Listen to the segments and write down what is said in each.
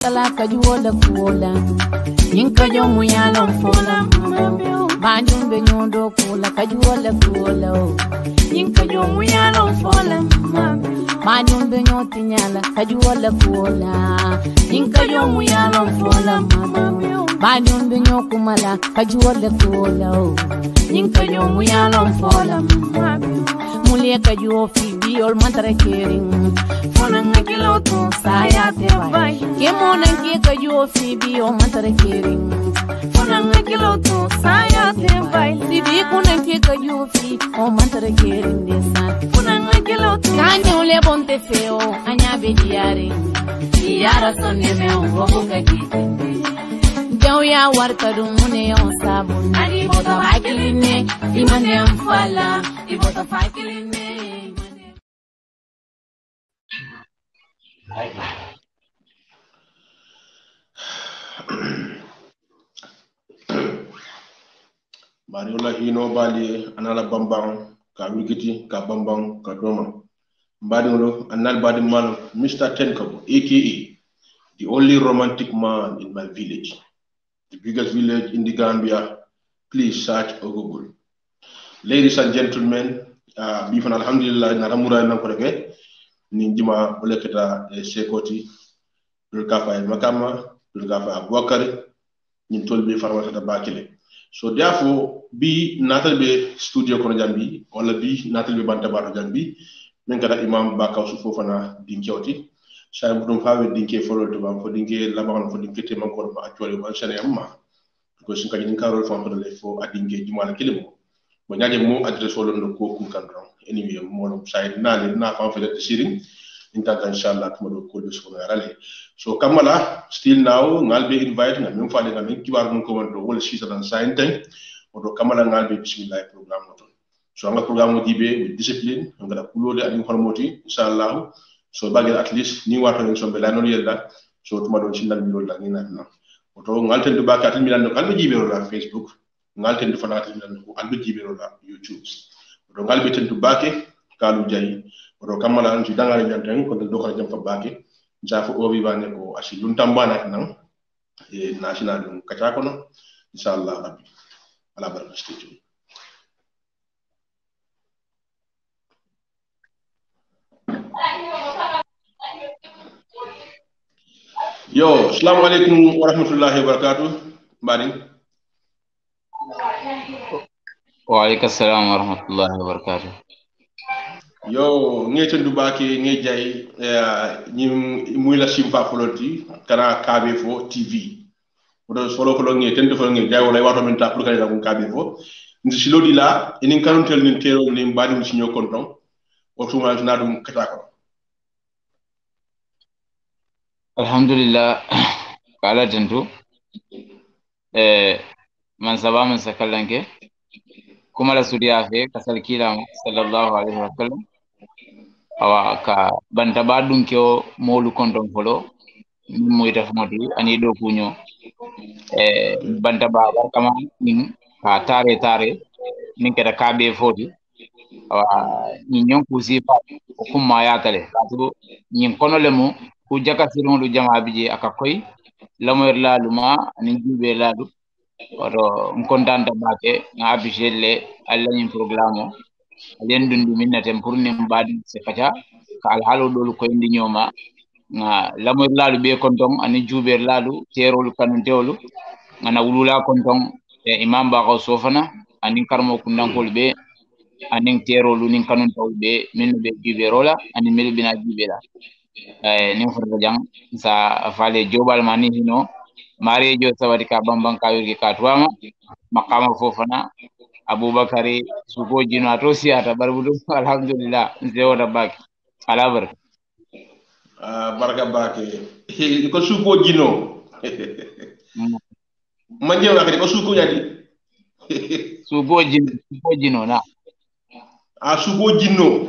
kala kajuola kuola yinka jomu yalon fola banjum be nyondo kula kajuola kuola yinka jomu yalon fola banjum be nyoti nyala kajuola kuola yinka jomu yalon fola banjum be nyokumala kajuola kuola yinka jomu yalon fola mulie kajuo fi biol mantare kering fona ngakilo tu saya te bai kemona ke kajuo fi biol mantare kering fona ngakilo tu saya te bai sidi kuna ke kajuo fi o mantare kering desa fona ngakilo tu kanyo le bonte feo anya be diare diara sonne me o boka kitende jaw ya warta dum mune on sabun ani boto hakiline imane amfala iboto hakiline Mariola hino bali anala bambang ka wikiti ka bambang ka doma mbadingolo anal badi man Mr. Tenkabo aka the only romantic man in my village, the biggest village in the Gambia. Please search or Google. Ladies and gentlemen, bifan alhamdulillah naramura na korege ninjima oleketa sekoti dulkafa makama dulkafa abwakari nintolbe farwata bakile. So therefore, be natal be studio kono jambi wala bi natal be banta baro jambi men kada imam bakaw su fofana dinkewti say budum fawe dinke folol to bam fo dinke labaran fo dinke te man ko ba actually ban sene amma ko sin kadi karol fo to le fo adinke jumala kelimo bo nyaaje mo adresse wala ndo ko kun kan ron anyway mo no say na le na fa fele siring inta inshallah ko do ko so ngarale so kamala still now ngalbe invite na min faade ngam kibar mun ko wonto wala sisa dan sainte odo kamala ngalbe bismillah programme to so nga programme dibe with discipline ngala kulode ani hormoti inshallah so bagel at least ni wato en so be lanon yella so tuma don sinal mi lol la ni na oto ngalten do bakatel mi lan albe jibe la Facebook ngalten do fanatel mi lan ko albe jibe la YouTube oto ngalbe ten to bake kalu jayi oto kamala an ci dangal janten ko do ko jam fa bake jafo o vivane ko asi dun tambana nan e national dum kacha kono inshallah rabbi ala baraka studio. Yo, assalamu alaikum wa rahmatullahi wa barakatuh. Mbadi. Wa alaikum assalam wa rahmatullahi wa barakatuh. Yo, ngeten du bake ngejay ñi muy la simpa foloti kana kabe fo TV. Odo solo ko ngeten defal ngey jay wala wato men ta pour kay la ko kabe fo. Ndi ci lodi la enen kanontel ni tero ni mbadi ci ñoo konton. O tuma na dum kata ko. Alhamdulillah kala tentu man saba man sakalanke kuma la suriya fe kasal kila sallallahu alaihi wa sallam awa ka banta badun kyo molu konton folo moy def modi ani do kunyo banta baba kama nin ka tare nin keda kabe fodi awa ni nyon kusi pa kuma ya tale katu nin kono lemu ku jaka siron du jama bije aka koy lamoy laluma ani jube lalu oto kontanta bake na abijelle alla ni programme alen dundi minna tem pour ni mbadi se kacha ka al halu dolu koy ndi nyoma na lamoy lalu be konton ani jube lalu terolu kanun tewlu ngana wulula konton imam ba ko sofana ani karmo kundankol be ani terolu nin kanun tawbe min be jube rola ani mel bina jube la ni furta jang sa fale jobal mani hino mari jo sawadi ka bambang kawirki ka tuama makama fofana abubakari suko jino atosi ata barbudu alhamdulillah nzewo da baki ala barka barka baki ko suko jino manje wa ko suko yadi suko jino na suko jino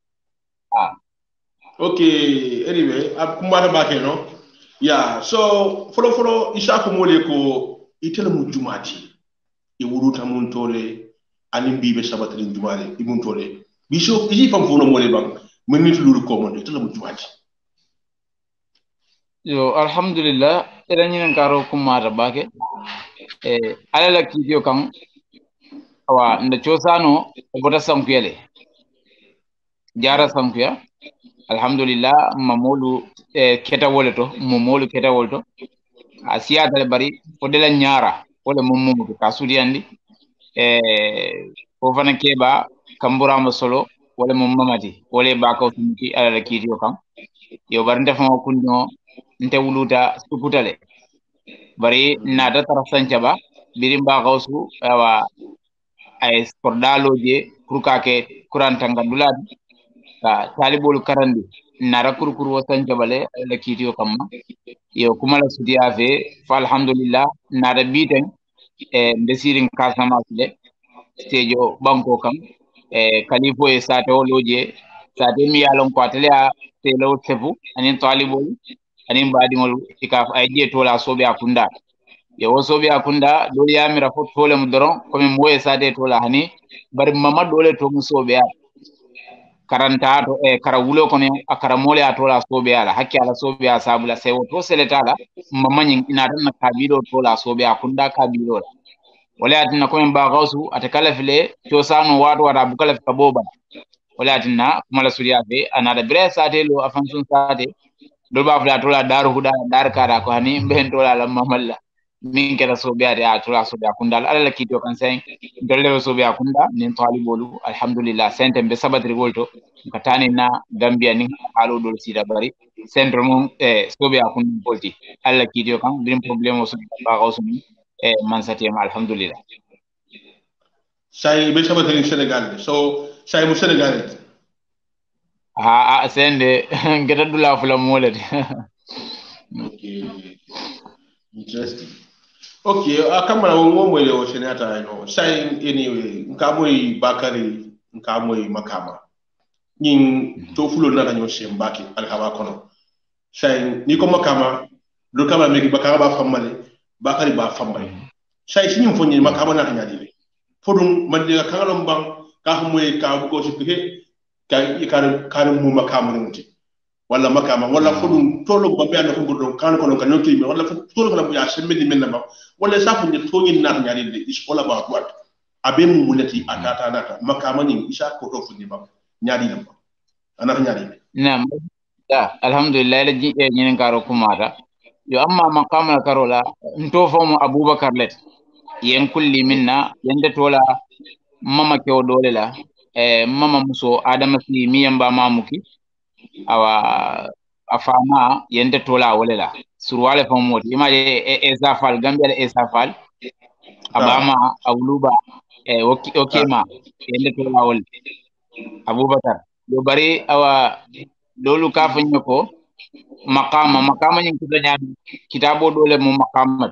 okay anyway kumara baki no yeah so follow isaku mole ko itela mu jumati e wuruta mun tole anim bibe sabatrin jumale ibun tole biso iji fam fono mole bang menit luru ko mon itela mu jumati yo alhamdulillah ila ñinen karo kummata bake ala la kidio kan awa nda cosano e bota sankuyale jara sankuya alhamdulillah mamolu keta woleto momolu keta wolto a siyatale bari o dela ñaara wole mommumuto ka sudiyandi o fana keɓa kamburama solo wole mom mamati wole ba kaw tumuti ala la kidio kan yo bari ndefamo kundino nte wuluta sukutale bari nata tara sancaba biri mba kawsu awa ay spordaloje pour kake kurantanga duladi ka talibolu karandi nara kurukuru wo sancabale la kitiyo kamma yo kumala sudiya fe fa alhamdulillah nata biten ndesirin Casamance de stejo banko kam kalifo e sate o loje sate mi yalon ko atele telo tefu anin talibolu anin badingol ikaf ay je tola sobe akunda yo sobe akunda do yamira fo tole mu doron komi moye sate tola hani bari mama dole to mu sobe karanta to kara wulo kono akara mole atola sobe ala hakki ala sobe a sabula sai woto seletala mama nyin ina tan kabido tola sobe akunda kabido wala atina komi ba gausu atakala file cosano wato wata bukala fika boba wala atina kumala suriya fe anada bire sate lo afansun sate do ba fula tola daru huda dar kara ko hani ben tola la mamalla min keda sobe ade tola sobe akunda ala la kito kan sen dolle sobe akunda nin talibolu alhamdulillah sente be sabatri volto katani na gambia ni haalo dol sida bari centre mum sobe akunda volti ala kito kan bin problème so ba gausu man satiyam alhamdulillah say be sabatri Sénégal so say mu Sénégal sende ngeta dula fula molade okay interesting okay akamala wo mo le o senata no say anyway nkamoy bakari nkamoy makama nyin to fulo na kanyo shembaki alhawa kono say ni ko makama do kama meki bakara ba famale bakari ba famale say sinyin fonyi makama na kanya dile fodum mande ka kangalom bang ka moy ka bu ko sipihe ka mu makama nti wala makama wala fodum tolo ko be an ko godon kan ko kan noti me wala tolo ko ya semedi men ba wala safu ni to nyin na nyaade de is all about what abe mu mulati atata nata makama ni isa ko to funi ba nyaadi ba ana nyaadi nam da alhamdulillah la ji nyin karo kumata yo amma makama karola nto fomo abubakar let yen kulli minna yende tola mama kew dole la mama muso adama si miyamba mamuki awa afama yende tola wolela surwale fam moti imaje zafal gambia zafal abama awluba okema yende tola wol abubakar do bari awa dolu ka fanyo ko makama nyin kudanya kitabo dole mu makama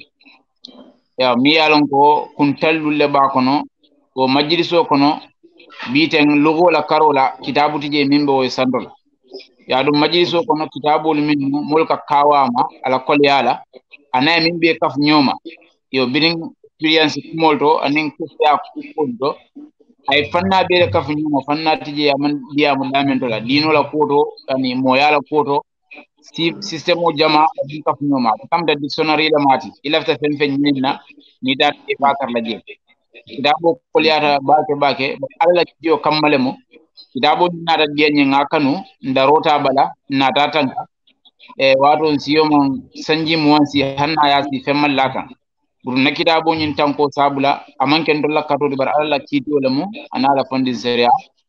ya mi yalon ko kun tallulle ba kono o majliso kono biten logo la karola kitabu tije mimbe o sandola ya dum majliso kono kitabul min mulka kawama ala kolyala anay min be kaf nyoma yo binin experience molto anin kuya kudo ay fanna be kaf nyoma fanna tije yaman biya mo damen dola dino la koto ani moyala koto système o jama di kaf nyoma kam da dictionary la mati ilafta fen fen minna ni dat e bakar la je kidabo kolyata bake alla jiyo kammale mo kidabo nata biyenye ngakanu ndarota bala nata tanka wato siyo mon sanji muwansi hanna yasi femmal laka buru na kidabo nyin tanko sabula amanken dolla kato di bar alla kiti wala mo anala fondi seria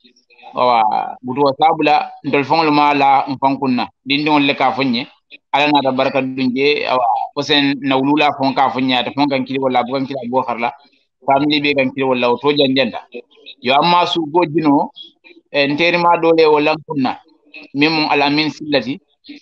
wa butu sabula ndol fongol mala mfankunna dindi on le ka fonye ala nata barka dunje awa posen nawlula fonka fonya ta fonkan kidi wala bukan kidi bo kharla family be kan kidi wala to janjanda yo amma su gojino enteri ma dole wala kunna mim alamin sillati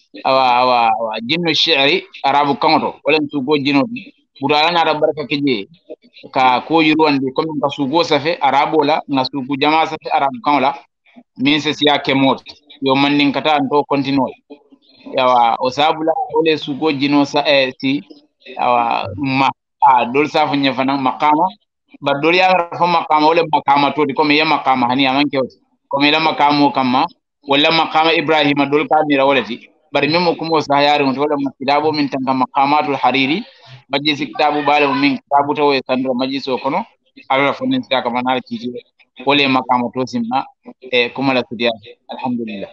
awa jinnu shi'ri arabu kanto wala su gojino budala na barka kije ka ko yurwande comme ka su go safe arabu la na su go jama safe arabu kanla min se siya kemot yo mandin kata to continue yawa o sabula wala su gojino sa si awa ma dol safu nyafana maqama ba dol ya rafa maqama wala maqama to di comme ya maqama hani amanke comme la maqamo kama wala maqama ibrahima dol ka mira wala ti bari memo kumo sahayari on wala kitabu min tan maqamatul hariri majlis kitabu bale min kitabu taw e sandro majlis o kono ala fonen saka manal kiti wole maqamato simma e kumala sudiya alhamdulillah.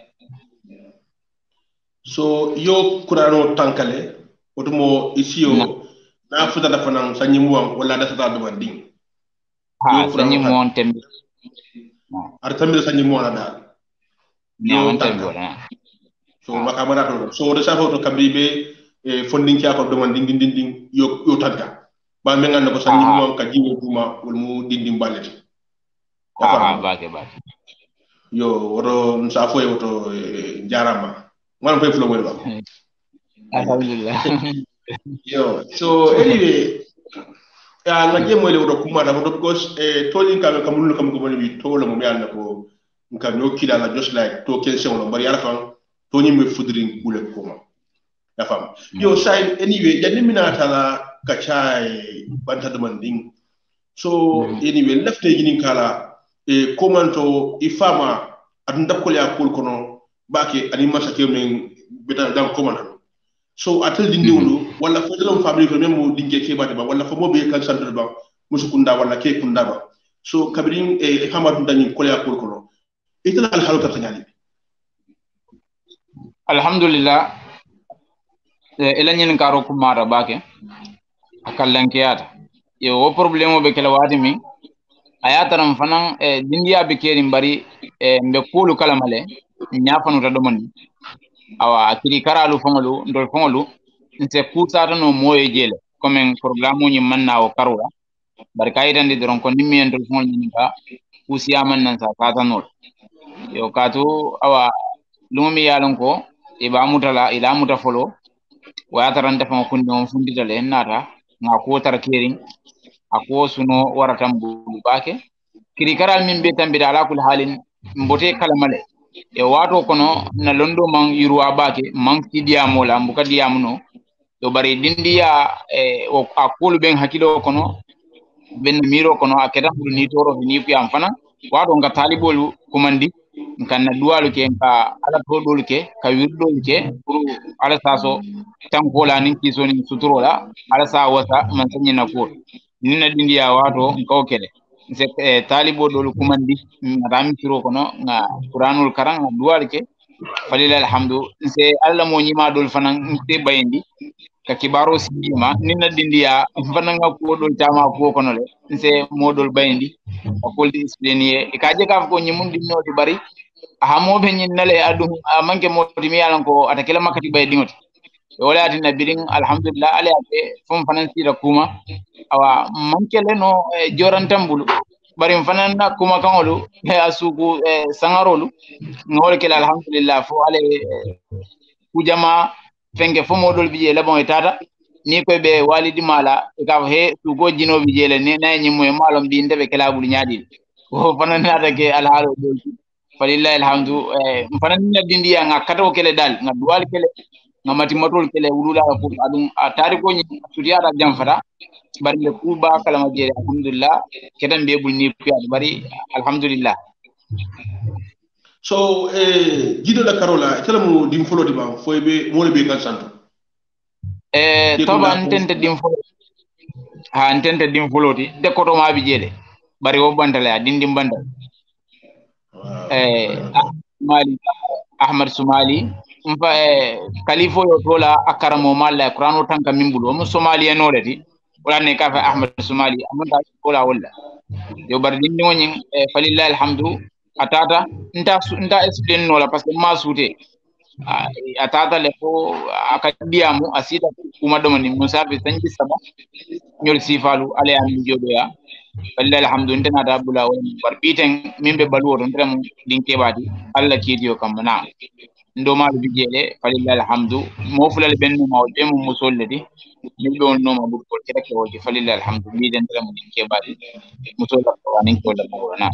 So yo kurano tankale otumo isiyo na futa da fanan sanyi muwan wala da ta do manding ha sanyi muwan tembe ar tambe sanyi muwan da yo tembe so makamara to so de safo to kabribe e fondin ki ko do manding dinding yo tanka ba me ngana ko sanyi muwan ka jiwo duma wol mu dindim baleti bake yo woto safo yo to jarama man fay flo moy ba alhamdulillah. Yo, so anyway, nga jemo le wodo kuma da wodo because tolling kam kamul kam ko boni to la mo yalla ko nka no kila la just like to question no bari yara fam to nyimbe fudrin kule kuma ya fam yo sai anyway jani minata la kachai banta demanding so anyway lefte ginin kala komanto ifama adunda ko ya kul kono bake ani masake men beta dam komanda so atel dindi wulu wala fo delon family ko memo dinge ke bade ba wala fo mo be kan sandre ba musukunda wala ke kunda ba so kabirin hamadu dani ko ya ko kono itel al halu ta nyali alhamdulillah ila nyen karo ko mara bake akallanke yata yo wo problème be kala wati mi ayataram fanan dindiya be keri mbari mbe kulu kala male nyafanu ta domoni awa akiri karalu fongolu ndol fongolu nse kusata no moye jele comme programme ni manna o karura bar kayitande doron ko nimmi ndol fongol ni ba kusiya mannan sa kata nol yo katu awa lumi yalon ko e ba mutala ila muta folo wa taranta fa kunni on fundita le nata nga ko tar kering ako suno waratam bulu bake kiri karal min be tambi ala kul halin mbote kala male e wato kono na londo man yurwa bake man kidiya mola mbuka diya muno do bari dindiya o akulu ben hakilo kono ben miro kono akeda ni toro ni fi amfana wato nga talibolu kumandi nkanna duwalu ke ka ala to dolu ke ka wirdolu ke pour ala saso tankola nin kisoni suturola ala sa wasa man sanyina ko nina dindiya wato ko kele se talibo dolu kumandi ram tiro kono nga qur'anul karam duwal ke falila alhamdu se alla mo nyima dol fanan te bayindi ka kibaro sima nina dindiya fanan nga ko dol tama ko kono le se modol bayindi ko di explainer e kaje ka ko nyimundi no di bari ahamo be nyinnale adu manke moti mi yalan ko atakela makati bay dingoti wala atina biring alhamdulillah ala ate fum fanan sira kuma awa mankele no jorantambulu bari fanan na kuma kanolu asuku sangarolu ngol kala alhamdulillah fo ale kujama fenge fo modol biye labon etata ni ko be walidi mala ka he sugo jino biye le ne nay nyimu e malom bi ndebe kala bulu nyaadi o fanan na take alhaalo do falillahi alhamdu fanan na dindiya nga kato kele dal nga duwal kele nga matimatol kele wulula ko adum tari ko ni sudiyata jam fata bari le kuba kala majere alhamdulillah kedan be bul ni piya bari alhamdulillah so gido la karola tela mo dim folo di ba foy be mo le be kan santo toba antente dim folo ha antente dim folo di de ko to ma bi jele bari o bandala dindim bandal mali ahmad sumali mfa kalifo yo tola akaramo malla qur'ano tanka mimbulu mo somaliya nolati wala ne ka fa ahmad sumali amanda tola wala yo bar dindi woni falillahi alhamdu atata nta explain nola parce que ma soute atata le ko akadiamu asita kuma do mani musafi sanji saba nyol sifalu ale am jodo ya falillahi alhamdu ntana da bula woni bar biten mimbe balu won tram dinke badi alla kidiyo kamna ndo ma bi jele falillahi alhamdu mo fulal benno ma be mo musolledi ni be on no ma bu ko tek ko ji falillahi alhamdu mi den tram dinke badi musolla ko anin ko la na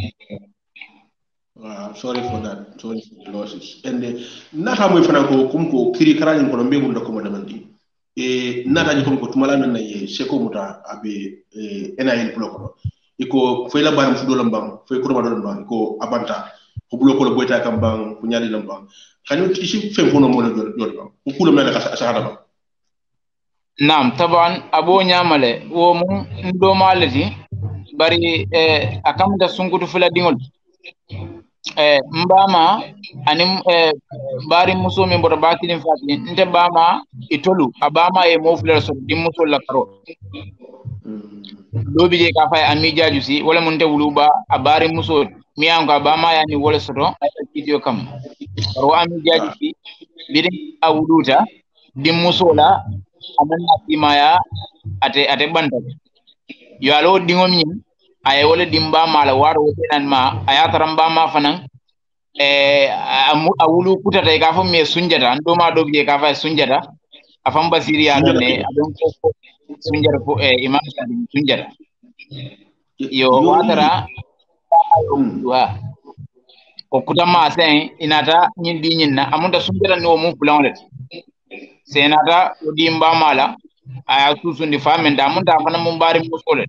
sorry for that, sorry for the losses. And nata mo fana ko kumko kiri karani ko mbe ngunda ko madamandi nata ni ko tumala na ye seko muta abe NIL bloko iko fay la bam fu do lambang fay ko do lambang ko abanta ko bloko lo boyta kam bang ko nyali lambang خلينا تيجي فين فونا مولا جول وكل ما لك أسعارنا نعم طبعا أبو نعمله ومن دوم عليه bari akam da sunkutu fula dingol mbama anim bari muso min boto bakilin fatilin nte bama itolu abama e mofulere so dimmuso la karo lobi je ka fay ami jaju si wala mun te wuluba abari muso mi an ka bama yani wala soto ay video kam ro ami jaju si bidin awuluta dimmuso la amanna timaya ate banta yo alo dingom nyin ay wala dimba mala waro wotenan ma aya taramba ma fanan awulu kutata ka fo me sunjata ndo ma do je ka fa sunjata afam basiri ya ne adon ko sunjata ko imam sunjata yo watara wa ko kutama sen inata nyin di nyin na amunda sunjata no mu fulanole senata o dimba mala aya susundi famen da amunda fana mun bari musole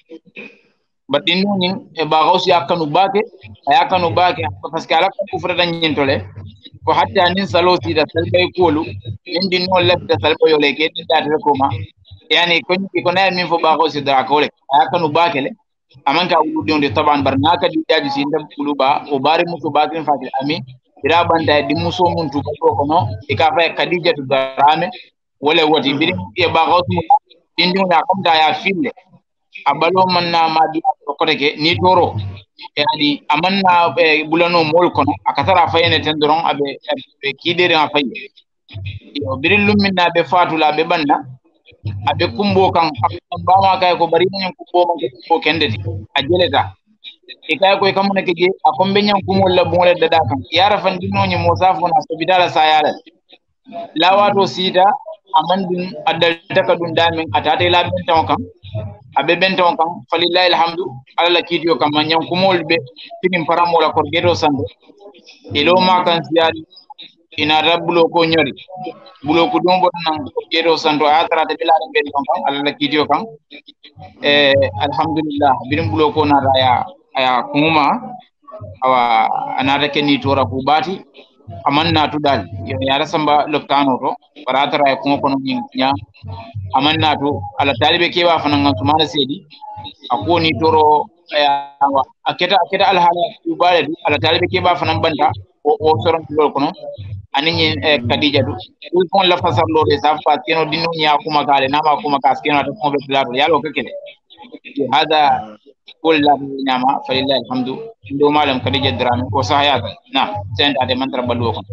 badin ni e ba gausi yakanu bake ayakanu bake parce que ala ko furata nyintole ko hatta nin salosi da salbay kolu indi no lefta salbay yole ke da ko ma yani ko na min fo ba gausi da ko le ayakanu bake le amanka wudi on de taban barnaka di daji si ndam kuluba o bari muso bakin fatil ami ira banda di muso mun tu ko no e ka fa khadija tu garame wala wati bi e ba gausi indi na kam da ya fille abalo manna madi ko teke ni toro yani amanna bulano mol kono akatara fayene tendoron abe kidere ma fayi yo birilum minna be fatula be banda abe kumbo kan bama kay ko bari nyen kumbo man ko kendeti ajeleta e kay ko kamone ke je akombe nyen kumol la bon le dada kan yara fan dinno nyi mosafo na so bidala sayala lawato sida amandin adal takadun damin atate la ben tan kan abe benton kan falillahi alhamdu ala kidiyo kam nyam kumol be tinim paramola ko gedo sande elo ma kan siyali ina rabbulo ko nyori bulo ko dum bot nan ko gedo sando atara de bilade benton kan ala kidiyo kan alhamdulillah birim bulo ko na aya kuma awa anata kenni tora ku bati amanna to dal ya rasamba loktano to paratara ko kono nya amanna to ala talibe kewa fanan sumana sedi akoni toro aketa alhala ubale ala talibe kewa fanan banta o soron tolo kono anin kadija du kon la fasar lo de safa keno dinu nya kuma kale nama kuma kaskeno to ko be lado yalo kekele hada kullu nyama falillahi alhamdu ndo malam kadija drame ko sahayata na senda de mantra balu ko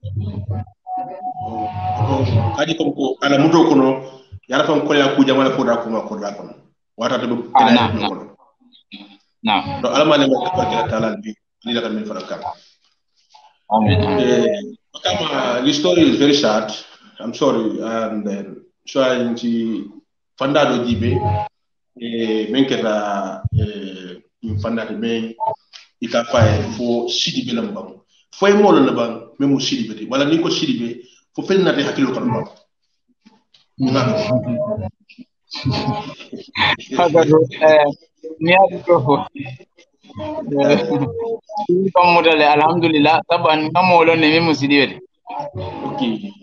kadi ko ala mudo kono yara fam ko ya ku jamala ko da ko da kono wata to ina kono na do alama ne ko ta taala bi ni la min faraka amen kama the story is very sad. I'm sorry, and then trying to find out the jibe menketa fanda de men ika fa fo sidibe lambam fo e molo lambam memo sidibe te wala ni ko sidibe fo fel na de hakilo kan ba hagado ni adu ko ko modale alhamdulillah taban namolo ne memo sidibe okay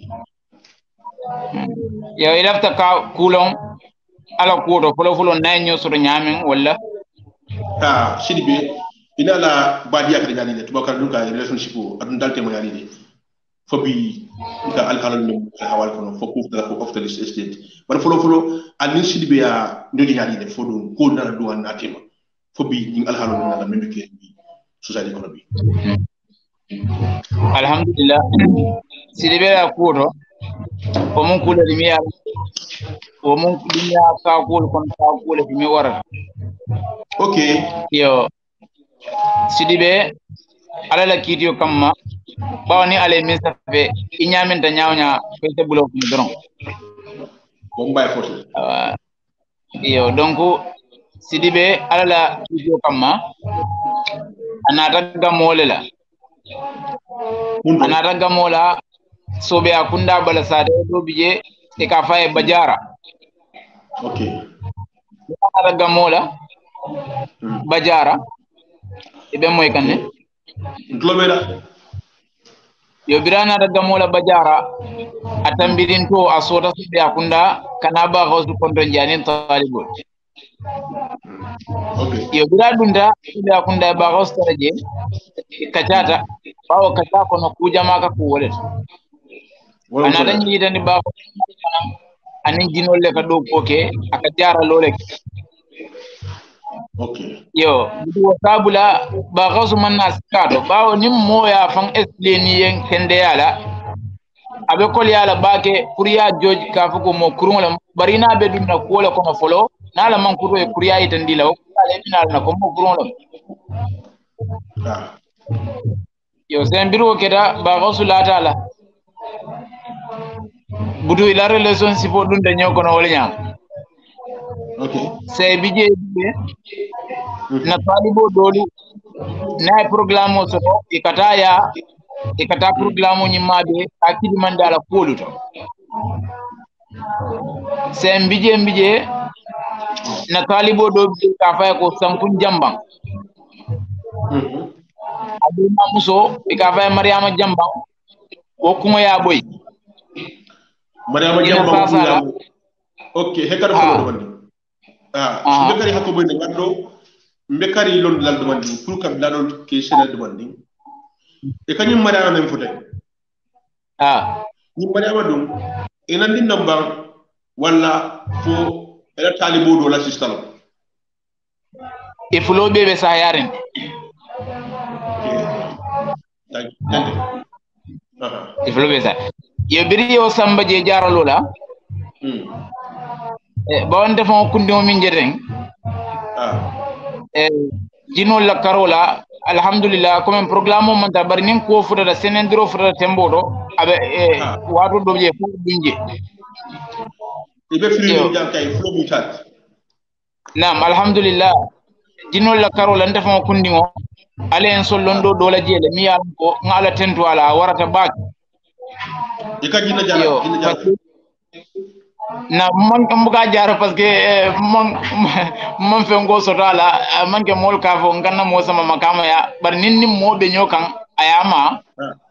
ya ilafta ka kulon ala kuoto folo nanyo so nyamen wala sidibe ina la badia ka nyani de tubakar duka relationship adun dalte mo yani de fobi ka alhalal no hawal kono fo da ko of the estate bar folo an sidibe ya nyogi nyani de fo do ko na do na tema fobi ni alhalal no la membe ke society kono bi alhamdulillah sidibe ya kuoto o mun kula dimiya o mun dimiya ka kul kon ka kula dimi wara okay yo sidibe ala la kidiyo kamma bawni ale min sabe inyamin ta nyaawnya fete bulo ko doron ko mbay foto yo donc sidibe ala la kidiyo kamma anata gamole la anata gamola sobe akunda bala sade do bije e ka faye bajara okay ara gamola bajara ibe moy kanne globera yo birana daga mola bajara atambirin to asota su ya kunda kana ba hausu kondo janin talibul okay yo biradunda ya kunda ba hausu taraje kajata bawo kata kono kuja maka ku wolet ana dan yida ni ba anin jinolle ka do koke aka jara lole okay yo do tabula ba hausu manna skado bawo nim moya fan explaini yen kende yala abe kol yala bake kuriya joj ka fuko mo kurungla barina be dunna ko la ko folo nala man kuro e kuriya itandila o ale minal na ko mo kurungla yo sembiro keda ba rasula taala budu ila relationship dun de nyoko no wala nyam okay se bije na talibo doli na programme so ikata programme nyimabe akidi mandala koluto se mbije na talibo do ka fay ko sampun jambang adu mamuso ka fay mariama jambang ko kuma ya boy mariama jambang okay hekar ko do bandi mbekari hakko boy ngado mbekari lon dal do bandi pour kam ladol ke senal do bandi e kanyum mariama men futay ni mariama dum enandi namba wala fo ela talibo do la system e fulo bebe sa yaren e fulo bebe sa ye biri yo samba je jaralo la ba on defo kundi mo min jeten jinol la karola alhamdulillah comme programme man ta bari nin ko futa da senendiro futa tembodo abe wato do je fu binje ibe firi jam kay flo mi tat nam alhamdulillah jinol la karola ndefo kundi mo ale en sollondo do la jele mi yal ko ngala tentu ala warata bak jina jara na man kam buga jara parce que man fe ngo so dala man ke mol ka fo nganna mo sama makama ya bar ninni mo be nyokan ayama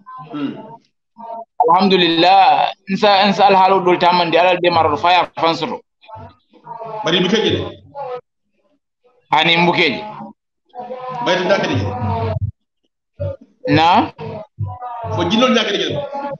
alhamdulillah insa al halu dol tamandi alal de maror faya fansoro bari bukeje de ani mbukeje bari ndakade na fo jinol ndakade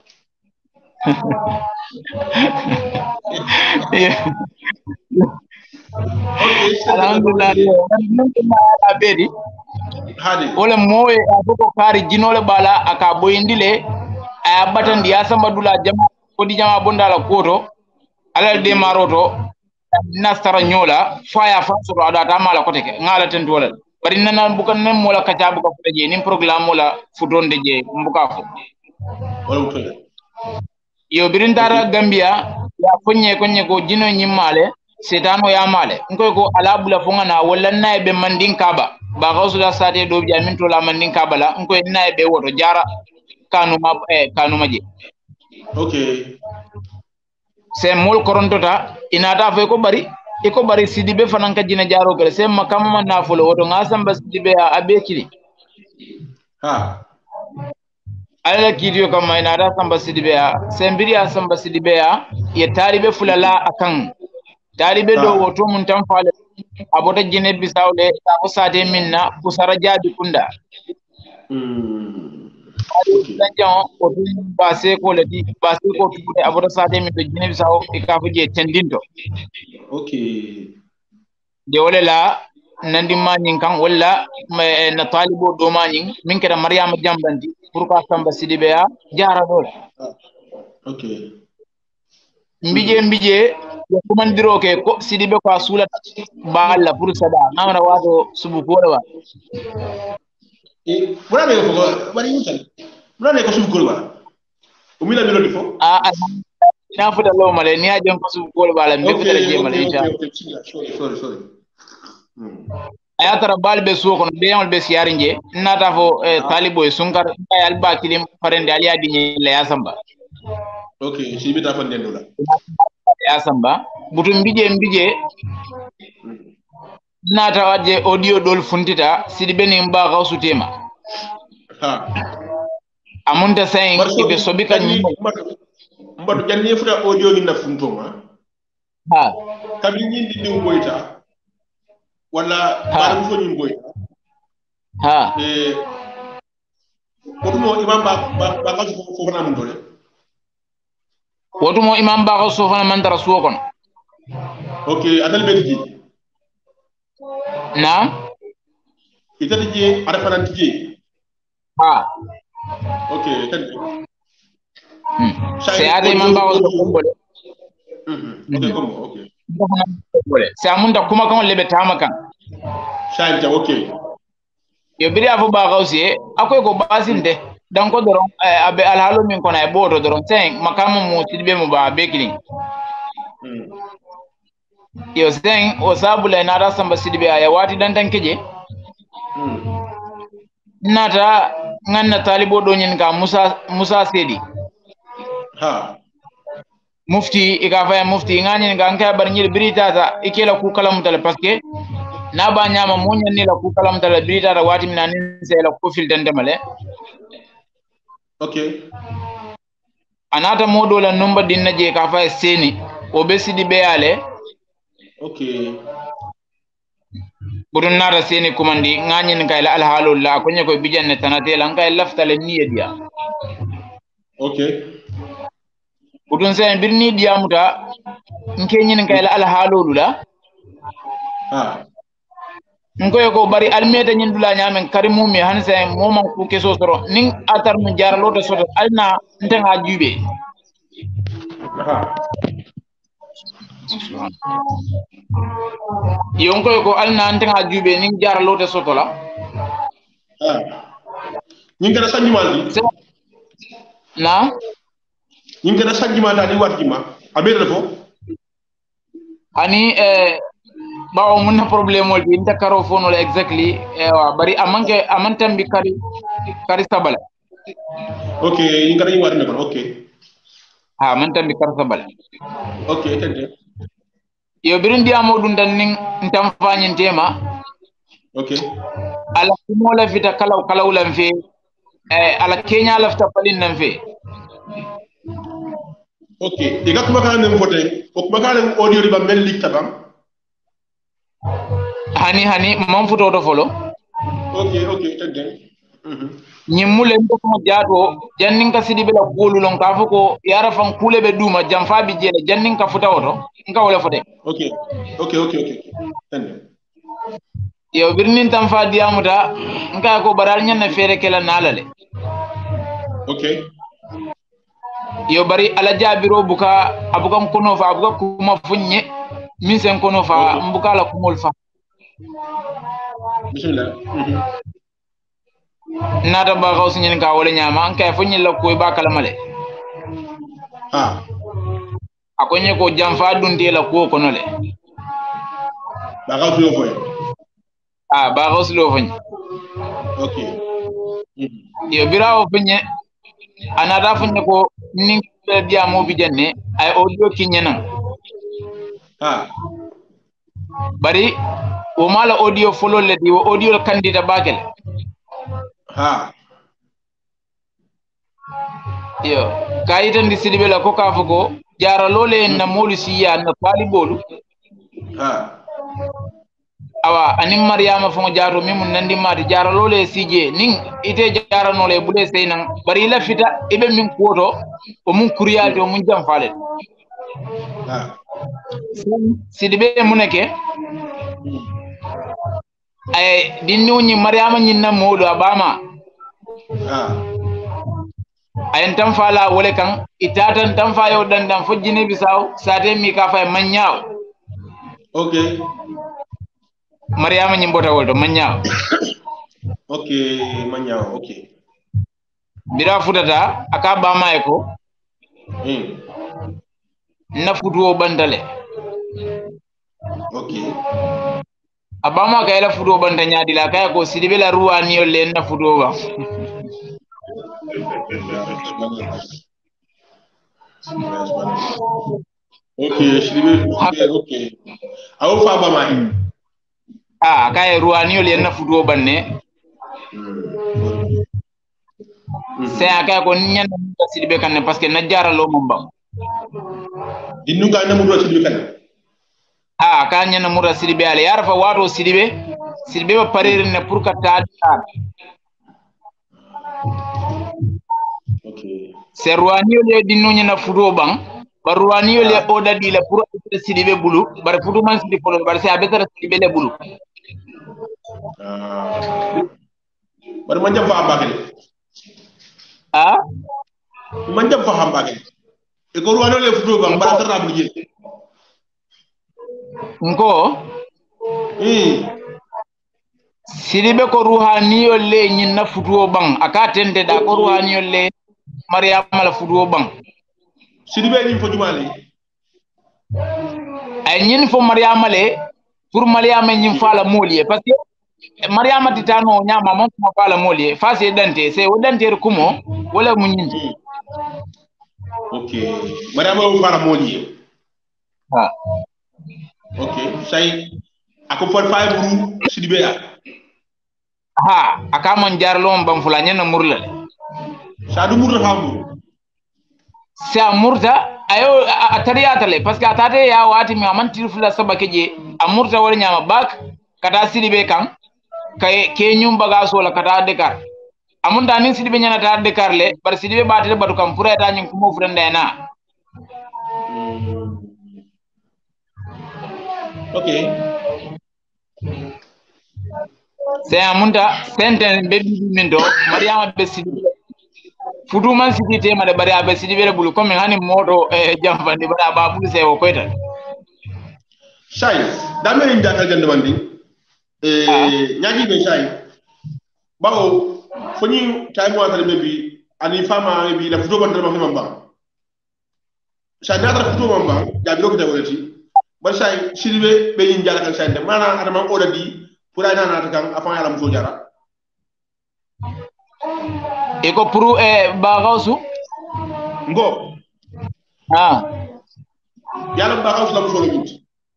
alhamdulillah abedi wala moye aboko kari jinole bala aka boyindile ayabatan dia samba dula jama ko di jama bondala koto alal de maroto nastara nyola faya fasoro adata mala ko teke ngala tentu wala bari nana bukan nem mola kacha buka futaje nim programme mola futonde je mbuka fo wala utoya yo birindara Gambia ya konye ko jino nyimale setano ya male ngoy ko alabula fonga na wala naybe mandin kaba ba gawsuda sate do bi amin to la mandin kaba la ngoy naybe woto jara kanu maje okay se mol korontota inata fe ko bari sidibe fananka jina jaro kale se makama man na folo woto ngasamba sidibe abekili ala kidiyo kama inada samba sidibeya sembiria samba sidibeya ye talibe fulala akan talibe do woto mun tan fale abota jine bisawle ko sate minna kusara jadi kunda danjan o dum base ko ledi base ko tude abota sate min do jine bisaw e ka fuje tendinto okay de wala la nandi manin kan wala na talibo do manin min keda maryama jambandi pour ka samba sidibeya jara dol okay mbije ko mandiro ke ko sidibe ko asula balla pour sada namara wato subu ko wa burane ko bari mutal burane ko subu ko wa o mina melo difo na fuda lo male ni ajon ko subu ko bala mbe ko tare je male ita sorry ayatara balbe suwo kono be yamul be siyari nje nata fo talibo e sunkar ayal ba kilim parende ali adi le yasamba okay sibi ta fande dola yasamba butum mbije nata waje audio dol funtita sidi beni mba gawsu tema amunta saying ibe sobi kan mbatu janni futa audio ni na funtoma ha kabi nyindi ndi ngoita wala baram fo nyi ngoita ha wotumo imam ba ka fo fana mun dole wotumo imam ba ko so fana man dara suwo kon okay adal bedji na itati je ada fana tije ha okay tan c'est ade imam ba ko so bole okay comme okay c'est amunda kuma kan lebe tama kan shanja okay yo biri afu ba gausi akoy ko basinde dan ko doron abe alhalo min kona e bodo doron sen makamu mu tidbe mu ba be kilin yo sen o sabula na da samba sidbe aya wati dan tan keje nata nganna talibo do nyin ka musa sedi ha mufti ikafa mufti ngani nganka bar nyir birita ta ikela ku kalam tal parce que na ba nyama munya ni la ku kalam tal birita ta wati minani se la ku fil dandamale okay anata modo la numba dinna je ka fa seni o be sidi be ale okay budun nara seni kumandi ngani kay la alhalu la ko nyako bijanne tanate la kay laftale niya dia okay budun sen birni dia muta nkenyin kay la alhalu la ha ngoy ko bari almeta nyin dula nyamen karimu mi hanse momam ku keso soro nin atar mu jaralo to soto alna ntenga jube ha yonko ko alna ntenga jube nin jaralo to soto la ha nyin kada sanjima di na nyin kada sanjima da ni warjima abere fo ani bawo mun na problème wol inta karo fono la exactly bari amantam bi kari sabala okay nyin kada ni warne ko okay ha amantam bi kari sabala okay tande yo birin dia modun dan nin ntam fanyin tema okay ala mo la vita kalaw lam fe ala kenya la fita palin nan fe okay diga kuma kana nem vote o kuma kana audio riba mel lik tabam hani man futo to folo okay tande nyimule ndo ko jaato jannin ka sidi bela bolulon ka fako yara fan kule be duma jamfa bi jele jannin ka futa oto nka wala fote okay tande yo birnin tam fa diamuta nka ko baral nyanna fere kala nalale okay yo bari ala jabiro buka abukan kono fa abuka kuma funye min sen kono fa mbuka la kumol fa bismillah nata ba gaw sin ka wala nyama an kay funye la koy ba kala male ha akonye ko jamfa dunde la ko kono le ba gaw yo foy ba gaw lo funye okay yo birawo funye anata funye ko nin dia mo bi janne ay audio kinyenan ha bari o mala audio follow le di audio candidate bakel ha yo kayitan di sidibe la ko kafuko jara lole na molu siya na pali bolu ha awa anim maryama fo jaato mimun nandi mati jara lole sije nin ite jara no le bule seynan bari la fita ibe min koto o mun kuriyati o mun jam fale ha sidibe muneke ay dinni woni maryama nyinna modu abama ha ayen tam fala wole kan itatan tam fa yo dandam fojjine bisaw sate mi ka fay manyaw okay maryama nyimbota wolto manyaw okay manyaw okay bira futata aka bama e ko na futuo bandale okay abama ka ila futuo banda nyaadi la kay ko sidibe la ruwani yo le na futuo ba okay sidibe okay aw fa bama kay ruwani yo le na futuo banne se aka ko nyen sidibe kan parce que na jaralo mom ba dinnu ga na muro sidibe kan ka nyen muro sidibe ale yarfa wato sidibe ba parir ne pour ka ta okay se ruwani le dinnu nyena fudo bang ba ruwani le oda di la pour sidibe bulu bar fudo man sidibe polo bar se abetara sidibe le bulu bar man jam fa ambagale man jam fa ambagale e ko ruwani le fudo bang bara tara bu jil nko sidibe ko ruhaniyo le nyina futuo bang aka tende da ko ruhaniyo le mariama la futuo bang sidibe ni fo jumale ay nyin fo mariama le pour mariama nyin fala moliye parce que mariama titano nyama mon ko fala moliye fa c'est dante c'est odante kumo wala mu nyin okay mariama o fala moliye okay say ako fon fay buru sidibe ya aka mon jarlo bam fula nyana murla sa du murla famu sa murta ayo atariyata le parce que atate ya wati mi amantir fula sabake je amurta wala nyama bak kata sidibe kan kay ke nyum bagaso la kata dekar amunda nin sidibe nyana ta dekar le bar sidibe batale batu kam pura ta nyin kumo frenda na okay c'est amunda senten be min do mariama be sidibe futu man sidite ma de bari abe sidibe bulu comme hani moto jamfandi bada ba bulu se wo koyta shay dame ni jakal gande mandi nyaji be shay bawo foni tay mo atale be bi ani fama bi la futu ban dama fama ba shay natra futu mamba jabi ko tawolati ba shay sidibe be ni jakal shay de mana adama oda di pour ay nana kan afan yalla muso jara e ko pour ba gawsu ngo yalla ba gawsu la muso ngi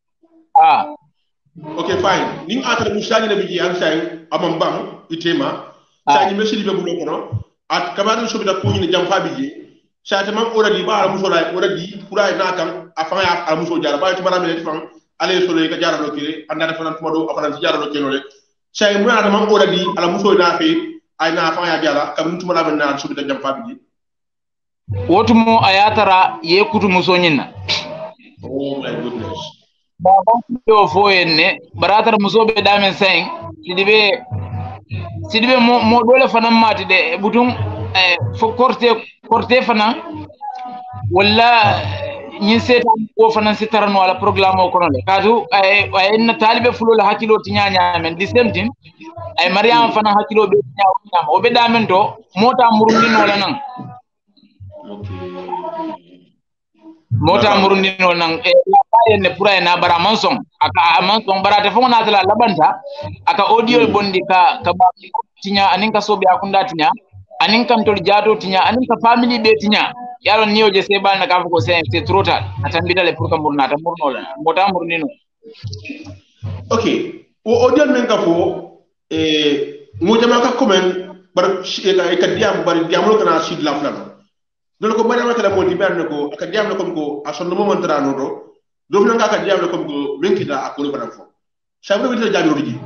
okay fine ning atare musani na biji an say amam bang itema sani mesidi be bulo kono at kamadu so bida ko ni jam fa biji sa tamam already ba ala muso la already pour ay na kan afan ya ala muso jara ba to maram le fan ale so le ka jara do kire anda da fanan tumado afan jara do kino le say mu na man already ala muso na fe ay na afan ya jara kam tumala ben na so bida jam fa biji wotumo ayatara ye kutu muso nyinna oh my goodness baba do foyenne baratar musobe damen sen sidibe mo dole fanan mati de butum fo korte fanan wala nyin setan ko fanan sitarano wala programme o kono le kadu ay en talibe fulo la hakilo tinyanya men di same thing ay mariam fanan hakilo be tinyanya o be damen to mota murundino la nan mota murundino nan ne pura na bara mansong aka mansong barate fo na tala labanta aka audio bondi ka tinya anin ka sobe akunda tinya anin kam tol jato tinya anin ka family be tinya yalo niyo je se bal na ka ko c'est trop tard atambita le pour ka murna ta murno la mota murnino okay o audio men ka fo mo jama ka comment bar ka diam bar diamlo kana sid la flan dol ko bari ma kala mo di ben ko ka diam ko ko ason mo mon trano do do na ka diam ko ko men kita akolo bana fo sabro bi ta jabi ji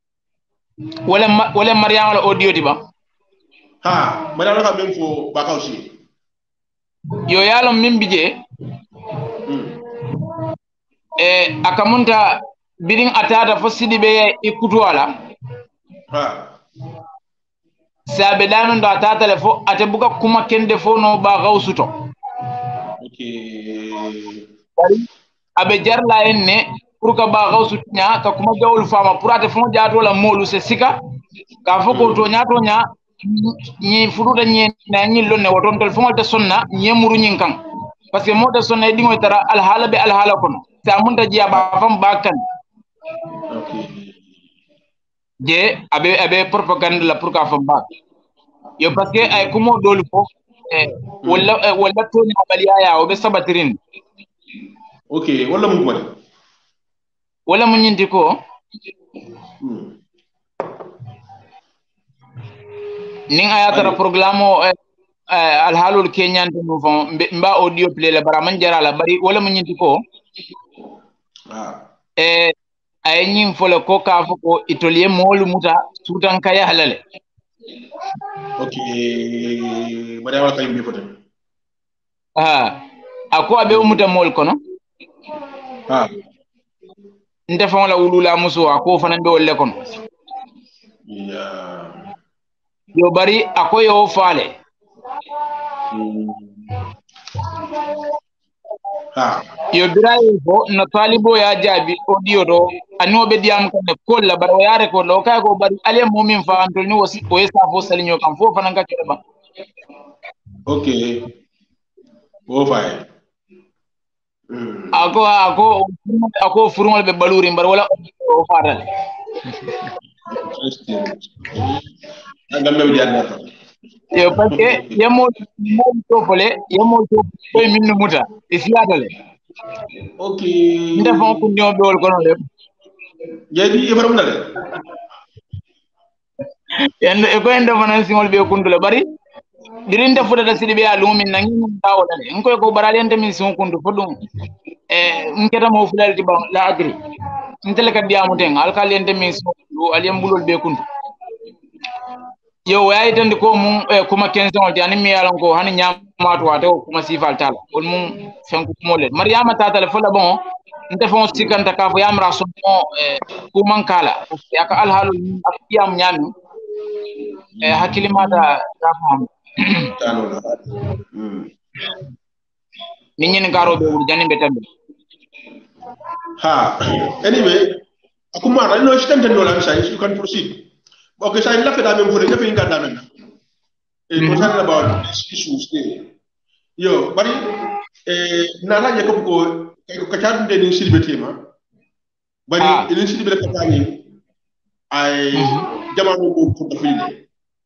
wala mariam wala audio di ba mariam ka men fo ba ka aussi yo yalo min bije akamunta birin atata fo sidibe ikutu wala sabe damen do atata le fo ate buka kuma kende fo no ba gawsuto abe jarla enne pour ka ba gawsu nya ka kuma jawul fama pour ate fo jaato la molu se sika ka fo ko to nyaato nya ni furuda nyi na nyi lonne woton tol fo te sonna nyi muru nyin kan parce que mo te sonna dingo tara al hala be al hala kono sa munta jiya ba fam bakan je abe propagande la pour ka fam bak yo parce que ay kumo dolu fo wala to ni abaliya ya o be sabatirin okay wala mu wala wala mu nyindi ko ning ayatara programo alhalul kenyan to fon mba audio play la bara man jara la bari wala mun nyinti ko ay nyim fole ko ka ko itoliye molu muta tutan kaya halale okay bari wala kay bi foto ako abe umuta mol kono nte fon la wulula muso ako fanan be wolle kono yo bari ako yo faale yo biray ko no talibo ya jabi audio do anobe diam ko ne kolla bar yare ko lo kay ko bari ale mumin fa antol ni wosi o yesa fo salinyo kam fo fanan ka keba okay wo fay ako furungol be baluri mbar wala o faral yo parce que yemo to fole yemo to koy minnu muta isiatale okay nda fon ko ñobe wol ko non le jadi ifarum dale yande e ko ende fanan singol be kundula bari dirin defude da sidi be alumin nangi dawo dale ngoy ko barale ente min son kundu fodum nketa mo fulalti ba la agri ntele ka diamu ten alkal ente min son kundu aliyam bulol be kundu yo wayi tan ko mum kuma 15 on tani mi yalan ko hani nyamatu wate kuma sifal tala wol mum fen ko mole mariama tata le fola bon nte fon sikanta ka fo yamra so ko mankala yaka alhalu akiyam nyami hakili mata ta fam ninyin garo be wul janin be tambe anyway akuma ra no sikanta no la say you can proceed. Okay, so I'm left at them for the living Gaddaman. It was talking about these issues there. Yo, but Nara Jacob go Kachan de Silbetima, but in Silbe Katani, I Jamano go to the field.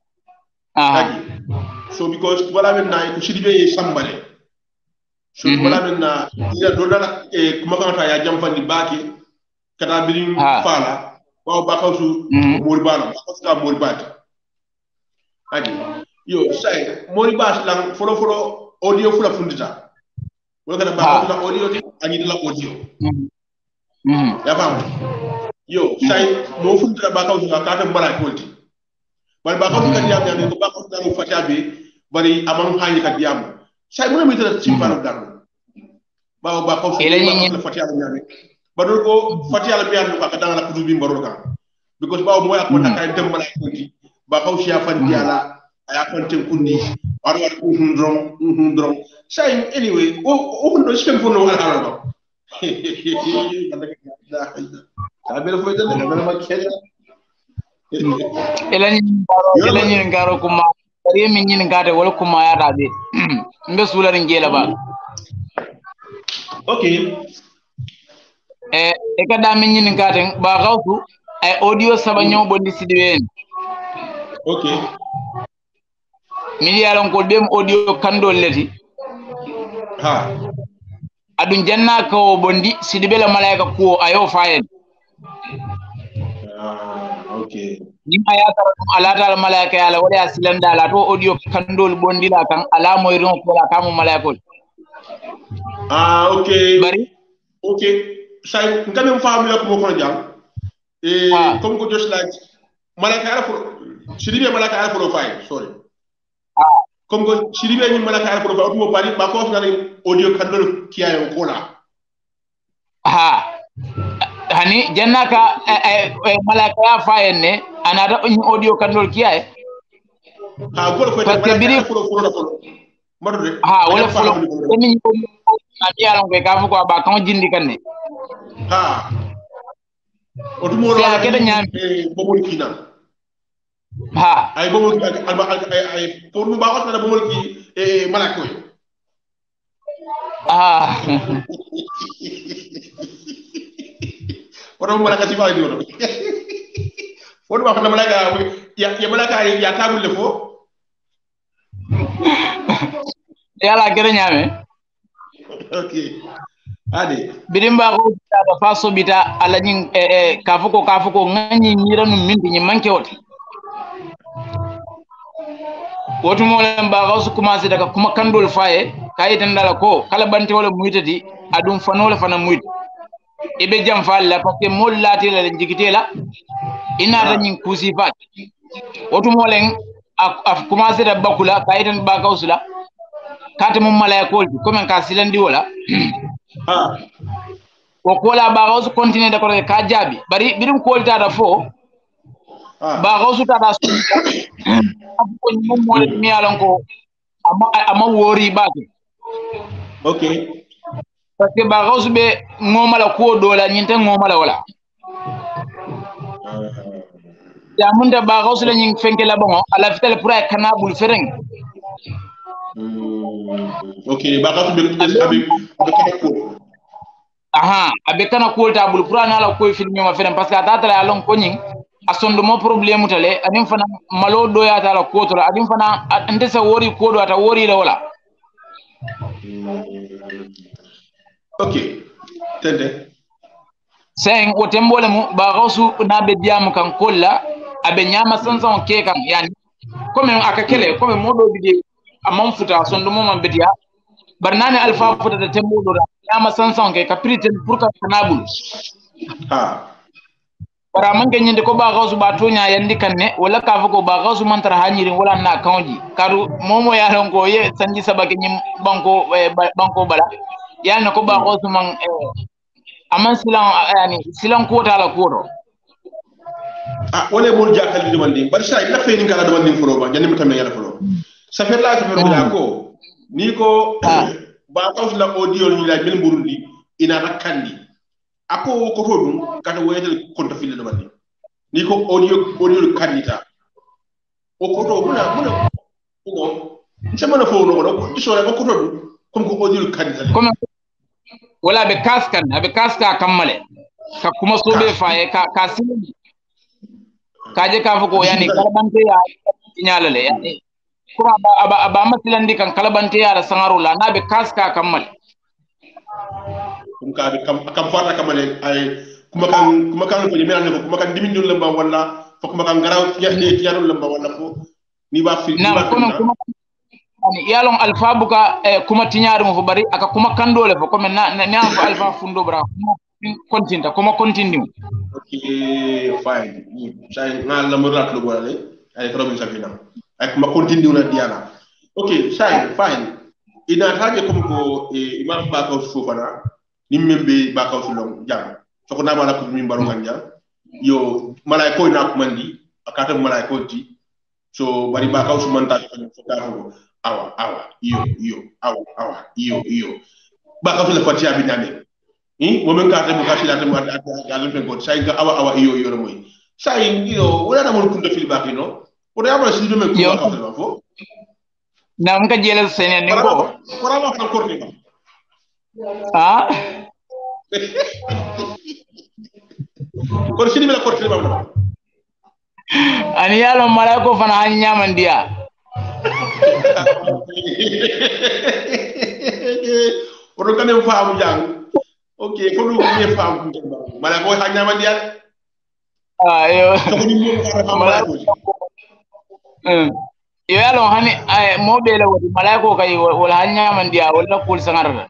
So, because what I'm now, Silbe is somebody. So, what I'm now, Dona Kumakata, jump on the back, Katabin Fala. Wow, Bakausu Moribano, Bakoska Moribata. Yo, say, Moribas lang follow audio full of Fundita. We're going to buy audio, I need a audio. Yo, say, no Fundita Bakausu, I can't buy quality. But Bakausu Kadiam and the Bakausu Fatabi, but among Hani Kadiam. Say, when we did a simple of them. Bakausu Fatabi. Badoko Fatia Bian Katana Kudubi Baroka. Because Bao Moya Kotaka Temple Bakausia Fantiala, I appointed Kundi, or Hundrum. Saying anyway, open the skin for no one. Elanin Garo Kuma, Remin Gata, Wolkumaya Rabi, Mbesula in Gelaba. Okay. Ekada minyin ngaten ba gawtu ay audio sabanyo bondi sidiwen okay mi yalon ko dem audio kandol leti adun janna ko bondi sidibela malaika ko ayo fayen okay ni ayata ala dal malaika yala wala silanda la to audio kandol bondi la kan ala moy ron ko la kamu malaikol okay bari okay say ngam family ko ko jam comme ko just like malaka ala for siribe malaka ala profile sorry comme ko siribe ni malaka ala profile mo bari ba ko ngani audio kandol kiyayo ko la hani jannaka malaka ya fayenne anata audio kandol kiyaye ko ko parce biri madode wala folo ni ko ati yaron ko ka ko ba kan jindi kanne otumo ro kede nyam bomol kina ay bomol ay pour mu ba wat na bomol ki malako oto malaka ci fa di wono wono ba ko malaka ya malaka ya tabul le fo yala kede nyame okay ade birimba ko da faso bita alanin kafuko ngani nyira num mindi nyi manke wote wotu molen ba gawsu commencé daga kuma kandol faye kayitan dala ko kala bante wala muytati adum fanole fana muyt ibe jam falla parce que mol lati la jigitela inata nyin kusi fat wotu molen af commencé da bakula kayitan ba gawsula kata mum malaikol comme ka silandi wala o kola ba gawsu continue da ko ka jabi bari birum kolta da fo ba gawsu ta da ko mum mo mi alon ko ama wori baake okay parce que ba gawsu be ngomala ko dola nyinte ngomala wala ya munda ba gawsu la nyin fenke la bongo ala fitel pour ay kanabul fereng okay ba gawsu be avec kana ko aha abe kana ko tabul pour ana la ko filmi ma fereng parce que atata la lon ko nyin asondo mo problème tale adim fana malo do ya tala ko to adim fana ndesa wori ko do ata wori la wala okay tende sen o tembole mu ba gawsu na be diam kan kolla abe nyama sansan ke kan yani comme akakele comme modo bidi amam futa sondo mo man bediya barnane alfa futa da tembodo da nyama sansan ke capritel pour ka kanabul bara man ganyinde ko ba gawsu ba tonya yandi kanne wala ka fuko ba gawsu man tar hanyirin wala na kanji karu momo ya lon ko ye sanji sabake nyim banko bala yana ko ba gawsu man aman silan ko tala ko wala mo jakal di demandi bar shay la fay ni ngala demandi furo ba jani mutame yara furo sa fer la bi ko ni ko ba gawsu la audio ni la mel burundi ina rakandi ako ko todum kata woyete konta fille do bandi ni ko audio kandita o ko to muna ko sama na fo no ko so la ko todum comme ko audio kandita comme wala be kaska kammale ka kuma sobe faye ka sini kaje ka fuko yani kalbante ya nyalale yani kuma aba masilandi kan kalbante ya la sangarula na be kaska kammale kam fata kamane ay kuma kan ko nyemel ne kuma kan dimindul lamba wala fo kuma kan garaw tiyarul lamba wala fo ni ba fi na kuma ani yalon alfa buka kuma tinyaaru mo fo bari aka kuma kandole fo comme na fa alfa fundo bra kuma continue okay fine say na la mo rat lo wala ay problème sa fina ay kuma continue na diana okay say fine ina taje comme ko imam ba ko fofana nimbe ba ka sulong jang so ko na bala ko mi baro ganja yo malay ko na ko mandi akata malay ko ti so bari ba ka usman ta ko ta ko awa yo ba ka sul fatia bi name mo men ka ta mo ka sila ta mo ala fen ko say ga awa yo moy say yo wala na mo kunta fil baqi no o da amara si do men ko ba ka fo na mo ka jele senen ni ko ra ma fa ko ni ko sini mela korti ba ani yalo mala ko fana han nyamandiya odo kanem faamu jang okay ko lu ni faamu mala ko han nyamandiya yo yo yalo hani mo bele wodi mala ko kay wala han nyamandiya wala kul sangar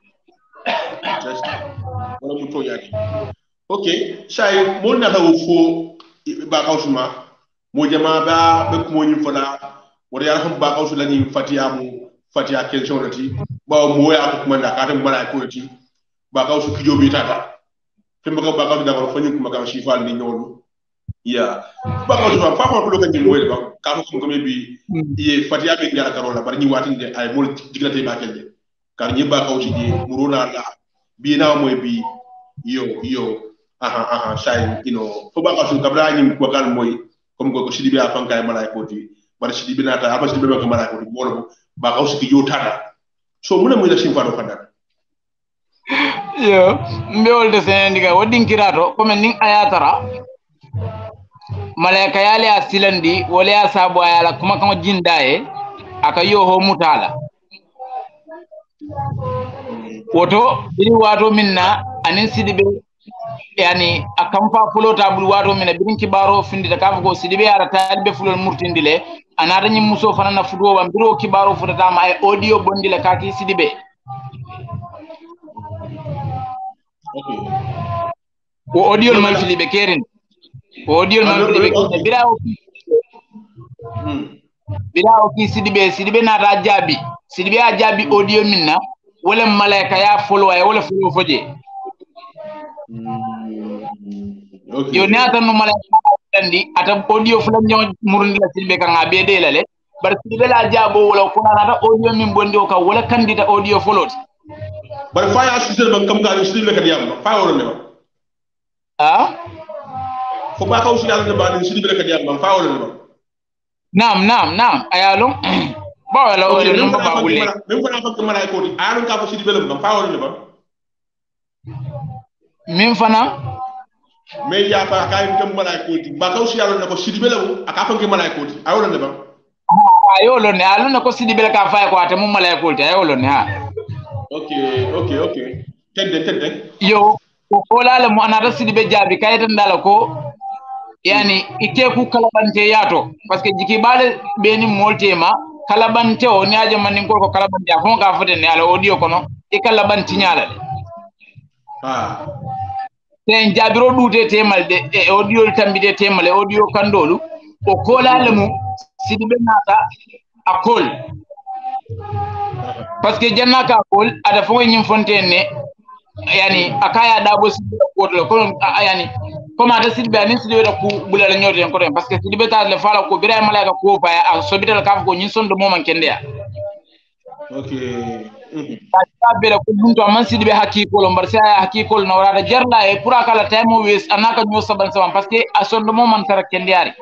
wala mu to yaki okay shay mo na taw fo ba kawsuma mo jama ba be ko mo nyim fala wala ya xam ba kawsu la ni fatia question rati ba mo ya ko manda ka tam bala ko rati ba kawsu ki jobi tata temba ko ba kawsu da ko fanyu ko maka shifal ni nyolu ya ba kawsu fa ko lo kan ni moy ba ka ko me bi ye fatia be ngara karola bar ni watinde ay mo diglate ba kelde kar ni ba kawsu di muruna la bi na moy bi yo shay fo ba kawsu kabra ni ko kal moy comme ko sidi bi afan kay malaiko ti bar sidi bi nata aba sidi be ko malaiko ti mo ba kawsu ki yo tada so muna moy la simfa do fanda yo mbewol de sen ndiga wadin kirato comme ning ayatara malaika yale asilandi wala ya sabu ayala kuma kan jindaye aka yo ho mutala woto biri wato minna anin sidibe yani akam fa fulo tabul wato mena birin kibaro findi da kafa ko sidibe ara talbe fulol murtindile anata nyim muso fana na fudo wa biro kibaro futata ma ay audio bondile kaki sidibe okay o audio man filibe kerin o audio man filibe kerin bira o ki sidibe na ta jabi sidibe a jabi audio minna wala malaika ya follow ay wala follow foje okay yo ne atan no malaika andi ata audio fulan nyaw murundi la sidibe kan abe de lale bar sidibe la jabo wala ko na ta audio min bondi o ka wala kandida audio follow bar faya sidibe ban kam ka sidibe ka diyam fa wala ne ba fo ba ka usi yalla ba ni sidibe ka diyam fa wala ne ba Naam ayalum ba wala o le no ba bulle même fana fakk malaiko di ayalum ka fa sidibe lam fa wala ne ba min fana mais ya fa kay dem malaiko di ba ka usi yalla ne ko sidibe lam aka fa ngi malaiko di ay wala ne ba ayo lo ne alu ne ko sidibe ka fa ko ate mum malaiko di ayo lo ne ha okay tedde yo ko la mo anata sidibe jabi kay tan dala ko yani ite ku kalabante yato parce que jiki bale beni moltema kalabante o nyaaje manin ko kalabante afon ka fote ne ala audio kono e kalabanti nyaala ten jabiro dute temal de e audio tambide temal e audio kandolu o kolale mu sidibe nata akol parce que jannaka akol ada fo nyim fontaine yani akaya dabo sidibe ko ko yani comme ata sidibe anin sidibe da ku bulala nyote en ko parce que sidibe ta le fala ko bira malaika ko fa a sobital ka ko nyin sondo moman kendeya okay ta bela ko bunto man sidibe hakiko lo mbar sa hakiko no wala jarla e pura kala taymo wes anaka nyo saban saban parce que a sondo moman tara kendeyari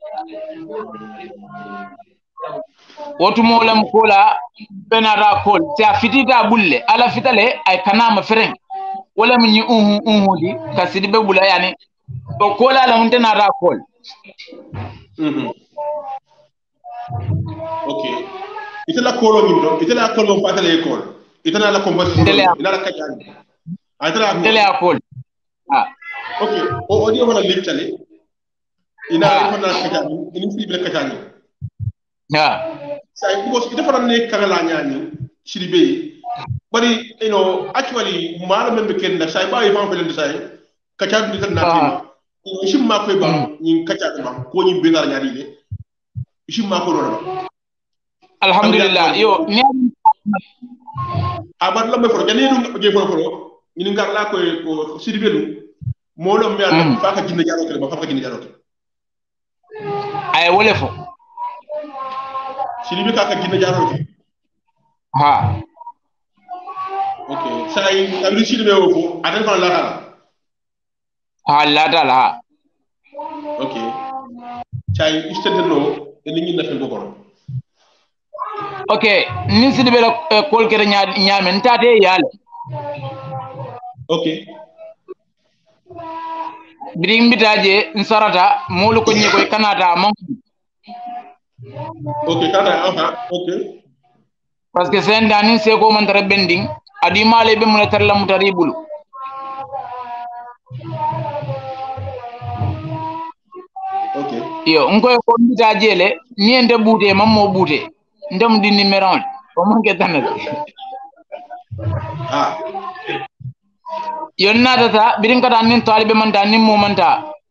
wotu molam kola benara kol sa fitita bulle ala fitale ay kanama fereng wala mi di ka sidibe bula yani o kola la munte na ra kol okay itala kolo ngindo itala kolo patale ekol itala la conversation ila la kajani itala kol okay o odi wala lecture ina fana kajani ini sidibe kajani sai because ita fana ne kagala nyani sidibe bari actually mala membe ken sai ba ifan felen sai kacha bi tan natima shim ma koy ba ñi kacha ba ko ñi bengar ñaari le shim ma ko ron alhamdulillah yo ni abar lambe foro jani dum je foro ñi ngar la koy ko sidibelu mo lo mi ala fa ka jinna jaro ke ba fa ka jinna jaro ay wole fo sidibe ka jinna jaro ke okay sai abri sidibe wo fo adan fa la dala okay sai istedelo ni ngi nafe bokoro okay ni sidibe la kol kere nyaamen tate yale okay biring bitaje nsarata molu ko nyi koy kanata man okay kada okay parce que sen dani se ko man tara bending adi male be mun tarla mutaribul okay yo ngoy ko bitaje le ni ende bouté mammo bouté ndem di numéro ko mon ke tanal yon nadata birin kata nin talibe manta nin mo manta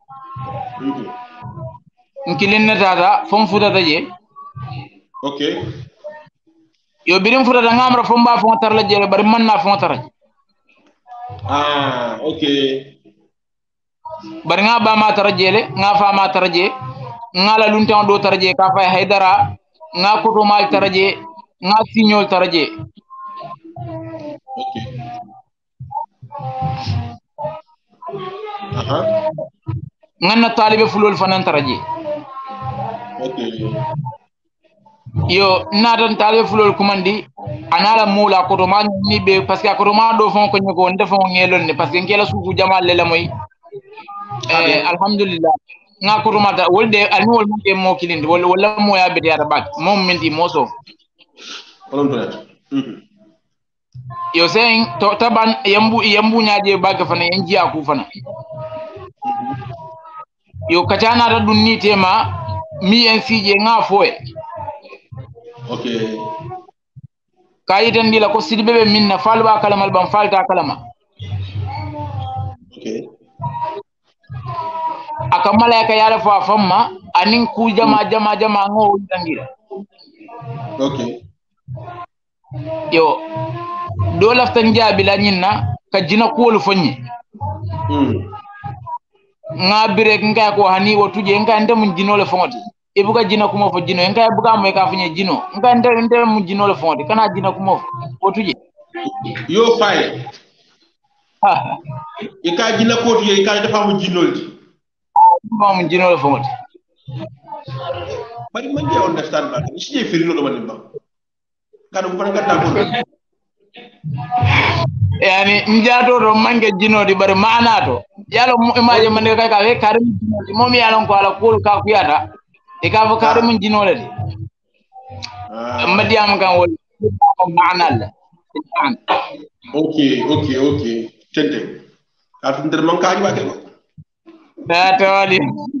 nkilin natata fom futata je okay yo birin futata ngamra fom ba fon tarla je bari man na fon taraj okay bari nga ba ma tarajele nga fa ma taraje ngala luntan do taraje ka fay haydara nga koto mal taraje nga signol taraje okay nganna talibe fulol fanan taraje okay yo nadan talibe fulol kumandi anala mula koto ma ni be parce que koto ma do fon ko nyoko nde fon ngelon ne parce que ngela suufu jamal le la moy alhamdulillah nga koto ma da wolde almi wol mo kilinde wala mo ya be ya bak mom minti moso yo sen to taban yambu nyaaje bagga fana yanji aku fana yo kacana ta dun ni tema mi en sije nga foe okay kayitan dila ko sidbe be minna falba kalamal ban falta kalama okay aka malaika yala fa famma anin ku jama ngo dangira okay yo do laftan jabila nyinna ka jina kuwol fonyi nga birek nga ko hani wo tuje nga nde mun jinole fongoti ibuka jina kumo fo jino nga ibuka mo ka funye jino nga nde mun jinole fongoti kana jina kumo wo tuje yo fay ika jina ko tuje ika dafa mun jinolti mo mun jinole fongoti bari man je understand ba ni sije firino do man ba kana ko fanga ta ko yani njato do mange jinodi bari maanato yalo imaje man kay ka we karim jinodi momi yalon ko ala kul ka kuyata e ka fa karim jinole de madiam kan wol maanal okay tente ka fi nder man ka ba ke ko da tawali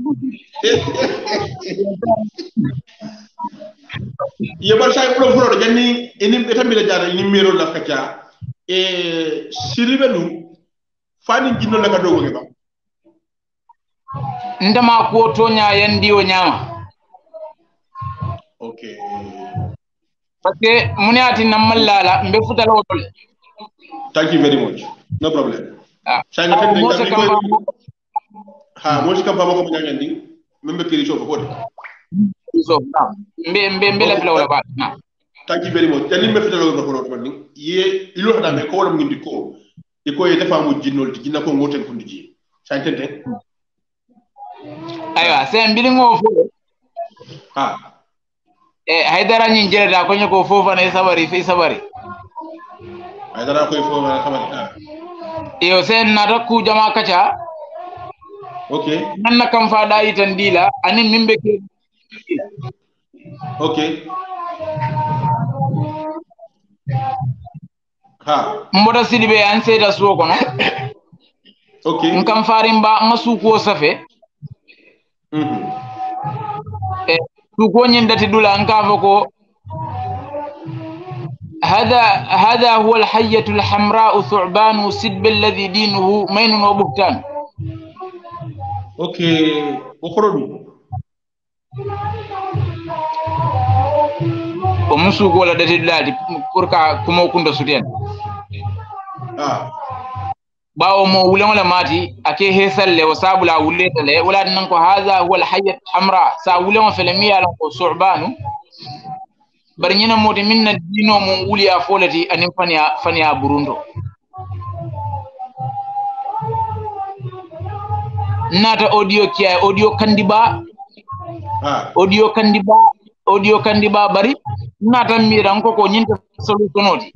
yebar say ko furo janni enim betambila jara enim mero la kacha siribelu fani jinno la ka dogo ke ba ndama ko to nya yandi o nyama okay parce que muniati namallala mbe futala wotol thank you very much no problem say na tan ha mo ci kam ba ko nyandi membe piri so ko so mbe la wala ba thank you very much tani me fitalo do ko man ye ilo da me ko wala ngindi ko iko ye defa mo jinnol ti jinna ko ngoten ko ndiji say tente aywa sen bilingo fo haydara nyin jeleta ko nyako fofa na sabari fi sabari haydara ko fofa na sabari yo sen na rakku jama kacha okay nanna kam fa da yitan dila anin mimbe ke okay mboda sidibe an seda suwo kono okay ngam farimba ngasu ko safe suko nyindati dula ngafo ko هذا هو الحية الحمراء ثعبان سدب الذي دينه مين وبهتان اوكي اخرجوا ومسوق ولا دتي دلادي كوركا كومو كوندو سودين باو مو ولا ولا ماتي اكي هيسل le wasabula wuleta le wala nan ko hadha huwa alhayyat hamra sa wulama filmiya lan ko su'banu bar nyina moti minna dino mo wuli a folati anin fania burundo nata audio kiya audio kandiba bari nata miran ko nyinta solutionoti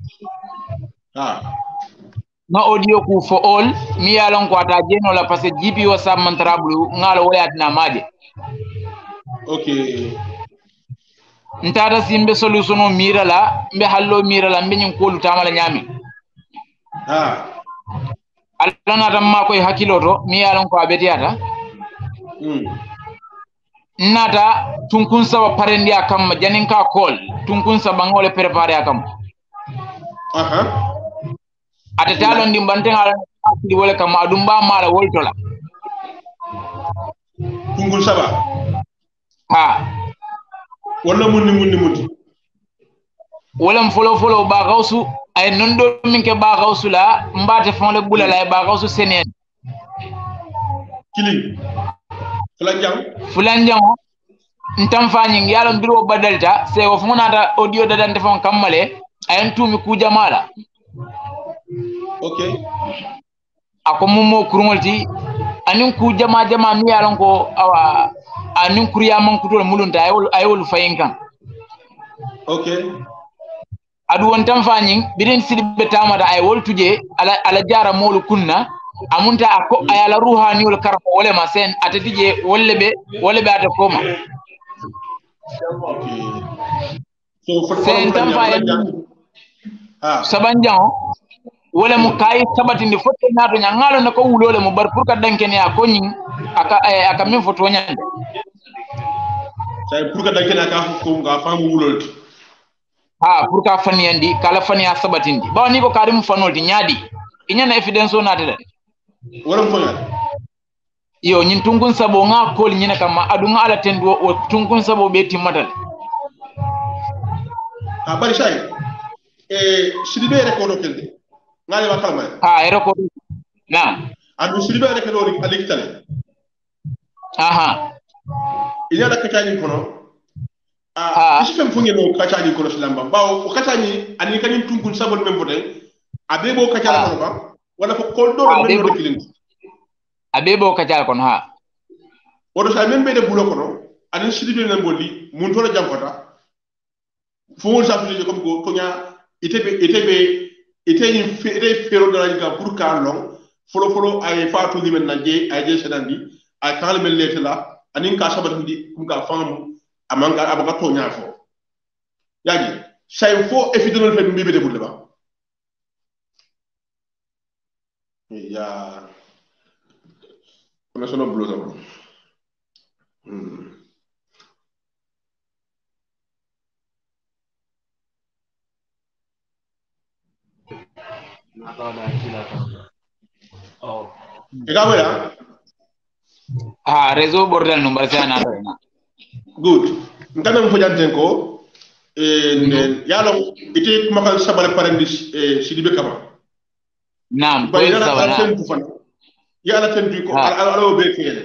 na audio ku for all mi yalon ko ata jeno la parce que jipi wa sam mantrablu ngalo wayatina maje okay ntara simbe solution mira la mbe hallo mira la mbe nyin kolu tamala nyami alana tamma koy hakiloto mi yalon ko abetiata nata tunkun sawa parendi akam janin ka call tunkun sa bangole préparer akam ata talo ndi mbante ngala di wala kam adum ba mala woltola tungul saba wala munni wala mfolo ba gawsu ay nondo minke ba gawsu la mbate fonle bulala ba gawsu senen kili fulanjang ntam fanyi yalo ndiro badalta se wo fonata audio dadante fon kammale ayen tumi ku jamala okay ako mummo kurungolti anin ku jama mi yalon ko awa anin kuriya man kutol mulunta ayol fayinkan okay adu wontam fanyin bidin sidbe tamada ay woltuje ala jara molu kunna amunta ako ayala ruhaniyul karfo wala ma sen atatije wollebe ata koma okay so sen tam fayin sabanjan wala mu kay sabatindi fotte nato nyangalo nako wulole mu bar pour ka dankene ya ko nyi aka min foto nyande say pour ka dankene aka ko nga famu wulol pour ka faniyandi kala faniya sabatindi ba ni ko karim fanolti nyaadi inyana evidence o natale wala mo fanal yo nyin tungun sabo nga kol nyina kama adunga ala tendo o tungun sabo be timatal bari say sidibe rekodo kelde ngale wa kalma rekodo na adu sidibe rekodo alikitale ina da kacani kono isi fem funge no kacani kono silamba bawo o kacani ani kanin tungun sabon membo den abebo kacani kono ba wala ko koldo men no kilin abebo kacani kono odo sa membe de bulo kono ani sidibe nan bolli mun tola jamfata fo sa fuje comme ko nya ite fero dara ga pour ka long folo ay fatu ni men nanje ay je sedandi ay kala mel lete la anin ka sabat ndi kum ka famu amanga abaka to nya fo yaji say fo e fi donol fe mbi be bulle ba ya on sono blosa bro réseau bordel no mbar sana good ngana mo janten ko yalo ite makal sabale parendis sidibe kama naam ko sabala yala tendu ko ala be kele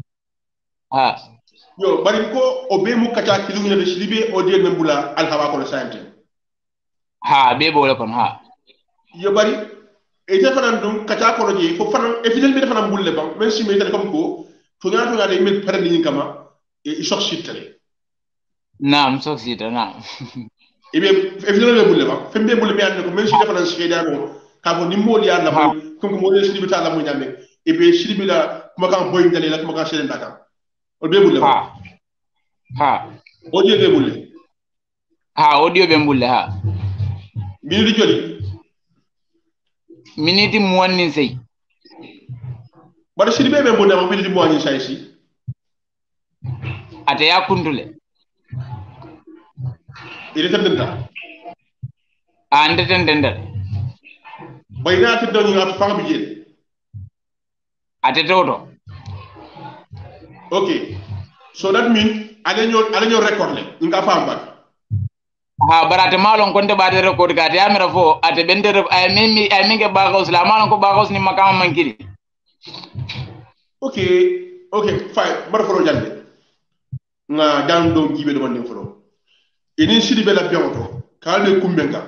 yo bari ko o be mu kata kilu ne sidibe o de membula al hawa ko sante be bo la kon yo bari ite fanan dum kata ko je fo fanan e fidel be fanan bulle ba même si me tan comme ko to ngana de mel parandi ni kama e soxitale naam soxita naam ibe e fidel be bulle ba fembe bulle be ande ko même si fanan sfeda no ka bo ni moli ya la ko mo le sidibe ta la mo nyame ibe sidibe la kuma kan boy ndale la kuma kan selen daka o be bulle ba audio be bulle audio be bulle mi di joli miniti muwanni sey bara sidibe be bonda mo miniti muwanni sey si ate ya kundule ile tandenta ande tandenda bayna ate do nga fa bi jeel ate toto okay so that mean ale ñoo record le nga fa am barate malon konde baade record ga te amira fo ate bende ay minge bagos la malon ko bagos ni makama mankiri okay fine bar foro jande nga dan do jibe do mande foro ini sidibe la bianto kalde kumbenga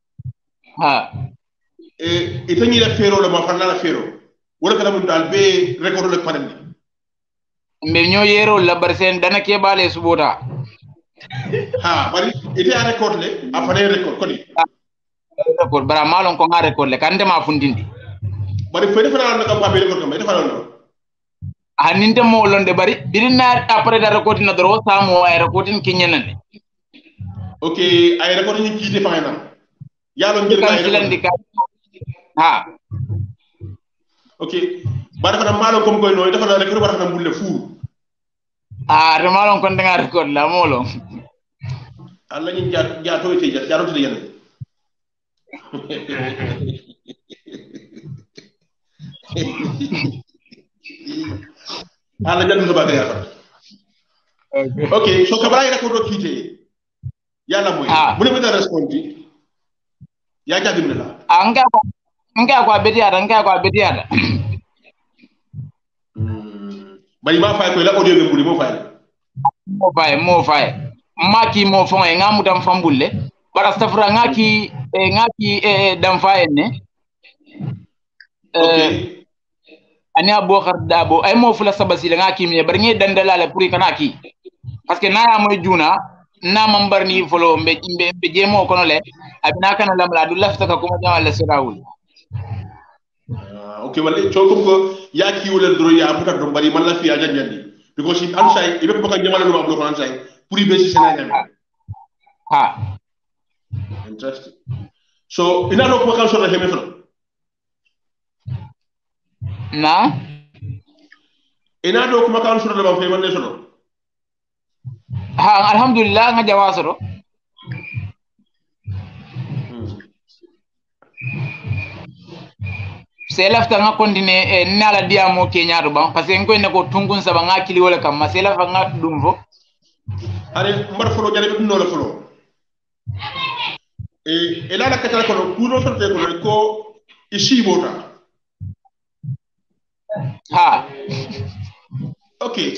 itani la fero la ma fanna la fero wala kala mun dal be record le parandi mbe ñoo yero la bar sen dana ke balé subota bari ite a record le a fane record ko ni record bara malon ko nga record le kande ma fundindi bari fe defana na kam be record kam defana no ninte mo londe bari birina après da record na doro samo ay recording kinyenane okay ay record ni kite fa na yalo ngir ay record okay bari fana malon ko koy no defana record bara na bulle fu remalon kon nga record la molo alla ñu jaato te jaato te yene alla jall ba ya okay so kabara ira ko do kite yalla moy bu ne meta respondi ya ja dimna la nga ko betiata bari ma fay ko la audio be mbuli mo fay maki mo fon e ngamu dam fambulle bara stafra ngaki dam fayenne ani abo khardabo ay mo fula sabasi ngaki mi bar ngi dandalale pour kanaki parce que na moy juna na mambar ni folo mbe jemo kono le abina kana lamla du lafta ka kuma jawal sirawul okay wala chokum ko yaki wala dro ya buta do bari man la fi aja jandi because if ansay ibe ko jamala no ablo ansay pour be ci Sénégal interesting So ina do ko kan so heme flo. Na Ina do ko kan so ba fe man ne so. ha alhamdulillah nga jawasoro c'est lafta nga continuer nala diamo ke ñaato ba parce que ngoy ne ko tungun saba nga kili wala kam ma c'est lafa nga dum fo Are mbar folo jare bi no la folo. E la katala ko ku no sorte ko ici bota. ha Okay.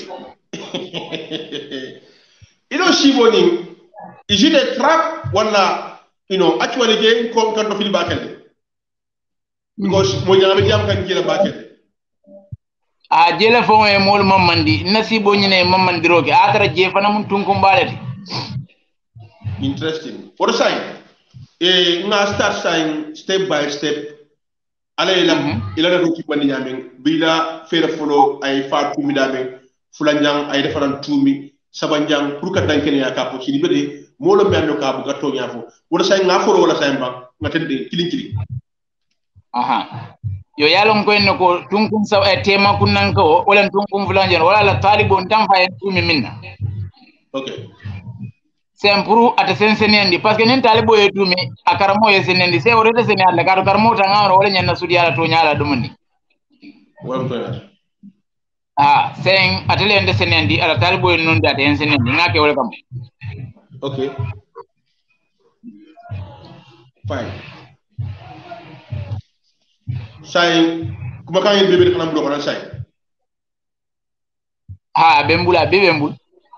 Shiboni, is it a trap? Actually, again, come to feel back because Mojang can get a bucket. A jela fo e mol mamandi nasibo nyine mamandiroke atara jefana mun tunkum balati. Interesting. For the sign, na start sign step by step. Ala ila ko ki bandi nyamen bila fere follow ay fa tumi dame fulanjang ay defaran tumi sabanjang pour ka dankene ya ka ko ci bede molo mendo ka bu gatto nyafo wala say nga foro wala say mba ngatende kilin Aha. Yo yalon ko en ko tunkum sa e tema kunnan ko wala tunkum fulanjang wala la talibon tam fa en tumi minna. Okay. C'est pour ate sensenendi parce que nen talibo e tumi akaramo e senendi se o rete senel la kar karmo tanga wala nyanna sudi ala to nyala dumani Well done. ah sen atele ende senendi ala talibo e non date en senendi ngake wala kam. Okay. Fine. Say kuma kan bebe kanam do kana say. Ha bembula bebembul.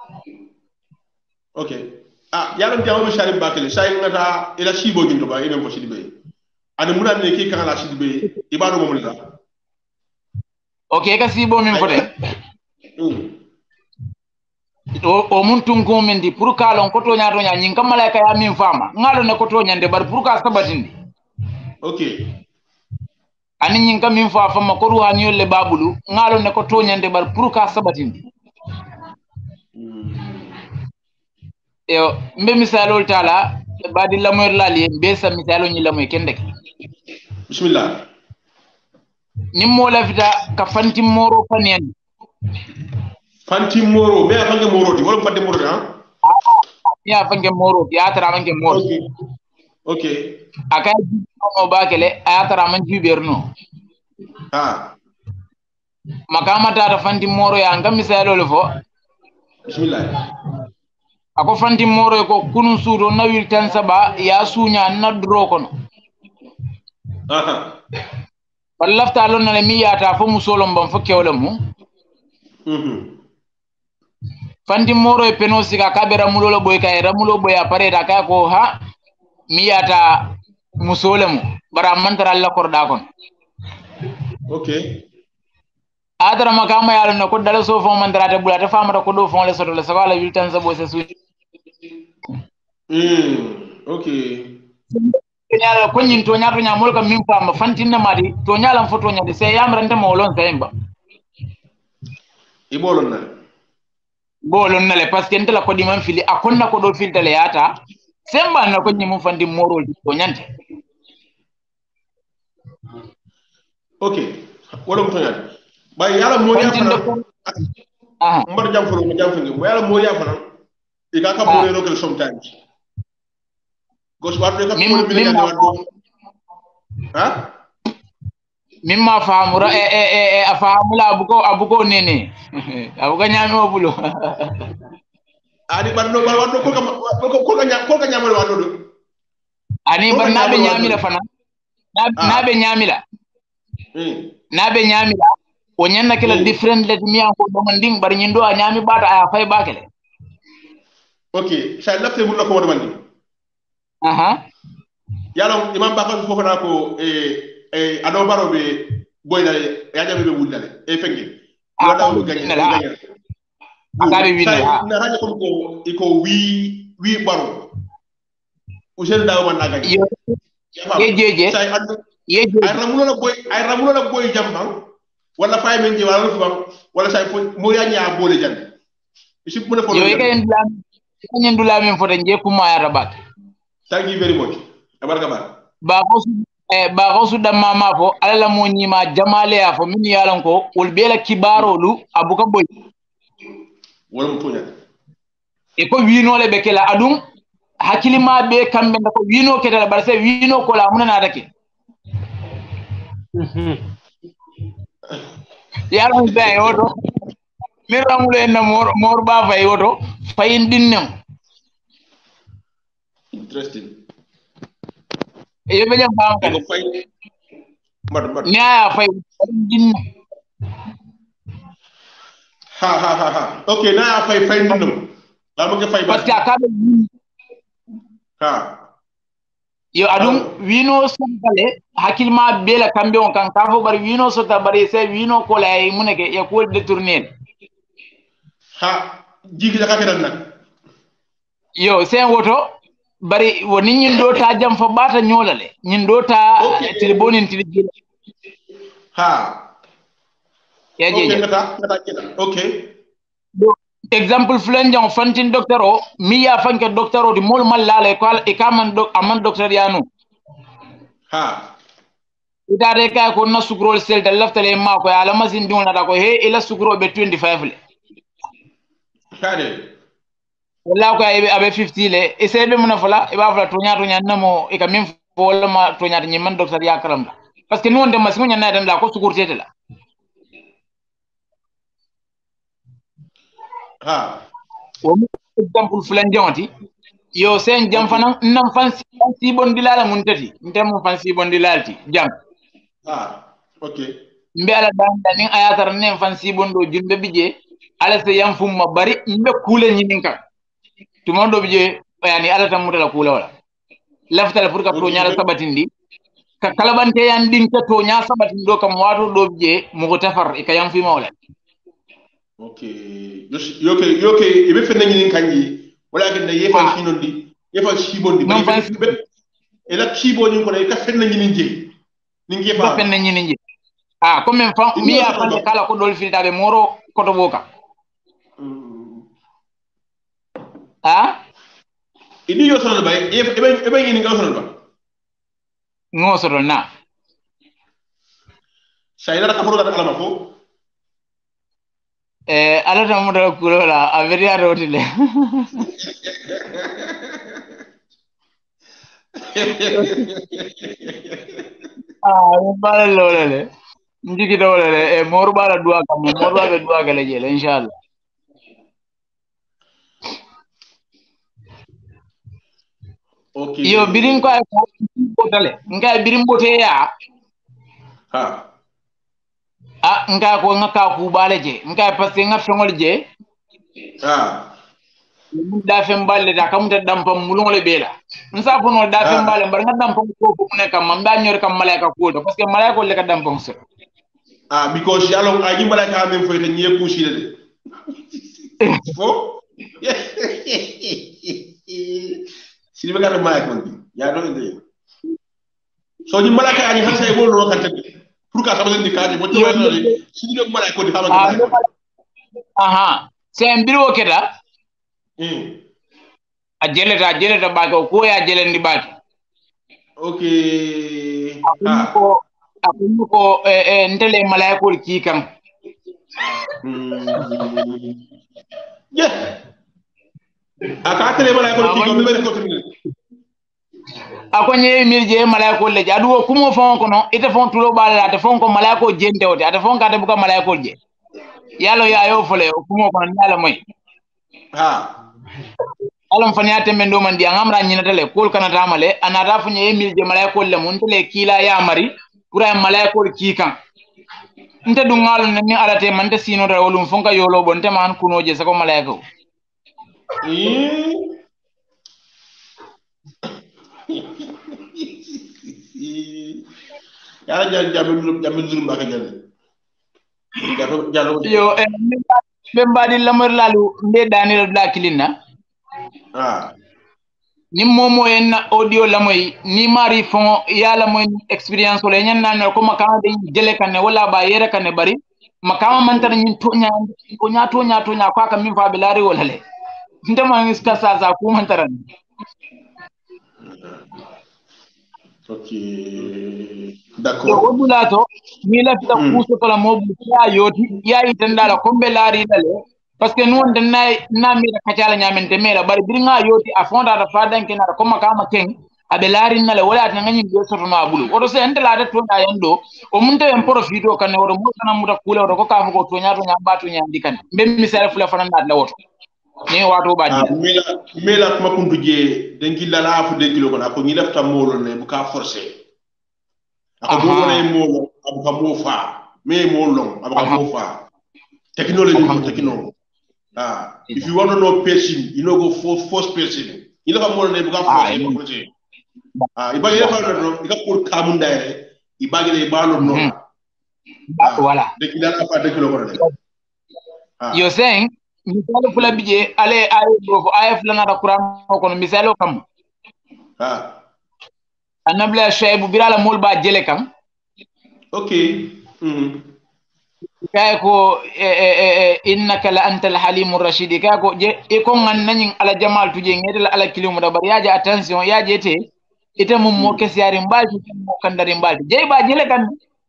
Okay. Yaron jawo sharim bakele say ngata ila shibo ginto ba ina ko sidibe ana munan ne ki kan la sidibe ibadu mo mulita Okay ka sibo min fote o mun tunko min di pour kalon ko to nyaato nya nyin kam malaika ya min fama ngalo ne ko to nyande bar pour ka sabatindi. Okay. Ani nyin kam min fa fama ko ruha nyol le babulu ngalo ne ko to nyande bar pour ka sabatindi. Yo mbe misalol tala badi lamoy lali be sa misalo ni lamoy kendek Bismillah. Nimmo la fita ka fanti moro fanien Fanti moro me afange moro di wala fanti moro di ha ya fange moro ya tara fange moro. Okay. Akay no bakele ya tara man juberno makama tata fanti moro ya ngam misalo le fo Bismillah. Ako fanti moro ko kunu suudo nawil tan saba ya sunya nadro kono wallafta lon na mi yata fo musolom bam fo kewlam mu fanti moro e penosi ka kabera mulo boy kay ramulo boy apare da ka ko ha mi yata musolem bara mantara alla korda kon. Okay. Adara makama yalo na ko dala so fo mantara te bulata famata ko do fon le soto le sawala wil tan sabo se su Okay. Nyala ko nyin to nyaato nyamol kam min fama fantinna madi to nyalam foto nyade se yamrante mawlon sayemba bolon nale parce que ndela ko di man fili akonna ko do filtale yata semba na ko nyimu fandi morol to nyante. Okay. Wala mo nyade ba yalla mo ya fana mbar jam foro mo jam fingi yalla mo ya fana e ga ka bo rero sometimes gos warde ka ko bi ya wardo mimma faamura afaamula abuko nene abuka nyami obulo ani barno bar wardo ko ka nyamale wardo do ani barnabe nyamila fana nabe nyamila nabe nyamila o nyanna kala different let mi an ko do manding bar nyindo a nyami bata a fay bakele. Okay sa lafte mu lako wado mandi yalo imam bakal fofo na ko ado baro be boyna ya jabe be wudale fengi wala do gagné akabe winna na haja ko iko wi baro o sel daw man na gagné yeje ay ramulo la boy jamba wala fay men ji wala fu wala say mo ya nya bolé jande isi mo defo yo kay ndula men foto je kuma ya rabat. Thank you very much abarka ba ba gausu da mama fo alala mo nyima jamale ya fo min yalan ko wol bela kibarolu abuka boy wala mo tonya e ko winole be kala adum hakilima be kambe ko wino ketala bar se wino ko la munana dake yalan be yoto mi ramulo en mor ba fay yoto fayin dinnem interesting e be jam bam kan fay mad nya fay dinnem ha okay na fay dinnem ba mo fay ba parce que akabe ha yo adum wino sontale hakilma bela kambe on kan kafo bari wino sota bari se wino ko lay muneke e ko détourner ha jigi la ka nak yo sen woto bari woni nyin do ta jam fo bata nyolale nyin do ta tilbonin tilji ha ya je ngata okay exemple fulan jang fantin docteur o mi ya fanke docteur o di mol mallale ko e kaman aman docteur yanu ha idare kay ko na sugrol sel dal laftale ma ko ala masin dum na ko he ila sugro be 25 le kade wala ko abe 50 le e sebe mun fala e ba fala to nya namo e ka min fo wala ma to nya ni man docteur ya karam parce que non de masin nya na dan la ko sugur tete la ha o exemple fulan jonti yo sen jam fana nam fansi bon dilala mun tati ntem fansi bon dilalti jam ha okay mbe ala dan ni ayatar nem fansi bon do jumbe bije ala se yam fumma bari mbe kule nyinin kan tumondo bije yani ala tam mutala kula wala laftala pour ka to nyaala sabatindi ka kalabante yan din ka to nya sabatindi do kam wato do bije mo ko tafar e ka yam fi mawla okay yoke ibe fenna nyinin kanji wala ke ne yefal hinondi yefal shibondi non fan e la shibo nyin ko ne ka fenna nyinin je ningi fa fenna nyinin je comme même fa mi ya fa kala ko dol filtabe moro koto boka idi yo solo bay ebe nyinin nga solo ba ngo solo na sayla ka furo da kala mako ala ta mudala kulola averia rotile bala lolale ndiki dolale e morbala dua kam morba be dua gale jele inshallah okay yo birin ko ay ko dale nga birin bote ya ha nga ko ngaka ku bale je nga parce nga fengol je da fem balle da kam ta dampam mulole bela nsa ko no da fem balle bar nga dampam ko ko ne kam mamba nyor kam malaika ko do parce que malaika le ka dampam so because yalo aji malaika men fo te nye ku shi de fo sini be ka malaika on ya do de so ni malaika ani hansa e bolo kan tan pour ka sababu ni kaje mo to wala sini be malaika ko di hama aha c'est un bureau keda a jeleta bake ko ya jelendi bake okay akunu ko ntele malaikol ki kam ye aka tele malaikol ki kam be ko tele akonye mirje malaikol le jadu kumo fon ko no ite fon tulo bala te fon ko malaikol jende wote ate fon ka te buka malaikol je yalo ya yo fole kumo ko nyala moy alam fanyate men do man di ngamra nyina tele kol kana tamale anata funye mirje malaikol le mun tele kila ya mari pura malaikol ki kan nte du ngalo ni alate man te sino da wolum fonka yolo bonte man kunoje sako malaiko ya jamul zulum ba ka jall yo be mbadi lamar lalu mbe danilo la kilina ni momo en audio lamoy ni mari fon yala moy experience wala nyen nan ko makama de jele kan wala ba yere kan bari makama man tan nyin to nya ko aka min fa bilari wala le ndema ngi ska sa ku man taran ok yo d'accord odulato mi lafita kuso kala mobu ya yoti ya itandala kombe laari dale parce que non den na mi da kacala nyamente mera bari biringa yoti a fonda da fadan ken da koma kama ken abe laari nale wala tan ngani be soto no abulu odo se entela da to da yando o munte en profito kan odo mo tan muta kula odo ko ka ko to nyaato nyambatu nyandi kan be misale fula fanan da la woto ni wato ba di mela kuma kuntu je denki lala afu de kilo kona ko ni lafta molo ne bu ka forcer ako do wona molo abu ka mo fa me molo abu ka mo fa technology ko technology if you want to know person you know go force person you know molo ne bu ka forcer ko forcer ibagi ya fa do ka pour kamun dayre ibagi le balo nona voilà denki lala afu de kilo kona you're saying misalo fula bije ale ayo bofo ayo fula na Qur'an ko no misalo kam annabla shaybu birala mol ba jele kam okay kay ko innaka la antal halimur rashid kay ko je e ko ngan nanin ala jamal tuje ngedela ala kilimu da bar yaje attention yaje te ite mum mo kesiyari mbalti mo kandari mbalti je ba jele kan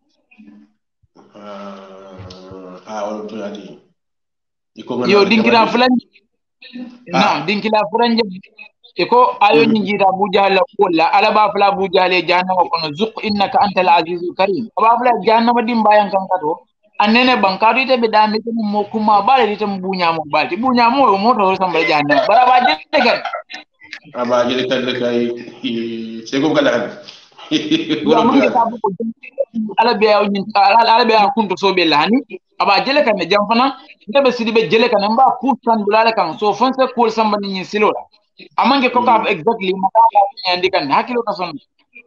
wala to yati yo dinkira fulan nam dinkila fulan je ko ayo ni jita buja la wala ala ba fala buja le jahannama kono zuq innaka antal azizul karim ba fala jahannama dimbayan kan kato annene bankado ite be dami to mo kuma bale ite bunya mo balti bunya mo mo to samba jahannama bara ba jette kan aba jele kan kay c'est comme kala yo man ke tabu ko ala be aw nyin ala be kunto so be lani aba jele kan jam fana ndebe sidi be jele kan mba kutan bulala kan so fonse ko samba ni silola amange ko ka exactly mata andi kan hakilo ka son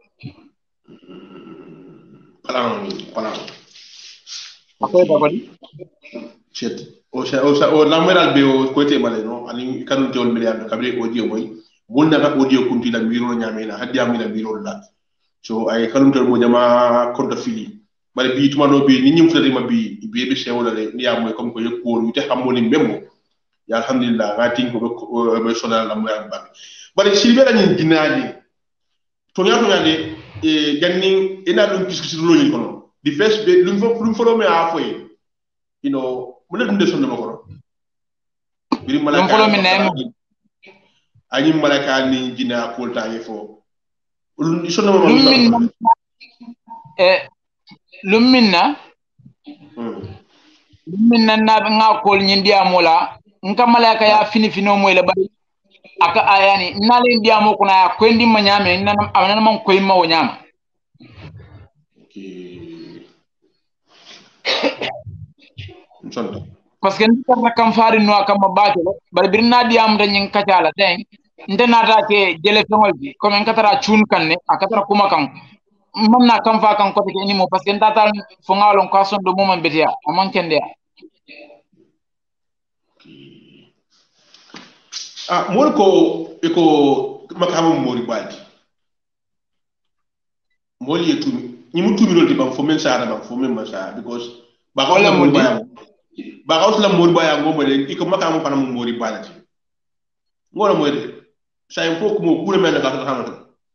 palang akoy da badi chet o la meral be o côté balé no ani kanu tewol milliard kabri audio moy bunna ka audio kunti la miro nyamena haddi amina miro la so ay kanu tewol mo jama konta fili bari bi tuma no bi ni nyim fulati ma bi be sewol le ni am moy comme ko yekko wite xamoni memmo ya alhamdulillah ngati ko be sonal la mo yam ba bari silbe la ni dinaji to ñaade ganni ina dum kisku lo ni kono di first be lu folo me afoy you know mo le dum de sonno ko biri malaka folo me nem ani malaka ni jina ko ta yefo lu sonno mo lumminna na nga kol nyindi amola nka malaka ya fini fino moy la bari aka ayani nale ndiya mo kuna ya kwendi manyame nana amana man koy ma wonyama parce que ndika kam faari no kam baate bari birna diam da nyin kacala den ndena ta ke jele fengol bi comme en katara chun kanne akatara kuma kan manna kam fa kan ko ke ni mo parce que ndata fo ngalon ka son do mo man betia amon kende mol ko eko makamu mori baldi mol yetu ni mu tumi lolti bam fo men sara bam fo men masa because ba ko la mol bayam ba ko la mol bayam mo de iko makamu fana mo mori baldi ngolo moy de say fo ko mo kure men ka ta hamato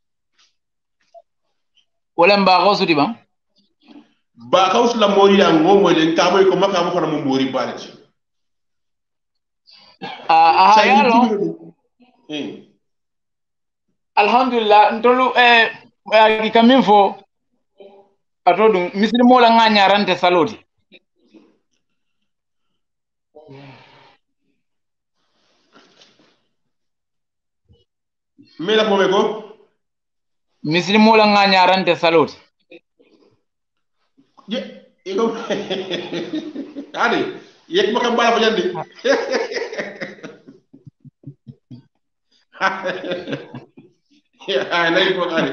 wala mba ko di bam ba ko la mori ya ngo moy de ka moy ko makamu fana mo mori baldi yalo alhamdulillah ntolu agi kamin fo atodum mislimo la nga nyarante saloti mela mo ko mislimo la nga nyarante saloti je iko ade yek makam bala ko jandi ay nay ko ari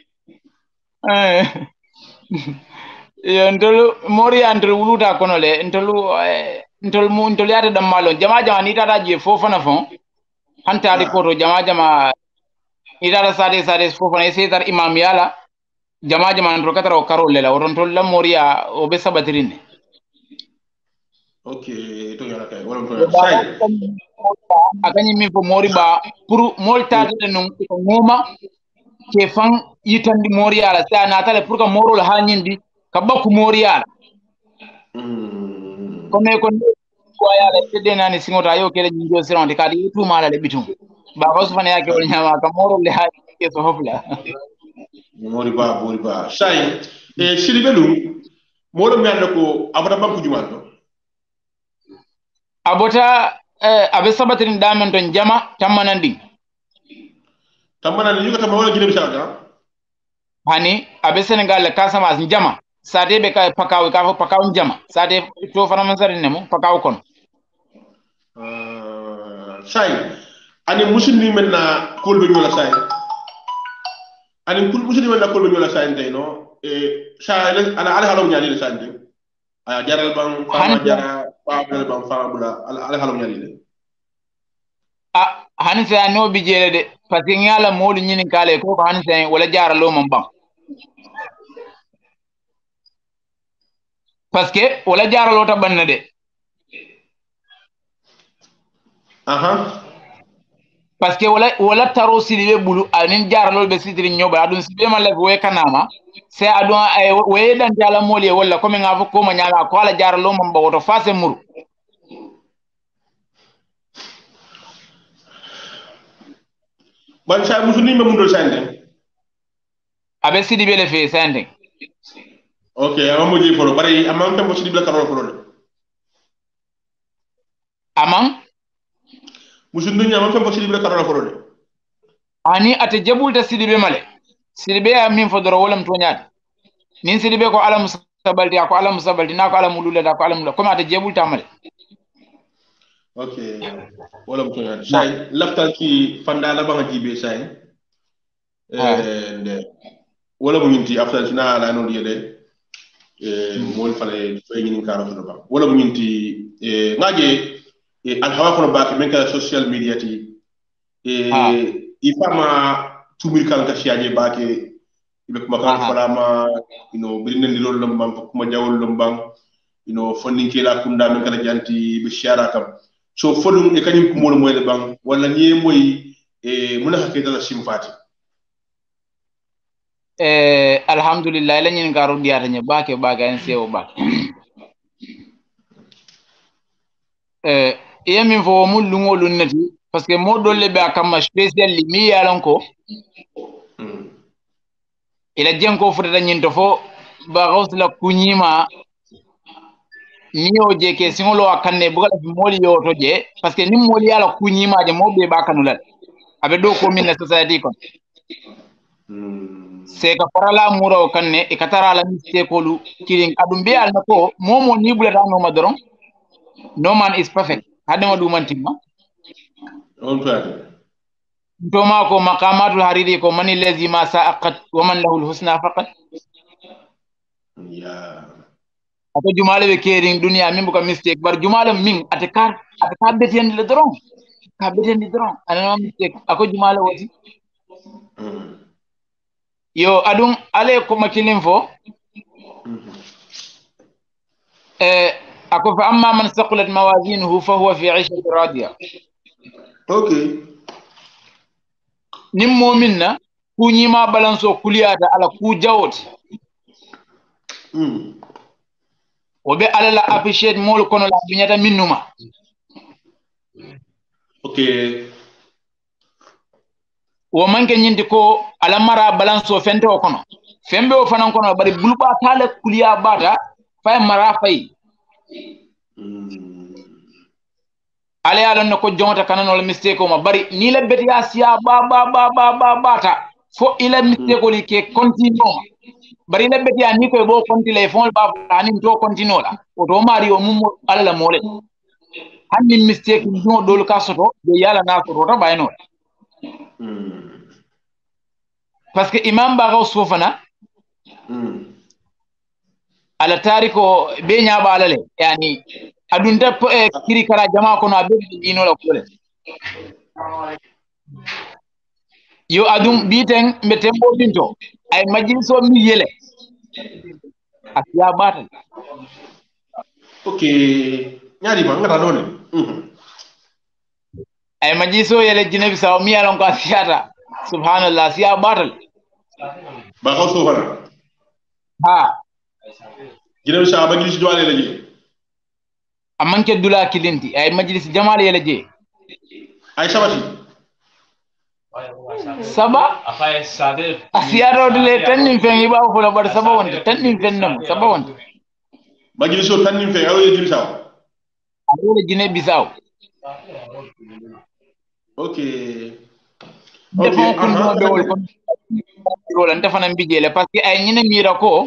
yo ntolu mori andru wuluta kono le ntolu yata dam malo jama ni tata je fofana fon hanta reporto jama ni tata sade fofana ese imam yala jama ntol katara o karol la woron tol la moriya o be sabatirine okay to yala kay wala to say akani mi fo mori ba pour mol tata de non ko ngoma ke fan yitandi moriala sa na tale pour que morol ha nyindi ka bakku moriala comme ko ko yala tedde nani singota yo kele njo sironde kadi tu mala le bitum ba ko so fane yake wol nyama ka morol le ha ke so hofla mori ba sai silibelu molo mi anda ko abata banku jumal do abota abe sabatirin damen ton jama tammanandi yuga tamma wala gine bisala hani abe Senegal le Casamance jama sate be ka pakaw ka fo pakaw jama sate to fana man sare nemo pakaw kon sai ani musulmi men na kolbe ñola sai ani kul musulmi men na kolbe ñola sai tay no sai ala halom ñali le sai aya jaral bang fama jara fama bang fama bula ala halom ñali le hani sa no bi jele de parce que ngala molu ñini kale ko hani sa wala jara lo mom bang parce que wala jara lo ta banna de parce que wala taro silibe bulu anin jara lo be sitiri nyoba adun sibe ma le we kanama c'est adun ay we dan jala moli wala comme ngafo ko ma nyala ko ala jara lo mom ba woto fase muru ban sa musulmi me mundol sande abe sidibe le fe sande okay amma moji folo bari amma tam sidibe la karol folo amam musulmi nyama tam sidibe la karol folo ani ate jabulta sidibe male sidibe ya min fodoro wala mto nyaade nin sidibe ko ala musabalti ko ala musabalti na ko ala mulula da ko ala mulula comme ate jabulta male okay wala mto nyaade say laftal ki fanda la ba jibe say wala bu ñinti after sina la no yede mol fale fay ñini karo to ba wala bu ñinti ngaje al hawa ko ba ke men ka social media ti ifama tumir kan ka siaje ba ke ibe kuma kan falama birinen lol lombam kuma jawol lombam fondin ke la kunda men kala janti be siara kam so fodum e kanyum ko mol moy le bang wala ñe moy muna hakke dala simfati alhamdulillah la ñin garu diata ñe baake en sewo ba min fo mu lungol nati parce que mo dolle be akama spécial li mi yalon ko ila jenko futata ñin to fo ba gawsla kuñima ni o je ke singolo akanne bugala moli yoto je parce que ni moli yala kuñima je mo be ba kanulal abe do ko min society kon c'est ka parala muro kanne e katara la miste ko lu kiring adum be al nako momo ni bulata no madoron no man is perfect hadama du man timma on faati toma ko maqamatul hariri ko man allazi ma saqat wa man lahu alhusna faqat ya ato jumale be kering dunia min buka mistake bar jumale min ate ka beten le doron ka beten di doron ana mistake ako jumale wati yo adun ale ko makilin fo ako fa amma man saqulat mawazinuhu fa huwa fi 'ishati radiya okay nim mominna ku nyima balanso kuliyata ala ku jawoti obe ala la appreciate mol kono la dunyata minnuma okay wo manke nyindi ko ala mara balanso fente o kono fembe o fanan kono bari bulba tale kuliya bata fay mara fay ale alon no ko jonta kananol mistake o ma bari ni la betiya siya bata fo ila mistake li ke continue bari la betiya ni ko bo continue fon ba ani to continue la o to mari o mum ala la mole hanni mistake no dol ka soto be yala na soto ta bayno parce que imam ba gaw sofana ala tariko be nyaaba alale yani adunta kiri kara jama kono abe dino la kole yo adum biten metembo binto ay majliso mi yele asiya batal okay nyari ba ngata dole ay majliso yele jinebi saw mi yalon ko asiyata subhanallah asiya batal ba ko so fana ha gina sa majlis do ale laji amanke dula kilinti ay majlis jamal yele je ay sabati saba asiyaro dile tannin fen yiba ko la bar saba wonde tannin fen nam saba wonde majlis so tannin fe ayo yedi saw ayo jine bisaw okay defon kun mo be wol kon rola defana mbijele parce que ay ñine mira ko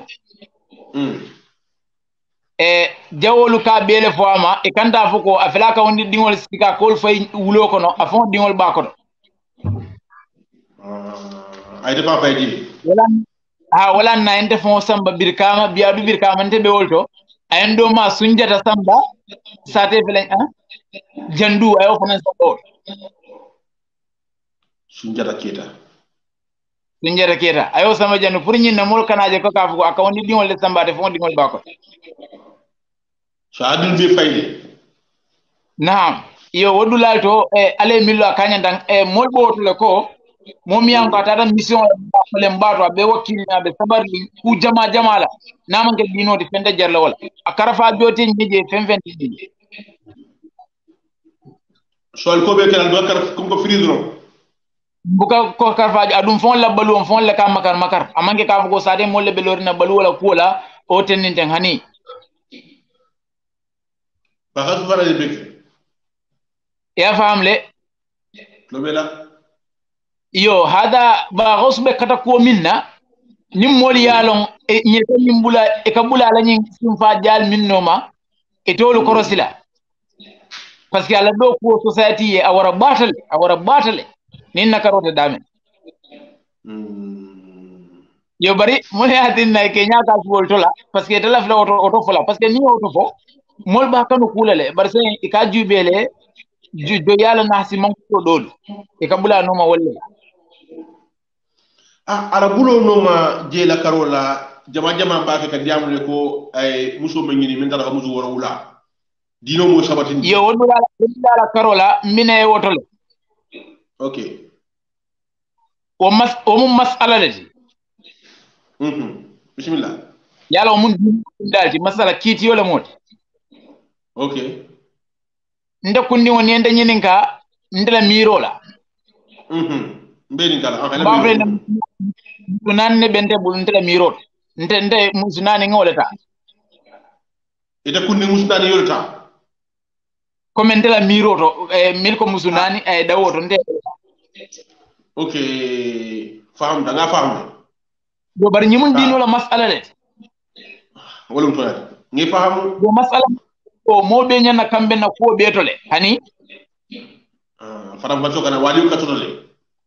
jawolu ka bele fama e kanta fuko afela ka wondi dingol sika kol fay wulo kono afon dingol ba kono ay defa fay di wala na ente fon samba birkama biadu birkama ente be wolto ayndo ma sunjata samba sate felen jandu ayo fanan sabo sunjata keta ayo sama jandu pour ñinna mol kanaje ko ka fuko aka wondi dingol le samba te fon dingol ba ko so adul be fayde naam yo wodulal to ale millo akanya dan molbo to le ko momiyan ko tata mission le mbato be wakilina be sabarli ku jamala namanke dino de fende jarla wala akarafa joti nyeje femfenti ni so ko be kala do kar kum ko fridro buka ko karfaji adum fon la balu fon la ka makar amanke ka ko sade molle be lorina balu wala kula o teninten hani bagas fara de bek ya famle lo bela yo hada bagas be kata ko minna nim moli yalon e nyeta nimbula e kabula la nyin simfa jal minnoma e tolu korosila parce que ala do ko society e awara batale nin nakarote damen yo bari mo yatin nay ke nyaka fol tola parce que tala fla auto fola parce que ni auto fo mol ba kanu kulale bar sen e ka jubele do yala nasi man ko dol e kabula no ma wolle ara bulo no ma jela karola jama ba ka diamule ko ay muso ma ngini min dara muso wora wula dino mo sabatin yo wala karola mine wotole okay o mas'ala lati bismillah yala mun dalti masala kiti wala mot okay nda kundi woni enda nyininka ndela mirola mbeni kala akala ba fere nanne bente bul ndela mirot nte musunani ngoleta ita kundi musunani yolta comme ndela miroto mil ko musunani ay dawoto nde okay faham da nga faham do bari nyimun dino la mas'ala le wala to ngi faham do mas'ala o mo be nyana kambe na ko be tole hani faram ba kana wali ka tole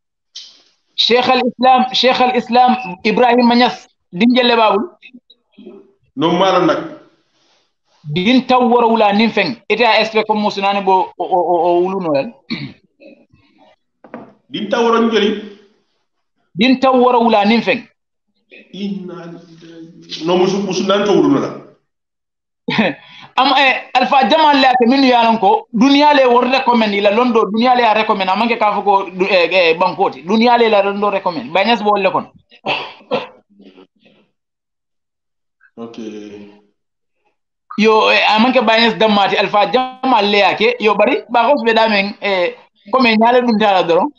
Sheikh al-Islam Ibrahim Niass dinjele babul no mala nak din tawwara wala nin feng eta espe comme musunani bo o wuluno el din tawwara njoli din tawwara wala nin feng no musunan to wuluno la am alfa jamal la ke min yalan ko dunya le wor recommend ila londo dunya le recommend amanke ka fuko bankoti dunya le la londo recommend bagnas bo le kon okay yo amanke bagnas damati alfa jamal le yake yo bari ba ko be damen comme nyale dum tala doron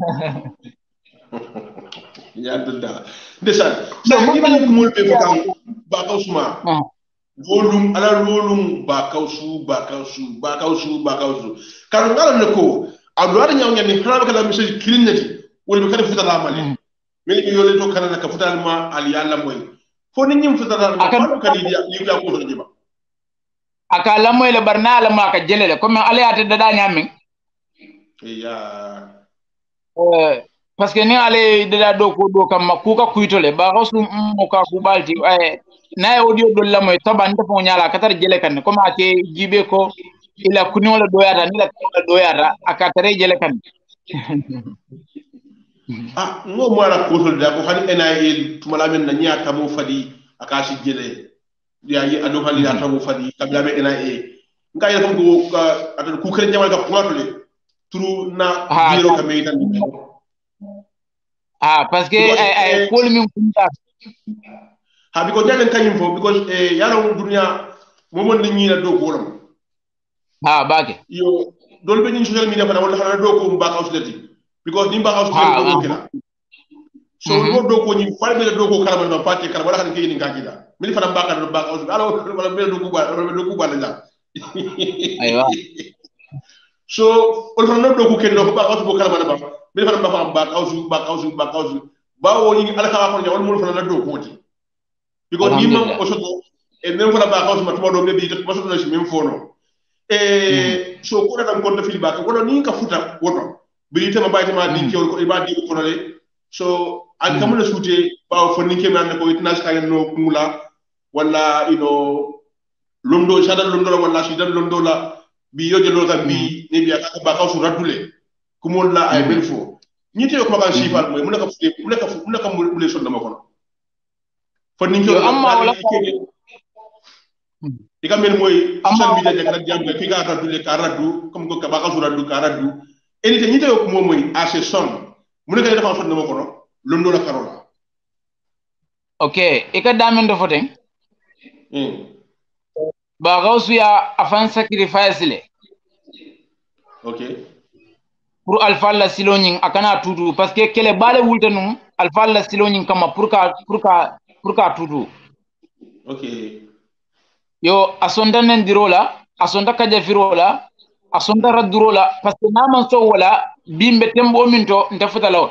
ya dunda ndesan sa ni ba ko mol be fakam ba ko suma wolum ala wolum ba kawsu kan ngala ne ko adu ada nyaw ngani xana kala message kilinati wol be kada futala mali mel bi yole to kana ka futal ma al yalla moy fo ni nyim futala ma ko kadi li ya ko to jiba aka la moy le barna la ma ka jelele comme ala ya te dada nyamin ya parce que ni ale dada do ko do kam makuka kuitole ba rasul mo ka ku balti na audio do la moy taban defo nyala katar jele kan comme ake jibe ko ila kunyola doyata ni la doyata aka tare jele kan ngo mara ko to da ko hani NIA tumala men na nyaata mo fadi aka si jele ya yi ado hali ya tawo fadi kabla be NIA nga ya ko ata ku kere jamal ka ko tole turu na biro ka me tan parce que ay kol min kunta because jagan kanyum fo because yalo dunya momon ni ñina do ko lam bake yo dol be ñu social media fana wala xana do ko mbaka uslati because ni mbaka uslati do ko kila so mo do ko ñi fal be do ko kala man paté kala wala xana ke ni ngaki da mi fana mbaka do mbaka uslati alo wala be do ko ba la aywa so on fana do ko ken do ko mbaka uslati kala man ba mi fana mbaka uslati ba wo ñi ala ka ko ñawol mo fana do ko ti because ni ma osoto e même fana mbaka uslati ma to do be bi to osoto na ci même fono so ko da ko fili ba ko ni ka futa woto bi tema bayta ma di kewol ko iba di ko le so an kamula sute ba fo ni ke man ko itnas ka no mula wala londo shada londo la wala shidan londo la bi yoje lo tan bi ni biya ka ba ka su radule kumol la ay bel fo ni te ko kan sifal moy mu naka futé mu naka mu le son dama ko fo ni ke amma wala ika mel moy social media jaga jambe ki ga radule ka raddu comme ko ka ba ka su raddu ka raddu enite ni te ko mo moy assez son mu naka dafa son dama ko londo la karola okay ika damen do foten ba gausu ya afan sacrifice le okay pour alpha la silonin akana tutu parce que kele bale wulta num alpha la silonin kama pour ka tutu okay yo asonda nen dirola asonda kaja firola asonda radurola parce que naman so wala bimbe tembo minto ntafuta law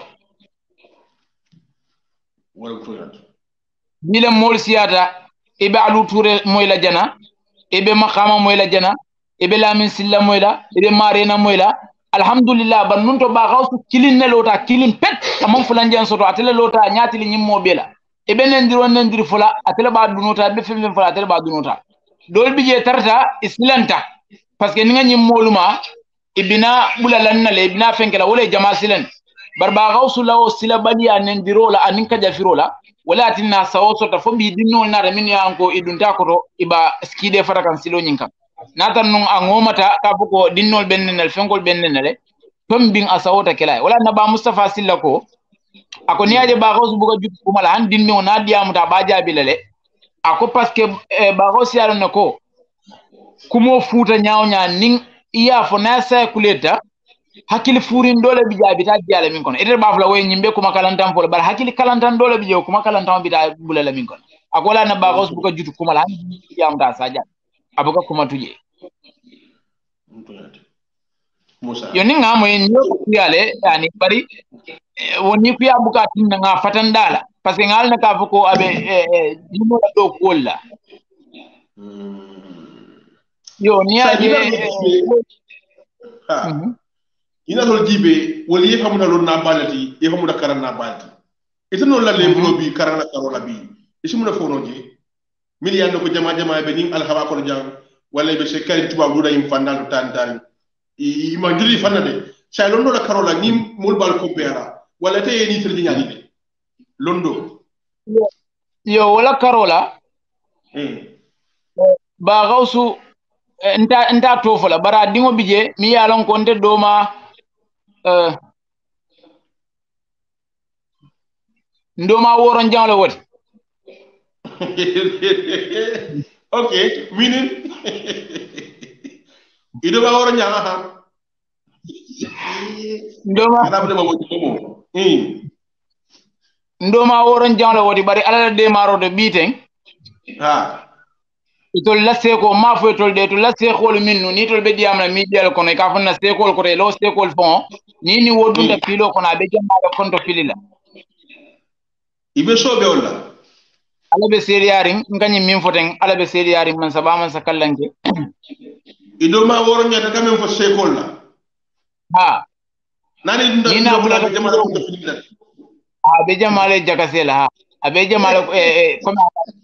wala ko bile mol siyata ibe alu touré moy la jana ibe makama moy la jana ibe lamin silla moy la ibe marena moy la alhamdulillah ban nunto ba gawsu kilin ne lota kilin pet tamam fulan jan soto atele lota nyati li nyimmo bela ibe nen dir fula atele ba dunota be fem fula atele ba dunota dol bije tarta islanta parce que ninga nyimmoluma ibina bulalan nale ibina fenkela wala jama silen barba gawsu lawo sila baliya nen dirola anin ka jafirola wala tinna sawoso ta fobi dinnol na min yanko idunta ko to iba skide fata kan silo nyinka natan nun a ngomata ka fuko dinnol bennenel fenkol bennenele tombin asawota kelay wala naba mustafa silla ko ako niaje ba gawsu buga jut kumala han dinno na diamuta ba jabilele ako parce que ba gawsu yalo nako kumo futa nyaawnya ning iya fo na sa kuleta hakili furin dole bi jabi ta diala min kono eder bafla way nyimbe kuma kalantam fo bar hakili kalantan dole bi jew kuma kalantam bi ta bulala min kono akola na ba gos buka jutu kuma la yam da saja abuka kuma tuje musa yo ninga mo en yo yale yani bari woni ku ya buka tin nga fatan dala parce que ngal na ka fuko abe dimo do kolla yo niaje ina tol jibe wali ye xamuna lon na balati ye xamuna karan na balati ita non la le bulo bi karan na karola bi isi muna fono je miliyan ko jama be ning al khaba ko jang wala be se kari tuba bu dayim fandal tan i ma juli fanade say londo la karola ni mul bal ko bera wala te ni tirdi nyadi be londo yo wala karola ba gausu nta tofola bara dingo bije mi yalon ko nte doma ndoma woron janglo woti okay meaning ido ba woron jang ha ndoma woron janglo woti bari ala de marodo biten itol la seko ma fo itol de to la sekol minnu ni tol be diamna mi dial kono ka fonna sekol ko lo sekol fon ni wodunda filo kono be jamma konto filila ibe sobe wala ala be seriyaring ngani min foten ala be seriyaring man sabama sakallanke ido ma woro nyata kamen fo sekol la nani dunda ni na bula jamma konto filila be jamale jakasela abe jamale kono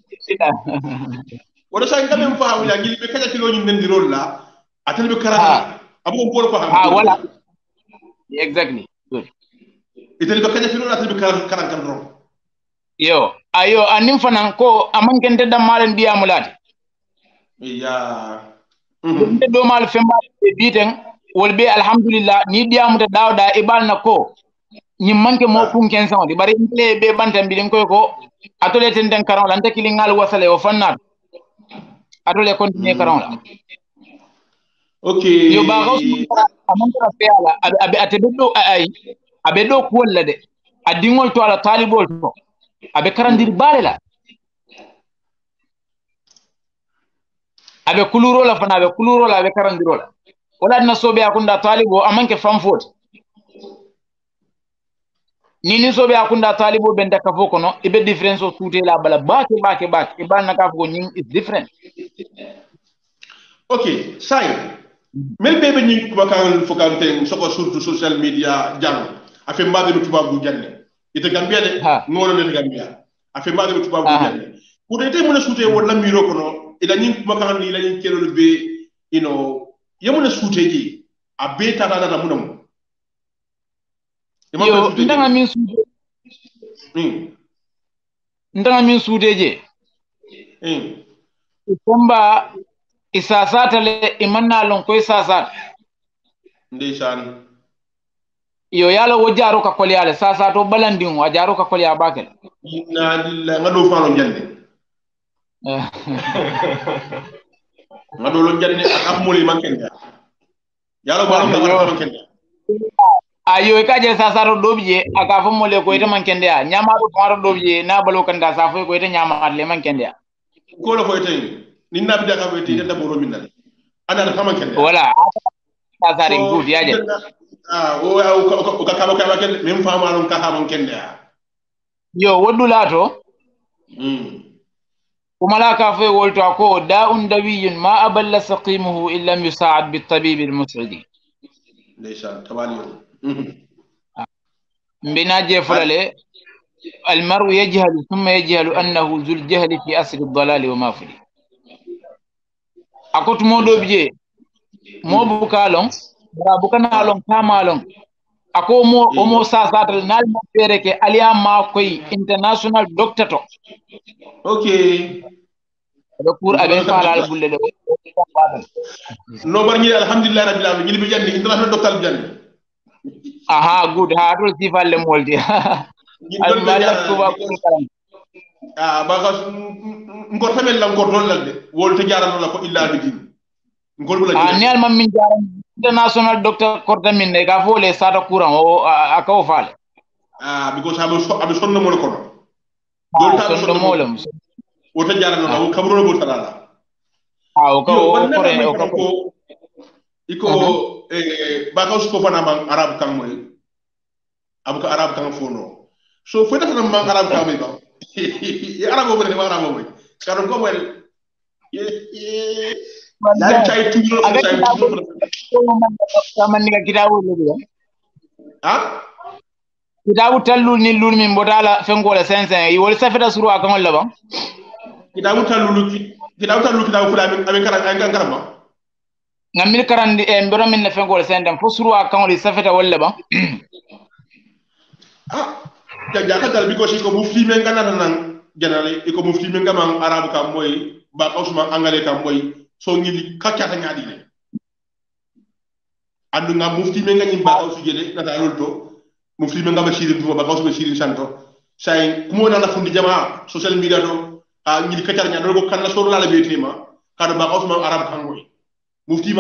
wala sa ngam fa hawla ngil be kaja kilo nyin ndi rol la atel be karata abu ko ko ha wala exactly good itel be kaja kilo atel be karan kan ron yo ayo anim fanan ko amankente damalen diamulati ya nde do mal femba biten wolbe alhamdulillah ni diamuta dawda ibalna ko ñim manke mo kunken sa di bari le be bantam bi ko ko atole ten den karon lan takili ngal wasale o fanna atole continue karon la okay yo ba gaus amanta fe ala abe atebe ay abe do ko wala de adingol to ala talibol to abe karandir bare la abe kuluro la fana abe kuluro la abe karandiro la wala na sobe akunda talibo amanke famfot nini sobe akunda talibo benda kafo kono ibe difference o tute la bala bake ibal na kafo nying is different. Okay, sai mel bebe ñi kuma kan fokante soko surtout social media jang afi mbaga du tubabu janne ite gambia de ngolo ne gambia afi mbaga du tubabu janne pour de mo na souté wala miro kono ila ñi kuma kan ni la ñi kelo be yamuna souté ji abe tata na munam yo ndanga min souté je komba isasata le imanna lon ko isasata ndeysaan yo yalla wo jaro ka kol yalla sasa to balandin wa jaro ka kol ya bakel inna lillahi ngado falo jande ngado lo jande ak amuli mankende yalla bo lo mankende ayo ka je sasa to dobje aka fo mole ko ite mankende ya nyama do faro dobje na balo kanda sa fo ko ite nyama le mankende ya ko lo fo ite ni nabi daga be ti da boro minna ana na fama kende wala sasa ring good ya je o ka kaba kaba kende même fama lon ka ha kende yo wodulato وملاك في والتعكو داء دوي ما أبل سقيمه إن لم يساعد بالطبيب المسعد ليش تبالي بناجي فلالي المرء يجهل ثم يجهل أنه ذو الجهل في أسر الضلال وما فيه أكوت مودو بجي مو بكالون بكالون كامالون ako mo sasatal nal mo fere ke aliya ma koy international doctor to okay do pour abe falal bulle de no bar ñi alhamdulillah rabbil alamin ñi bi jandi international doctor jandi aha good ha to sifalle moldi al malak tuba ko karam ba ga ngor tamel la ngor don lalde wolto jaarano la ko illa bi din ngor bu la ni al mam min jaaram international doctor korta min ne ga fole sata courant o akaw faale because abe sonno mo ko dol ta sonno molum wota jarano la kabro bo talala o ko iko ba ka ko fana man arab kan moy abu ka arab kan fono so fo dafa man arab kan moy ba arab bo ne arab moy kado ko wel dan chay tudo man ni kitabu le ha kitabu tallu ni lul min bodala fengola sensen yi wol safeta suru akon la ba kitabu tallu fula amin karan karama ngamil karandi e mbero min fengola sensen fo suru akon li safeta wala ba ja ka dal bi ko ci ko mufti men ganata nan janale e ko mufti men gaman arab kam moy ba usman angale kam moy so ngi kaccata nyaadi le andu nga mufti men ngani ba usu jele nata lolto mufti men ngaba shirin duma ba usman shirin santo say mo na fundi jamaa social media do ngi kaccata nyaado ko kan la so la be tema kado ba usman arab kam moy mufti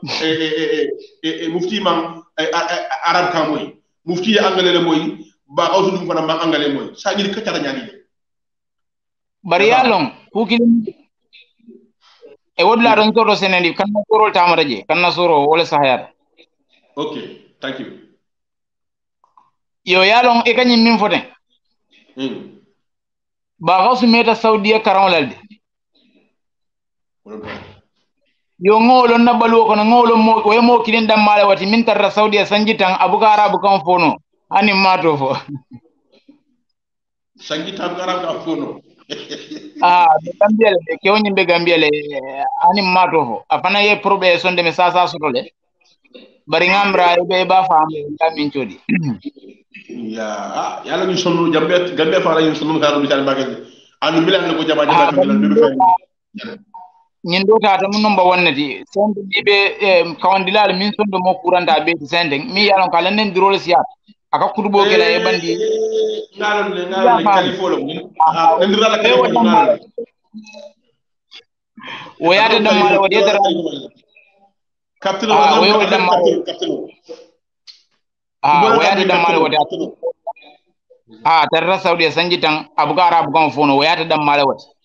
man arab kam moy mufti angale le moy ba awsu dum fana ma angale moy sa ngi kaccata nyaadi le bari yalon kukilim e wodla don toro senendi kan na torol tamara je kan na soro wala sahayat okay thank you yo yalon e kanyim min foten ba gasu meta saudiya karam lalde yo ngolo na balu ko ngolo mo we mo kilin dam mala wati min tarra saudiya sanjitan abuka arabu kan fono ani mato fo sanjitan arab kan fono Gambia le ke woni be Gambia le ani mato fo afana ye probe sonde me sasa sotole bari ngamra be ba fam min jodi ya la ñu sonu Gambia fa la ñu sonu xaru bi tan bagay anu milan ko jaba jaba mi lan be fay ñin do tata mun nomba wonnati sonde be kawandilal min sonde mo kuranta be sende mi yalon kala nen dirole siat aka kutubo kela e bandi ngalon kalifolo ndira la kalifolo ngalon o yaade dam mala o dedara captain o yaade dam mala o yaade dam mala o dedara tarra saudi sanji tan abuga arab gon fono o yaade dam mala wat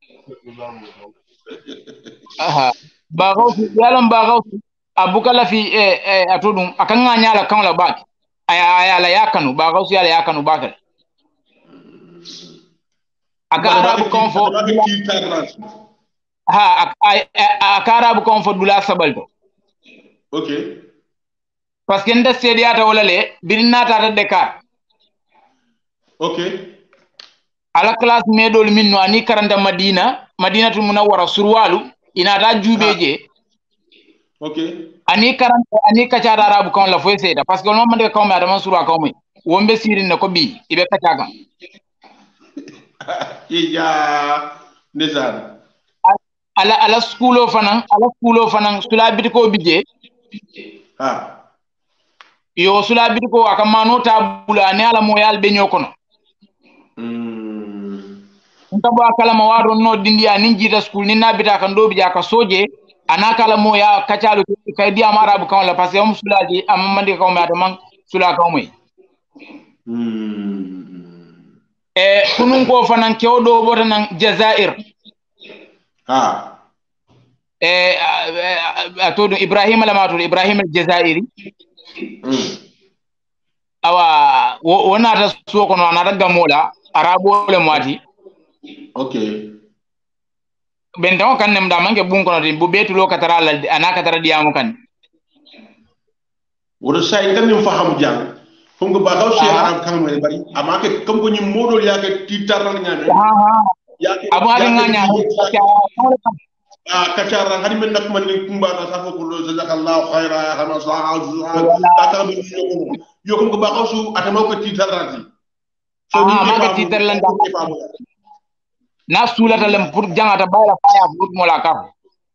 bagawsi yalam bagawsi abuka la fi atudum akanga nyala kan la bak aya la yakanu bagawsi ala yakanu bakal aka arabu konfo aka arabu konfo dula sabalto okay parce que nda sediata wala le birinata ta Dakar okay ala class medol minno ani karanta madinatul munawwara surwalu inata jubeje okay ani karanta ani kacada arabu kon la foy seda parce que non mande ko ma dama surwa ko mi wombe sirin ne ko bi ibe kacaga iya nizar ala schoolo fanan sula bitiko bije yo sula bitiko aka mano tabula ne ala moyal be nyokono ntabo akala ma wado no dindiya nin jita school nin nabita kan do bija ka soje anakala moya kacalu kay di am arabu kan la parce que am sulaji am mandi ko ma man sula ko moy kunun ko fanan kewdo bota nan Jazair atodo Ibrahim al-Jazairi awa wona ta soko no anata gamola arabo le mwati okay ben taw kan nem da manke bun kono bu betulo katara la anaka tara diamu kan wodo say kan nim faham jang fum nga ba xaw ci arab kan moy bari amake kam ko ñi modol yaake ti taral ñame yaake abu hadi nganya kacara hadi men nak man ni kumba ta safo ko jazakallahu khaira hama sa'a ta ta bi yo ko ba xaw su atama ko ti tarati so ni ma ti tarlan da na sulata lem pour jangata bayla faya pour mo la kaf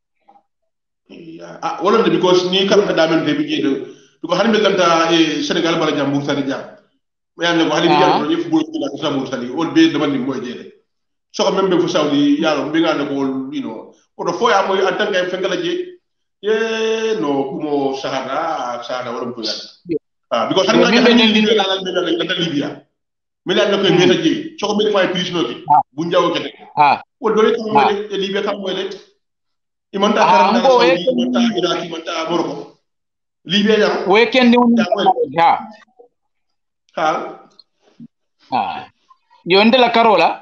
wala de because ni kam da men de bi jedo ko hani be ganta Senegal bala jambour sani jam mo yande ko hani bi jam ñef bo ko la jambour sani ol be de man ni moy jede so ko membe fu saudi yalo be ngane ko you know ko do foya moy en tant que fengala je no kumo sahara wala ko yalla because hani nga hani ni la be Libya Milan ko meta je so ko be fay prisoner bi bu njaw kete wol do ko mo le Libya kam mo le imanta karam na saudi imanta iraq imanta morocco Libya ya weekend yo ndela karola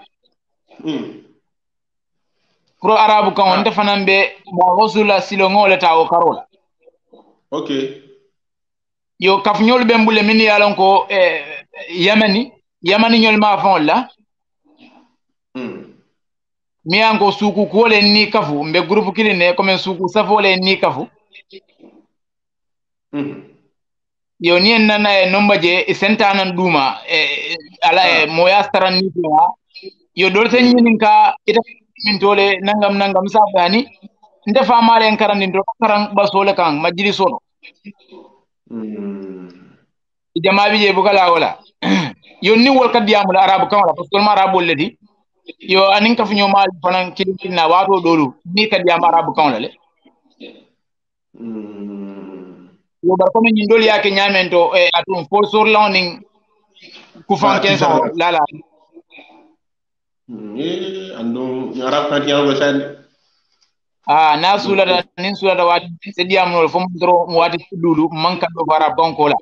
pro arabu kan wonde fanambe ba wasula silongo le tawo karola okay yo kafnyol be mbule min yalon ko yamani nyol ma fon la mi anko suku ko le ni kafu mbe groupe kiline comme suku safo le ni kafu yo ni nana nomba je sentanan duma ala moya staran ni yo dol sen ninka ita min tole nangam sabani nde famale en karandi do karan basole kan majiri sono jamabi je bugala wala yo ni wol kadiyamul arabu kan wala parce que arabu ledi yo anin ka funyo mal fanan kidina wato dolu ni kadiyam arabu kan wala le yo bar ko min ndol yake nyamento atum sponsor laning ku fanken so lala ando arab kan tiawo san na sulada nin sulada wati se diam no fo mo wati dulu manka do arab kon ko la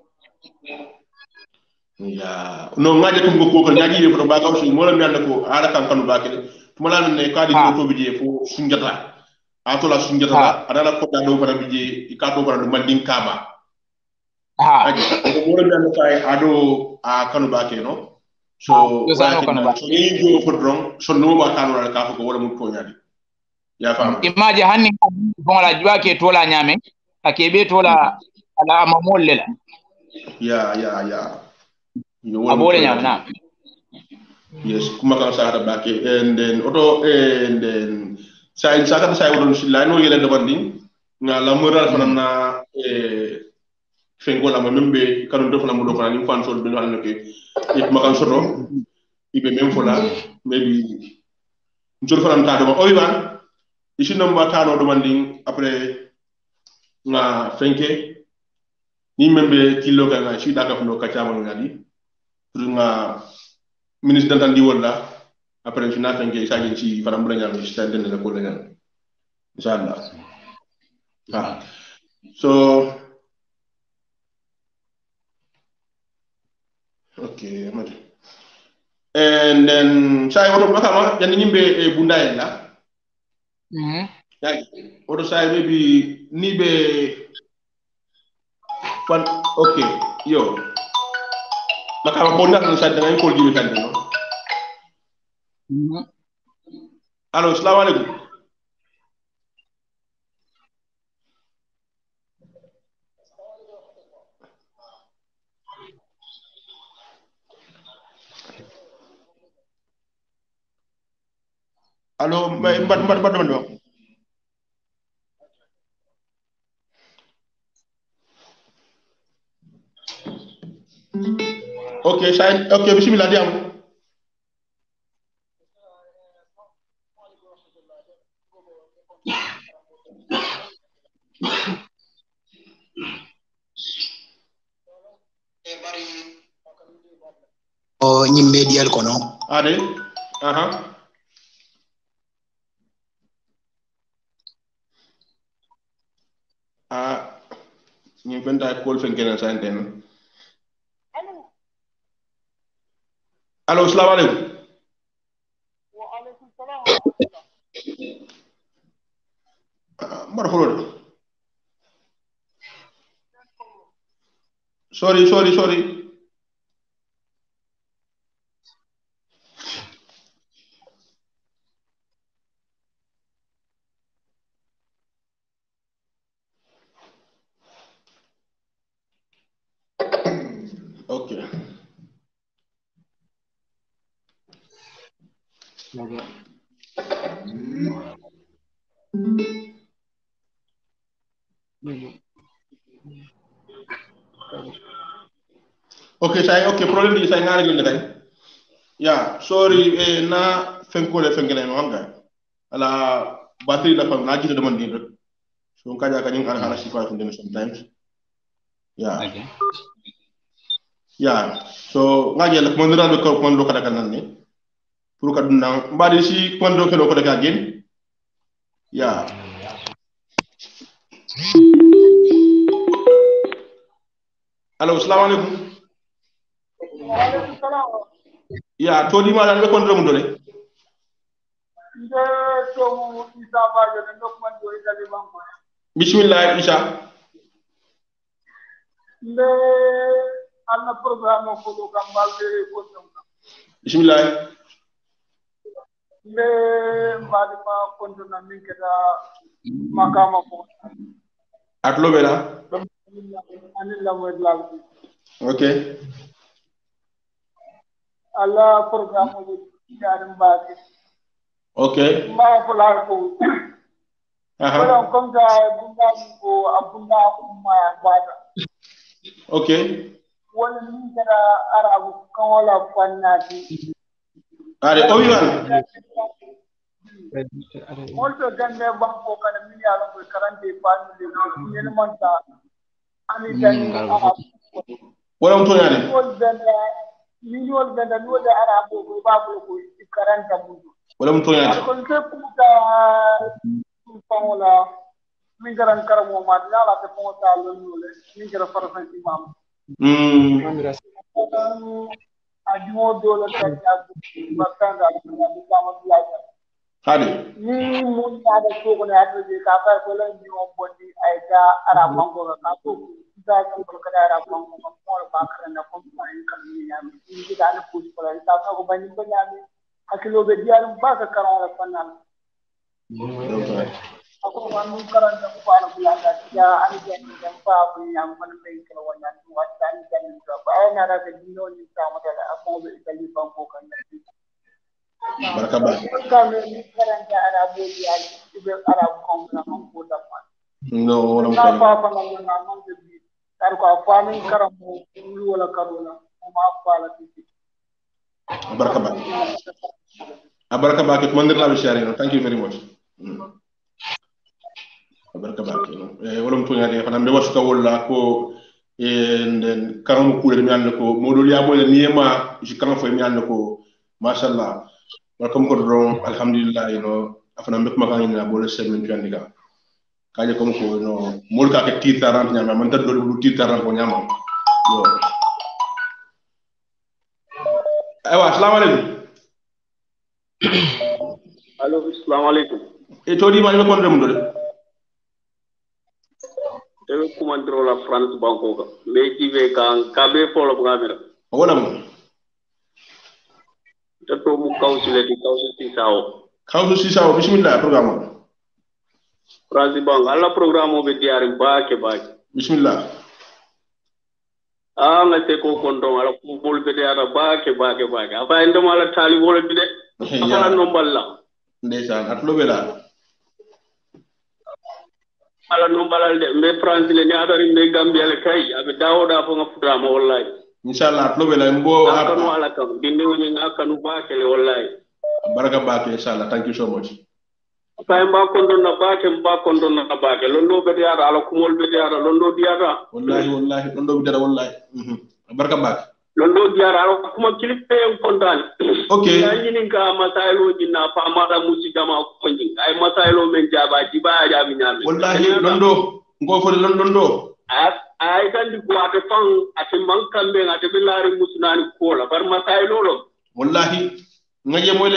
ya no ngaje tum ko nyaagi ye to ba gaw su mo la mi andako ala kan kanu bakele tuma la ne ka di to bi je fo sunjata atola sunjata adala ko da do para bi je ka do para do mandin kaba mo la mi andako ay ado kanu bakele no so so ni jo ko dron so no ba kanu la ka ko wala mu to nyaadi ya fam imaje hanni bon la jwa ke tola nyame akebe tola ala amamol lela ya abole nyamna yes kuma kan sa bake and then sa ka sa wodon sila no yele do bandi na la moral fanana fengo la membe kanu do fana mo do fana ni fan sol be no halne ke et makan soto ibe même fola maybe njol fana ta do o yiwan ici no mba no do manding après nga fenke ni membe kilo ka nga ci daga fno ka chama ngadi pour nga ministre d'entendre wala après fina fenke sa ci fana mo la ñam ci tan den ko la ñam inshallah so okay and then sai woto makama yan nyimbe e bunda yella woto sai maybe ni be fan okay yo makama bonna tan sai da ko jibe tan no allo assalamu alaikum allo mbad okay sai okay bismillah diam o ñimme diyal ko no ade ñi benta call fenkena santen allo assalamu alaikum wa alaikum salam mar holo sorry okay okay say okay problem di say ngara gel tay ya sorry na fenkole fenkene no nga ala batterie la fam na jitu demand din rek so kaja ka ñu ala sifa fu sometimes okay so ngaje la mo ndara ko mon lo kada kan ni pour ka dunna mbadi si kon do kelo ko daga gen allo assalamu alaikum wa alaikum salam to di ma dan be kon do mun dole nde to mu isa barbe ndok man do itali banko bismillah isa nde anna programme ko do kam balde ko tam bismillah nde mbadi ma konto na min keda makama ko atlo bela anilla mo dal okay alla programme ko jarim baati okay ma fular ko wala comme ça bunda ko abunda umma bata okay wala min keda arabu kan wala fannati are o wiwan molto gande banko kana min yala ko karante family no min monta ani tani wala on toñade ni yol benda no de arabu ko ba ko karanta mu wala on toñade ko ke puta paola min garan karamo ma dala te ponta lo nyole min gara farasan imam ajumo dole ta ya bakanga na kama laja hade ni mun ya da ko ne ya je ka fa ko lan ni on bondi ay ta ara mango ka ko da ka ko ka ara mango ko mo ba ka na ko ma en kan ni ya ni da na push ko ta ko bani ko ya ni hakilo be diarum ba ka karon la fanan ako man mun karanta ko ana bulanda ya ani jani dan fa bu yam man be kala wannan wata ni jani to ba yana da dino ni ta mata da ako be kali ban ko kan baraka ba kame ni karanta arabu ya ibe arabu kon na ko da ma no wala na fa fa na man de bi kar ko farming karamo wala karona ma fala titi baraka ba ke mandir la sharing thank you very much baraka ba ke wala mo tunya de fana be wasu ka wala ko en karam ko mi an ko modul ya mo ni ma ci karam fo mi an ko mashallah welcome ko do alhamdulillah afana mbek ma kan na bo le semen jandiga kaje comme ko mol ka ke tir 40 nyama man tan do lu tir 40 ko nyama yo aywa assalamu alaykum allo assalamu alaykum e to di ma ko ndem do de commandro la France banko ka me ki ve kan kabe polo ngamira wala mo to mu kawsule di kawsu si sawo bismillah programme France bank alla programme be diari baake bismillah nga te ko kondo ala ko bol be diara baake afa ende mala tali wala bi de ala no balla ndeysaan atlo bela ala no balal de me France le ni adari me Gambia le kay abe dawoda fo nga programme wallahi inshallah atlo bela mbo akanu ala kam dinde woni akanu baake le wallahi baraka baake inshallah thank you so much Kay mba kondo na baake londo be diara ala kumol be diara londo diara wallahi londo be diara wallahi baraka baake londo diara ala kuma kilipe en kontan okay yani ka masailo jinna fa mara musidama ko ngi ay masailo men jaba jiba jabi nyame wallahi londo ngo fo londo ay kandi ko ate fan ate mankambe ate bilari musnani ko la bar masailo lo wallahi ngaje moyle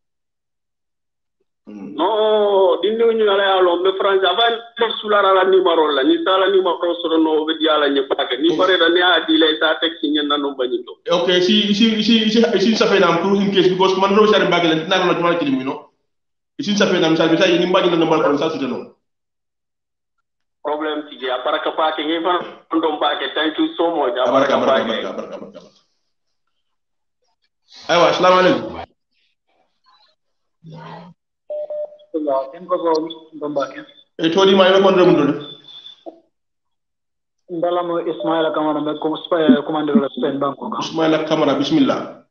no dindi ñu ala yalo me France avant sulara la numéro la ni sala numéro soro no be diala ñu paake ni bare da ni adi lay sa tek ci ñen nanu bañu to okay si ça fait nam pour une case because man do sare bagale na no dama ci limino si ça fait nam sa bi tay ni mbagi na mbal ko sa suté no problème ci ya baraka paake ngi fa ndom paake thank you so much baraka aywa assalamu alaykum en ko go ndombake e todi ma ko ndem dole ndalamo Ismaila Kamara me ko commander la Spain banko ka Ismaila Kamara bismillah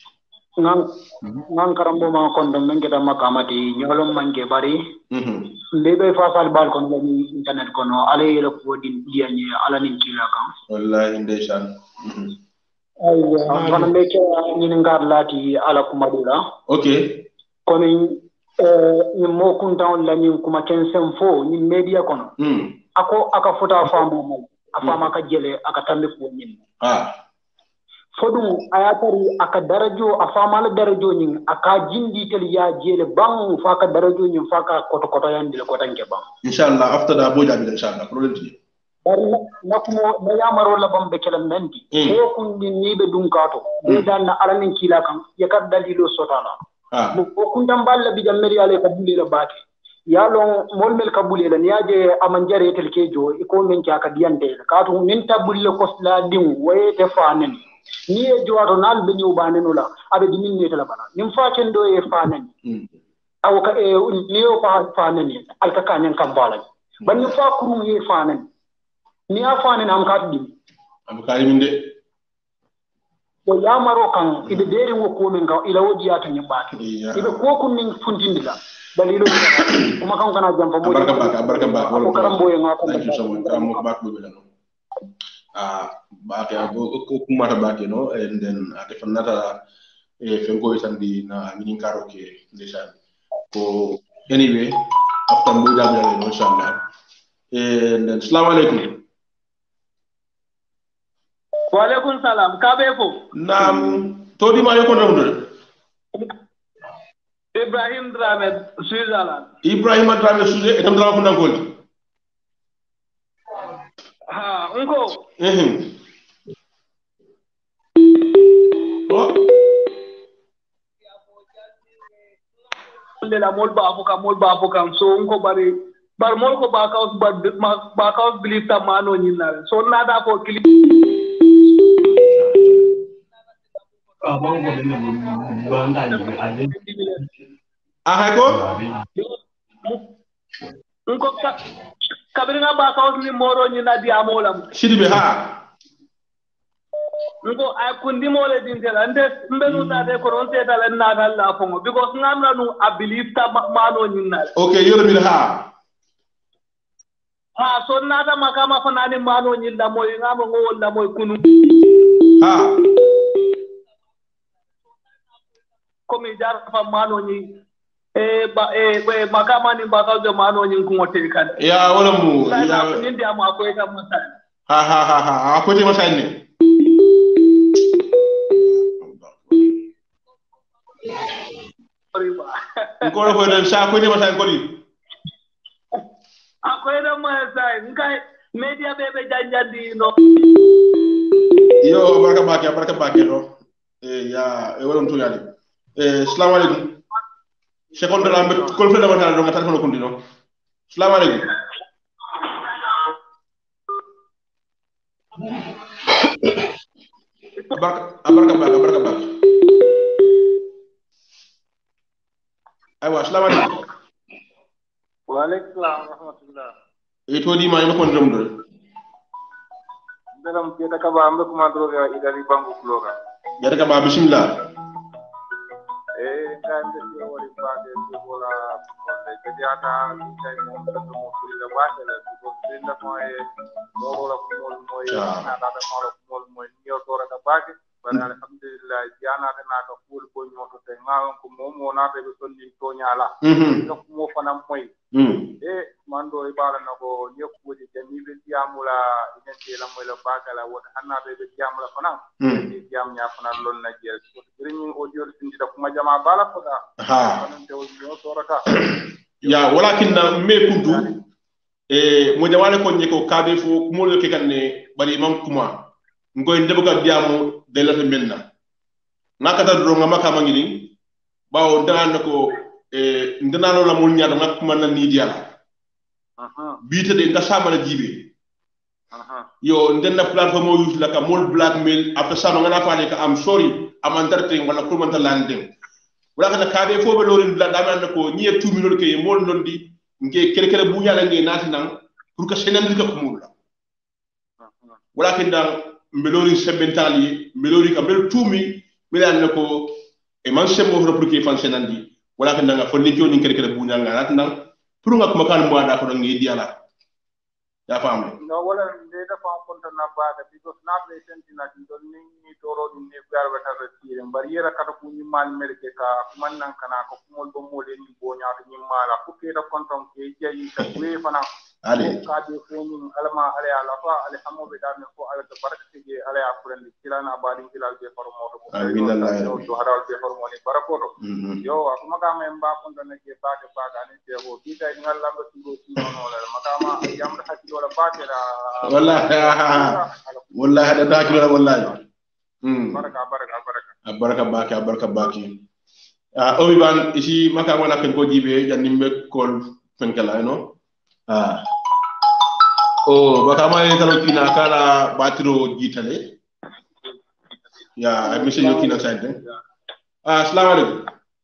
ngan karambo ma kondo menge da makamati nyolom manke bari mbebe fa fal bal kon ni internet kono ale la ko din dianye ala nin kila kam wallahi ndeysaan aywa fana mbeke ni ngar lati ala kumadula okay kono ni mo kuntan la ni kuma kensen fo ni media kono ako aka futa famo afama ka jele aka tambe ko nyin fodum ayatari aka darajo afama la darajo nyin aka jindi tel ya jele bang fa ka darajo nyin fa ka koto yandi le ko tanke bang inshallah after da boja bi inshallah problem ti bari nakumo na yamaro la bambe kala menti ko kundi ni be dun kato be dan na alanin kila kan yakar dalilo sotana ko kuntam balla bi jammeri ale kabuli la baake yalo molmel kabuli la niaje amanjare telkejo iko men ka diyante ka to min tabulle kosla dim wayete fanen ni e jowato nal be nyubanenu la abe dimin ne tala bana nim fa ken do e fanen aw ka e ni o fanen alka kanen kam bala ban ni fa kuru e fanen ni a fanen am ka dim am ka yiminde ko yamaro kan ibe deri wo ko men ga ila wodi ata nyimbaake ibe ko kun nin fundindila dalilo kuma kan kana jamfa mo barka ba ko karambo e ngako thank you so much karambo ba ko be no baake ko kuma ta baake no and then ate fanata fengo itandi na minin karo ke deja ko anyway after mo jabe no inshallah and then assalamu alaikum wa alaikum salam kabe fo nam to di ma yoko ndon Ibrahim Drame Switzerland Ibrahim Drame Switzerland etam dara ko ndangol unko la mol ba afuka so unko bari bar mol ko ba kaus believe ta mano nyina so nada ko kili aha ko unko ka kabringa ba ka ni moro ni na diamolam Sidibe ha ngo ay kundi mole dintela nde mbenu ta de ko ron teta len na dal la fongo because ngamla nu I believe ta mano nyinna okay yoro mi ha so nata makama fanani mano nyinda moy ngamo ngol la moy kunu ha komi jar fa mano nyi makama ni baka de mano nyi ko ngote kan ya wala mu ya ni ndia ma ko eta masal ha ko te masal ni ngoro ko den sa ko te masal ko ni akwai masal ngai media bebe janjandi no yo baraka bake no ya wala mu yali assalamu alaikum seconde la mbe ko fe dama tan do ngata ko kondino assalamu alaikum baraka bake aywa assalamu alaikum wa alaikum rahmatullah to di ma ko ndum do dalam kita ka ba ambe kuma droga idari bangu floga yata ka ba bismillah kan de wori ba de bola de kadiata tay mo mo kuri la ba de ko dinda mo mo la mo na da mo niyo tora ka ba de bana alhamdulillah jana de na ka ful ko nyoto te ngalon ko mo na de so ni to nyala ko mo fana moy mando ibala nako nyekudi jami be diamula inente la moy la bakala won hanna be diamula fana diam nya fana lon na jel ko green audio sindi da kuma jama bala ko da non te audio torata ya walakin na me kundu mo jawale ko nyeko kabe fo mo le ke kanne bari mam kuma ngoy ndebuga diamu de la menna nakata do ngama kama ngini bawo dan ko ndanano la mo nyaada ngak man na ni diala bita de nga samana jibe yo ndenna platform mo use la ka mol blackmail after sama ngana faale ka am sorry am antarte wala ko man talande wala kana kabe fo be lorin la dama ko ñe 2 million ke mol londi nge kere bu ñala nge nati nan pour que senen ka ko mulla wala kin dan mbelori sebentali mbelori ka mbel tumi milan ko e man sembo pour que fan senandi wala kin dan fo ni joni kere bu ñala nati nan pour nga kuma kan mo da ko ngi diala ya fam no wala de da fa konta na ba da because na be sentina don ni toro ni ne gar bata da tire bariera kata ku ni mal merke ka man nan kana ko mol bo mol ni bo nyaado ni mala ku ke da konton ke jeyi ka we fana ale ka de ko ni alma ale ala fa ale hamo be da ne ko ala da barakati je ale afrandi kilana ba din kilal be farmo to alhamdulillah to haral be farmo ni barakoto yo akuma ka me mba konta ne ke ba ga ni je go bi dai ngal lamba tugo no la makama yam da hakki wala batira wallahi hada dakilo wallahi baraka baki obi ban isi maka wala ken ko jibe janimbe kol fenkala no baka ma talo kina kala batiro jitale ya monsieur yo kina sante assalamu alaikum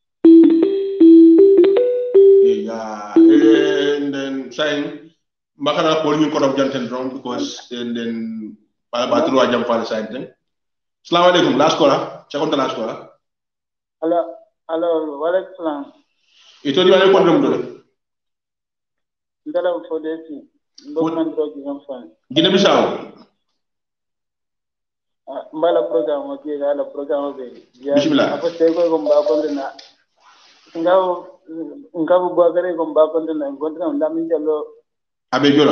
ya and then saying makana ko ñu ko do janten drum because and then batiro jam fa sante assalamu alaikum la scola seconda la scola hello walaikum salam ito di wale ko dum do ndala fo desi ndokman do gi ngam fan gine bisaw mbala programme ke ala programme be bismillah apo te ko mba ko na ngaw bo gare ko mba ko na ngontra ndamin jallo abe jola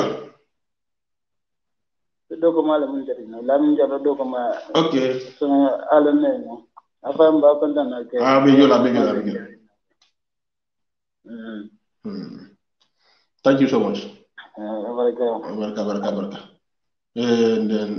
do ko mala mun jari no lamin jallo do ko ma okay so ala ne no apa mba ko na ke abe jola thank you so much baraka and then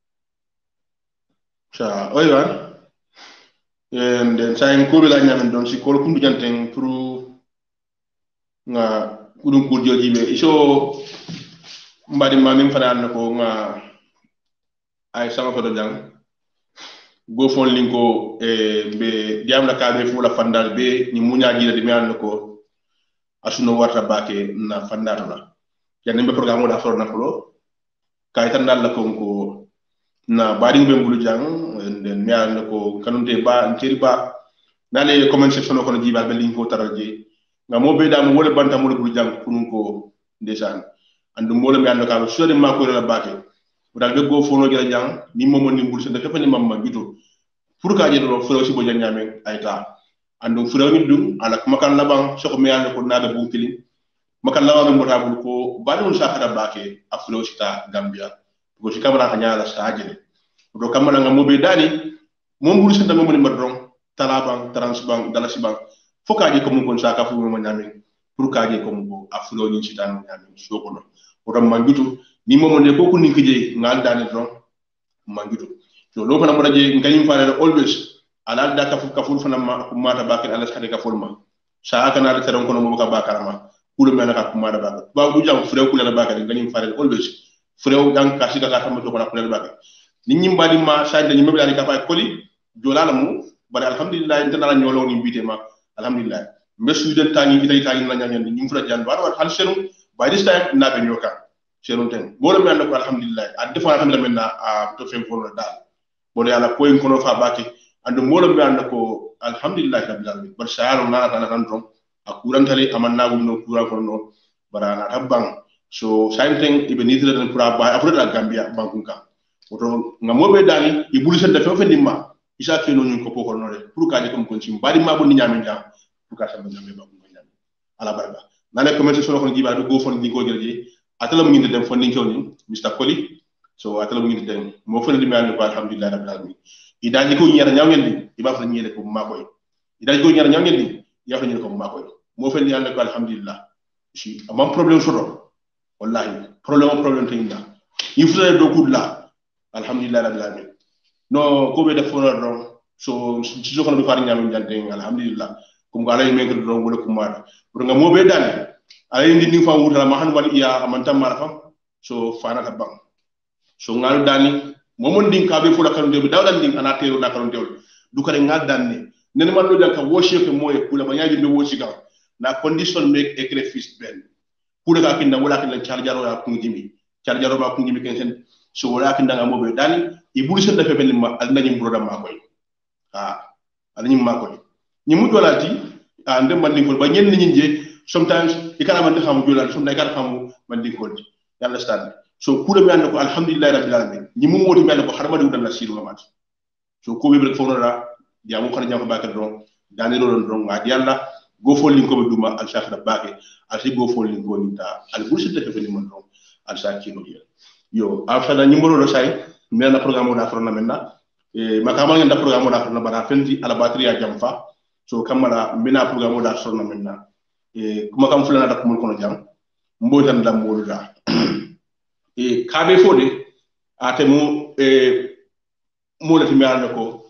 sa oiwa and then saying ko la nyamen don si ko kundu janten pour nga kudum ko joji be iso mbadi mamin fanan ko nga ay sama ko dang go fon linko be diam la kabe fu la fandal be ni munya gila di me an ko asuno warta bake na fandata la ya nembe programme da for na folo kay tan dal la ko na bari be mbulu jang den mi an ko kanunte ba teri ba na le comment section ko no jibal be link ko taraje nga mo be da mo wala banta mo bulu jang kunun ko ndesan andu mo le mi an ka so de ma ko la baake dal be go fono gela jang ni momo ni mbulu se da fani mamma gitu pour ka je do furo ci bo jang nyame ay ta andu furo ni dum ala ko makan labang so ko mi an ko na da bu kili makan labang mo tabul ko badul sakara baake aflo sita gambia ko ci kamera kanya la saajele do kamana nga mobe dani mom bulu senta mo ni madron talabang transbang dalasibang fokaje ko mo kon saka fu mo nyame pour kaje ko mo aflo ni sita no nyame soko no otam mangitu ni momo ne ko kunin kije ngal dani dron mangitu to lo fana mo daje ngayim faale always ala da kafu fana ma mata bakal ala sade ka fulma sa kana da taron kono mo ka bakarama kulo mena ka kumada bakal ba bu jam fure kula bakal ngayim faale always fure gang ka sika ka tamma to ko kula bakal ni nyimba di ma sa dañu mebe dal ka fay koli jolala mu bari alhamdulillah intana la ñolo ni bité ma alhamdulillah mesu den tangi itay tangi la ñaan ni ñu fura jan war war hal senu by this time na be ñoka senu ten bo lo mel ko alhamdulillah a defa alhamdulillah menna a to fem ko dal bo yalla ko en kono fa baki andu mo lo mel ko alhamdulillah rabbil alamin bar shaaru na tan tan ton a kurantale amanna no kura ko no barana tabbang so sainten ibe nidre den pura ba afrata gambia bankunka oto ngamobe dani e bulu sen da fe ndimma isa ke no nyun ko pokol no re pour ka je kom kon sim bari ma bon nyame jam pour ka sa be nyame ba ko nyame ala barba nane commencer so ko jiba do go fon di ko gelje atala mu ngi dem fon ni ni Mr. Koli so atala mu ngi dem mo fon di mel ko alhamdulillah rabbil alamin ida ko ñera ñaw ngeen di iba fa ñele ko ma koy ida ko ñera ñaw ngeen di ya fa ñele ko ma koy mo fen yalla ko alhamdulillah ci amam problème soto wallahi problème tinda ifra do kudla alhamdulillah rabbil alamin no ko be def fo do so ci jokono be fari ñam jante alhamdulillah kum ko alay men ko do wala kum ma pour nga mo be dal alay ndi ni fa wutala ma han wal iya amanta mara fam so fana ta bang so ngal dani momon din ka be fu la kan de dawdan din ana tero na kan de du ko ngal danne nen man do janka wo chef moy kula ba ñaaji be wo ci ga na condition make écrit fils ben pour ka kinda wala kin la charjaro ya kungimi charjaro ba kungimi ken sen so wala kin danga mobe dani e bulu sen da fe ben ma al nanyim broda ma koy al nyim ma koy ni mu dolati ndem man dingol ba ñen ñi je sometimes e kala man xamu jolal sometimes kala xamu man dingol you understand so kula mi andako alhamdulillah rabbil alamin ni mu modi mel ko harma du dalla siru mat so ko be rek fo na ya mu xana ñam bakal do dani lo don ma yalla go fo lin ko be duma al shakh da baake al si go fo lin ko ni ta al bulu sen da fe ben man do al shakh no yo afala numéro lo say mena programme da frona menna e makama ngenda programme da frona bana fendi ala batterie jamfa so kamala mena programme da frona menna e kuma kam fulana da kumul kono jam mbotan da moluda e kabe fode atemu mo le fi meal ko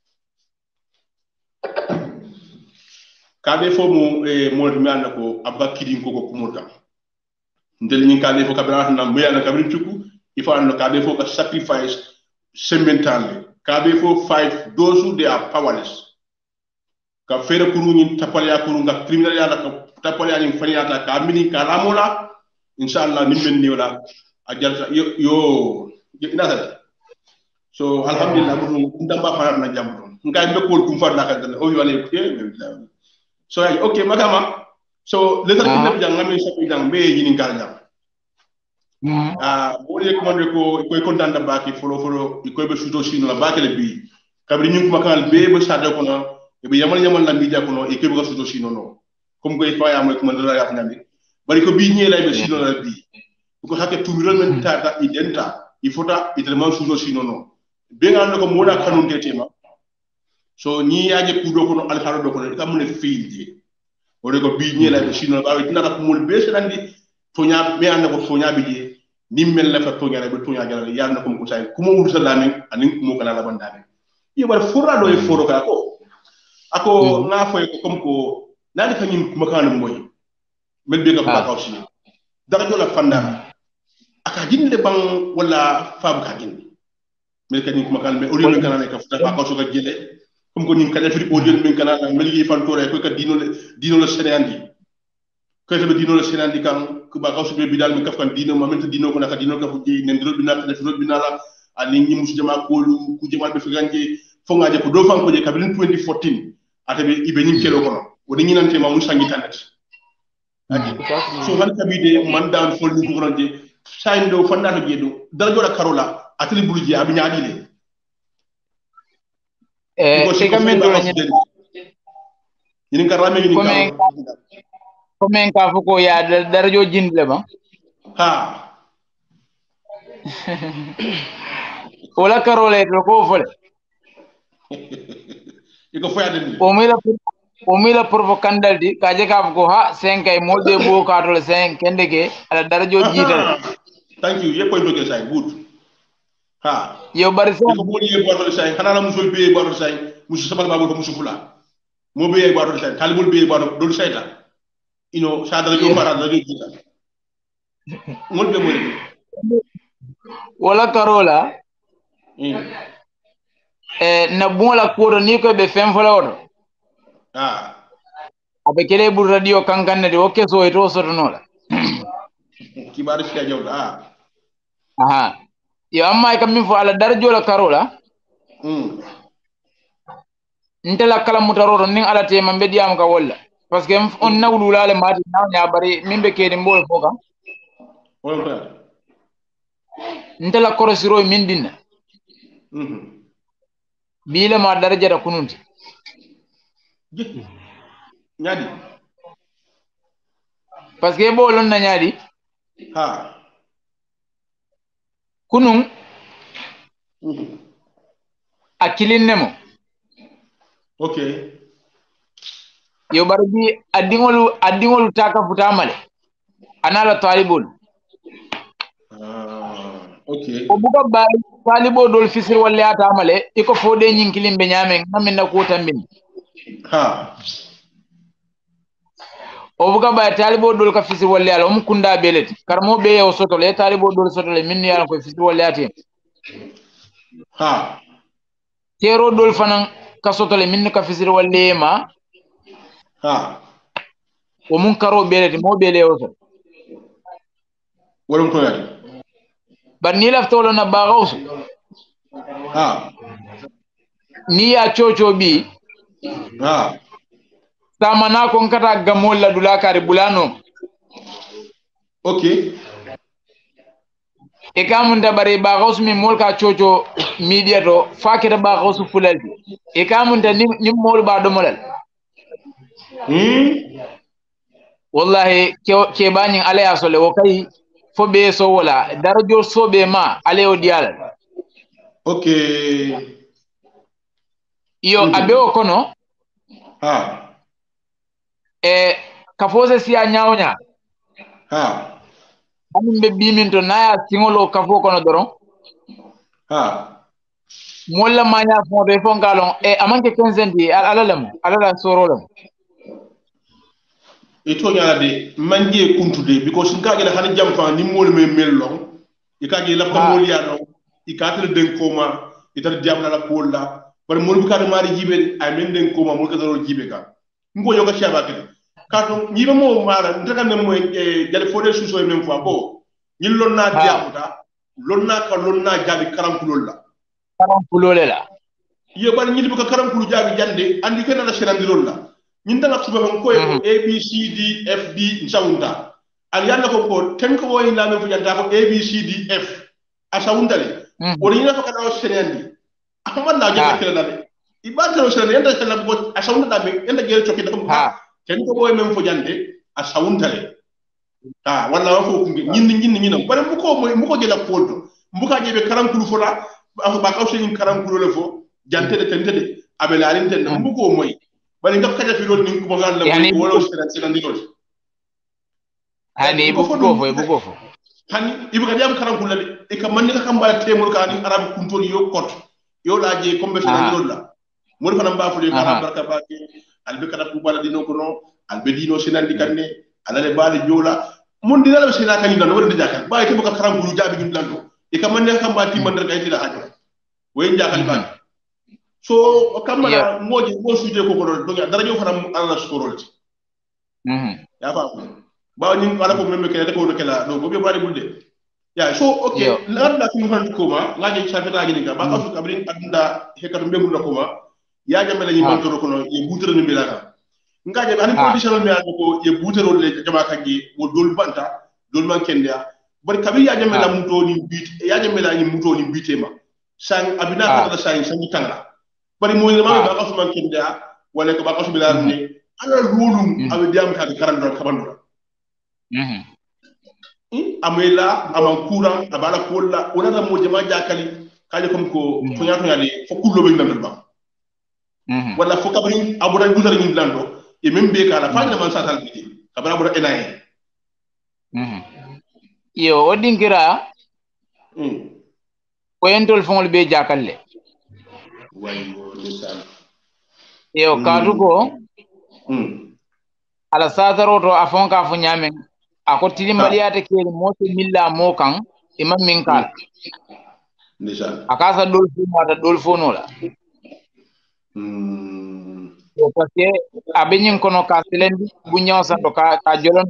kabe fo mo mo le fi meal ko abba kidin ko kumulta ndel nyin kabe fo kabra na meal kabrin tuku il faut no kabe fo ka sacrifice sementale kabe fo fight those who they are powerless ka fere kuru nyin tapalya kuru nga criminal ya ka tapalya nyin fanya ta ka mini kalamola inshallah nim men niwla ajalta yo ina ta so alhamdulillah bu ndamba farat na jambu ngay mbekol kum far nakal o yone so okay makama so le tax jang ngami sapi jang be yini ngal jang bo le ko mande ko kontan da baki folo ko be suto sino la bakale bi kabri ñu ko makal be be sade ko no e be yamal la mi ja ko no e ke be suto sino no comme ko fa ya mo ko mande la ya ngami bari ko bi ñe lay be sino la bi ko hakke tumiral men tata identa il faut ta itellement suto sino no be ngal ko mo la kanun tema so ni yaje kudo ko no alfaro do ko no kam ne fiiji o de ko bi ñe lay be sino ba wi dina ko mo be selandi tonya me anda ko tonya bi nimmel la fa tonya be tonya jala yalla ko ko say kuma wul salami anin ko kala la bandane yi war fura do e foro ka ko ako na foy ko comme ko nani kanyim kuma kana moy mel be ka ba kawsi daga jola fanda aka jinde bang wala fam ka jinde mel kanyim kuma kana me o lieu kana ka futa ba kawso ka jele comme ko nim kala fi audio men kana mel yi fan tore ko ka dino le senandi ko be dino le senandi kan ba ka su be bidal mi kafkan dino ma menta dino ko naka dino ka fuji nendro binata defro binala ani ngi musu jama ko lu ku jama be figanje fo ngaje ko do fan ko je kabilin 2014 atabe ibe nyim kelo kono woni nyinante ma musangi tanet so han kabide man dan fol ni ko ronje sayndo fannata jeedo dara jola karola ateli buluje abi nyaadi le e kamen do ni karame ni ko men ka fuko ya dara jo jindle ma ha wala karole to ko fole iko fayade o mila pour kandaldi kaje ka ko ha 5 ay molde bo ka to 5 kende ke ala dara jo jital thank you ye point to say good ha yo bari so ko boni ye bodo say xana la musul be bodo say musul sabal babul ko musul fula mo be ye bodo say talibul be bodo do sayta ino sa dara jo fara dara jo jital molbe mo wala karola na bola ko ni ko be fem fola wodo abe kele bur radio kankanne de okke so eto sotonola kibaru fi jawda aha yo amma kam min fo ala darjo la karola ntela kala mutarodo nin ala te mambe diam ka walla parce que on nawlu lale mati naw nya bari mimbe kedi mbol foka wala ntela korosiro min dinna bile ma daraja da kununti nyadi parce que bolon na nyadi ha kunun akilin nemo okay yo barbi addingolu taka futamale anala talibul okay o buga ba talibo dol fisir walle atamale iko fode nyinkilin be nyame ngaminna ko tambin ha o buga ba talibo dol ka fisir walle ala um kunda beleti karmo be yo soto le talibo dol soto le minni yalla ko fisir walle atem ha kero dol fanan ka soto le minni ka fisir walle ma ha o mun karo beleti mo bele yo soto wolum ko yadi banni laftolo na bagawsu ha ni ya chocho bi ha samana kon kata gamol la dulakari bulano okay e kamunda bare bagawsu mi molka chocho media to fakira bagawsu fulalti e kamunda ni mol ba do molal wallahi ke bani ala ya sole o kai fo be so wala darajo so be ma ale o diala okay iyo abe o kono ha kafose siya nyawnya ha amin be bimin to naya singolo kafo kono doron ha molla manya fo be fon galon amanke kenzenti alala sorolam ito nyala de manje kuntude because nka gela hani jam fa ni mol me mellon ikage la ko mol ya no ikatel den koma itar diam la polla bar mol bu ka mari jibe ay men den koma mol ka daro jibe ka ngo yoga shaba ke kato nyibe mo mara ndaka ne mo jale fode suso e men fois bo nyil lonna diamuta lonna jabi karankulolla karankulolela ye bar nyil bu ka karankulu jabi jande andi kenala serandilolla ñinta nak suba ko ABCDFD nsawnta al yalla ko ten ko woy la men fu janta ko ABCDF asawndale o ñina ko kada o senandi amman na jëf kala dal ibata o senandi enda kala ko asawnda be enda gel cokki ko ten ko woy men fu jante asawndale walla wa fo ñinni bare mu ko jela poldo mu ka jebe karankulu fola ba ka o sen karankulu le fo jante de tente abela alinte mu ko moy bari nga kaja fi lol ni ko ngal la yani wala sira ndilol hani bu ko fo hani ibu ka jam karam kulale e ka man ni ka kamba temul ka ni arab kuntori yo kot yo laaje kombe sira ndilol la mo fa namba fu le ka barka ba ke albe kada ku bala dino ko no albe dino sinandi kanne alale baali jola mon dina la sina kan ni wala ndi jakal ba ke bu ka karam kulu jabi dum lando e ka man ni ka kamba ti man der kay ti la hajo way jakal ba so kamara moji mo suje ko ko do dara jo fana ala skorolti ya fa ba ni ala ko membe kele ko kala do be bari bulde ya so okay la fi han ko ma ngaji chafeta gi ninga ba ko kabrin adunda hekatu be bulda ko ma ya jambe la ni man to ko no e butero ni bilaka ngaje ani politician me ko e butero le jama kangi wo dol banta dol man kenda bari kabir ya jambe la muto ni bit ya jambe la ni muto ni bitema sang abina ko la sang sangi tanga bari mo ni ma ba ko man kenda wala ko ba ko bilar ni ala lulum abe diam ka karando kabando amela aman courant abala kolla wala mo jama jakali kaje comme ko to nyato nyali fo kullo be ndal ba wala fo kabri abura gudara ni lando e membe kala fa na man satal bi kabra abura enaye yo odingira ko entol fongol be jakalle wayo misal yo kadu ko ala sataroto afon ka fo nyamen ako tilimbaliyate kele moto milla mo kan imam min kal misal akasa dol fu mata dol fono la to parce que abenyin kono ka selendi bu nyaw sa to ka jolon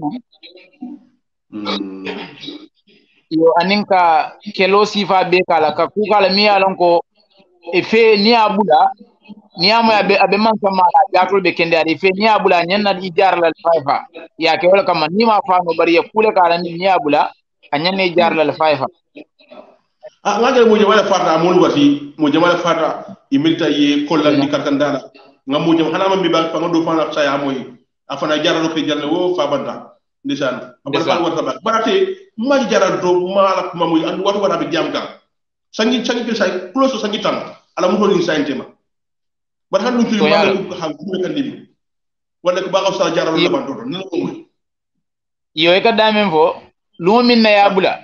yo aninka kelo sifa be kala ka ku kala mi alon ko e fe ni abula ni amo abe man sama jakol be kende ari fe ni abula nyanna di jar la faifa ya ke wala kama ni ma fa no bari ya kule kala ni abula anyanne jar la faifa ngajal mo jama farta amul wati mo jama farta imilta ye kollan ni karkandala ngam mo jama hanama mi ba fa do fa sa ya moy afana jaralo ke jarle wo fa banta ndisan abal fa wata ba barate ma jaral do mala kuma moy andu wata wata be jamka sangi ke say close sangi tan ala mo ni sayntema bar hanu ci ma ko xam ko kan ni wala ko ba ko sa jaralo la ban do non ko moy yo e ka damen fo lu min na ya bula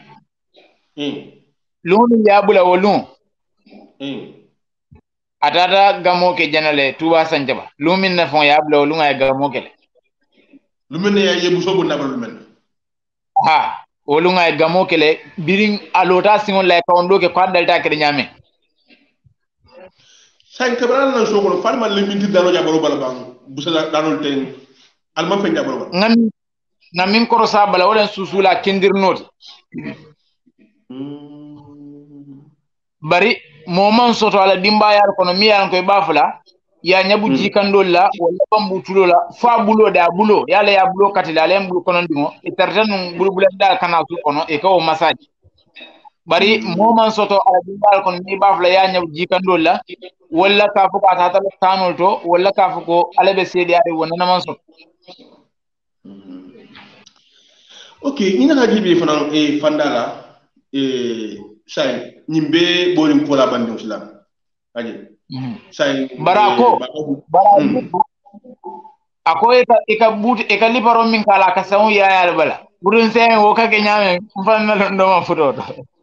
lumin ya bula wolun atata gamo ke janale tuba sanjaba lumin na fon ya bula wolun ay gamo ke lumin ya yebu so bonna lumin ha wolun ay gamo ke le birin alota singon lay ka ondo ke kwadal ta ke nyame sain kabral na so ko farma le min dalo jabaro bala bang busala danol ten alma fe jabaro ngamin koro sa bala wolen susula kindir noti bari moman soto ala dimba yar kono mi yan koy bafula ya nyabu jikandol la wala bambu tulo la fa bulo da bulo yala ya bulo katila lem bulo kono ndimo e tartanu bulo bulo dal kana su kono e ko masaji bari moman soto ala dimba kono mi bafula ya nyabu jikandol la wala ka fu ka tata tanol to wala ka fu ko ala be sedi ari wona man soto okay ina na jibe fana e fandala sai nyimbe bolim pola bande islam aje sai barako ako eka buti eka libaro min kala ka sawu ya ya bala burun sai wo ka ke nyame fanna ndo ma futoto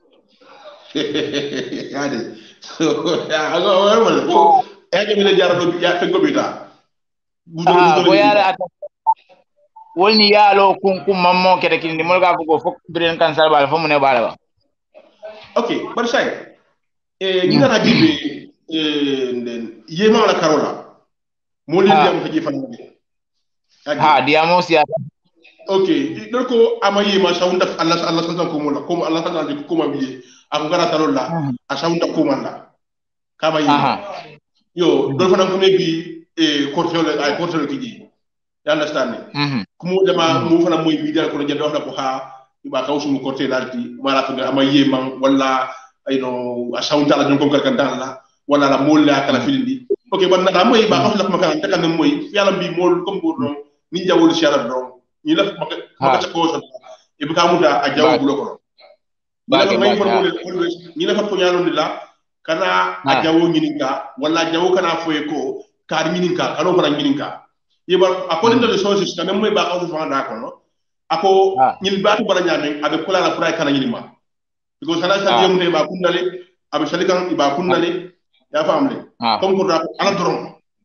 ade ago warmal ko ege mi le jarado ya fe gobita bo ya ata woni ya lo kun mammo ke de kindi mol ga fugo fok biren kan sarbal fo mu ne bala ba okay bar sai ni na jibe yema la karola mo le diam ko jifan mo ha diamo siata okay doko ama yema sawunda Allah sallallahu ko mo la ko Allah sallallahu ko ma biye ak ngara tarola a sawunda ko man la kama yema yo do fa ko ne bi contrôle ay contrôle ki ji you understand kumo dama mo fa na moy bi dal ko jënd wax na ko ha ba kaw sumu côté dalti mala ko ama yema wala ay no a sawunda la ñon ko kan dal la wala la mol la kala filindi okay ban na moy ba wax la ko kan tan moy yalla bi mol comme bo do ni jawul shara do ni la ma ka ko so e bi ka mu da a jawu bu ko ba ko may formule always ni la fa to ñaalo la kana a jawu ñininka wala jawu kana foye ko kar ñininka kalo fara ñininka yeba according to the sources kana moy ba ko fa da ko no ako ñil baatu bala ñame abe kula la pray kana ñinima because kana sa jëm ne ba kunale abe shalikan iba kunale ya famle comme ko da ala doron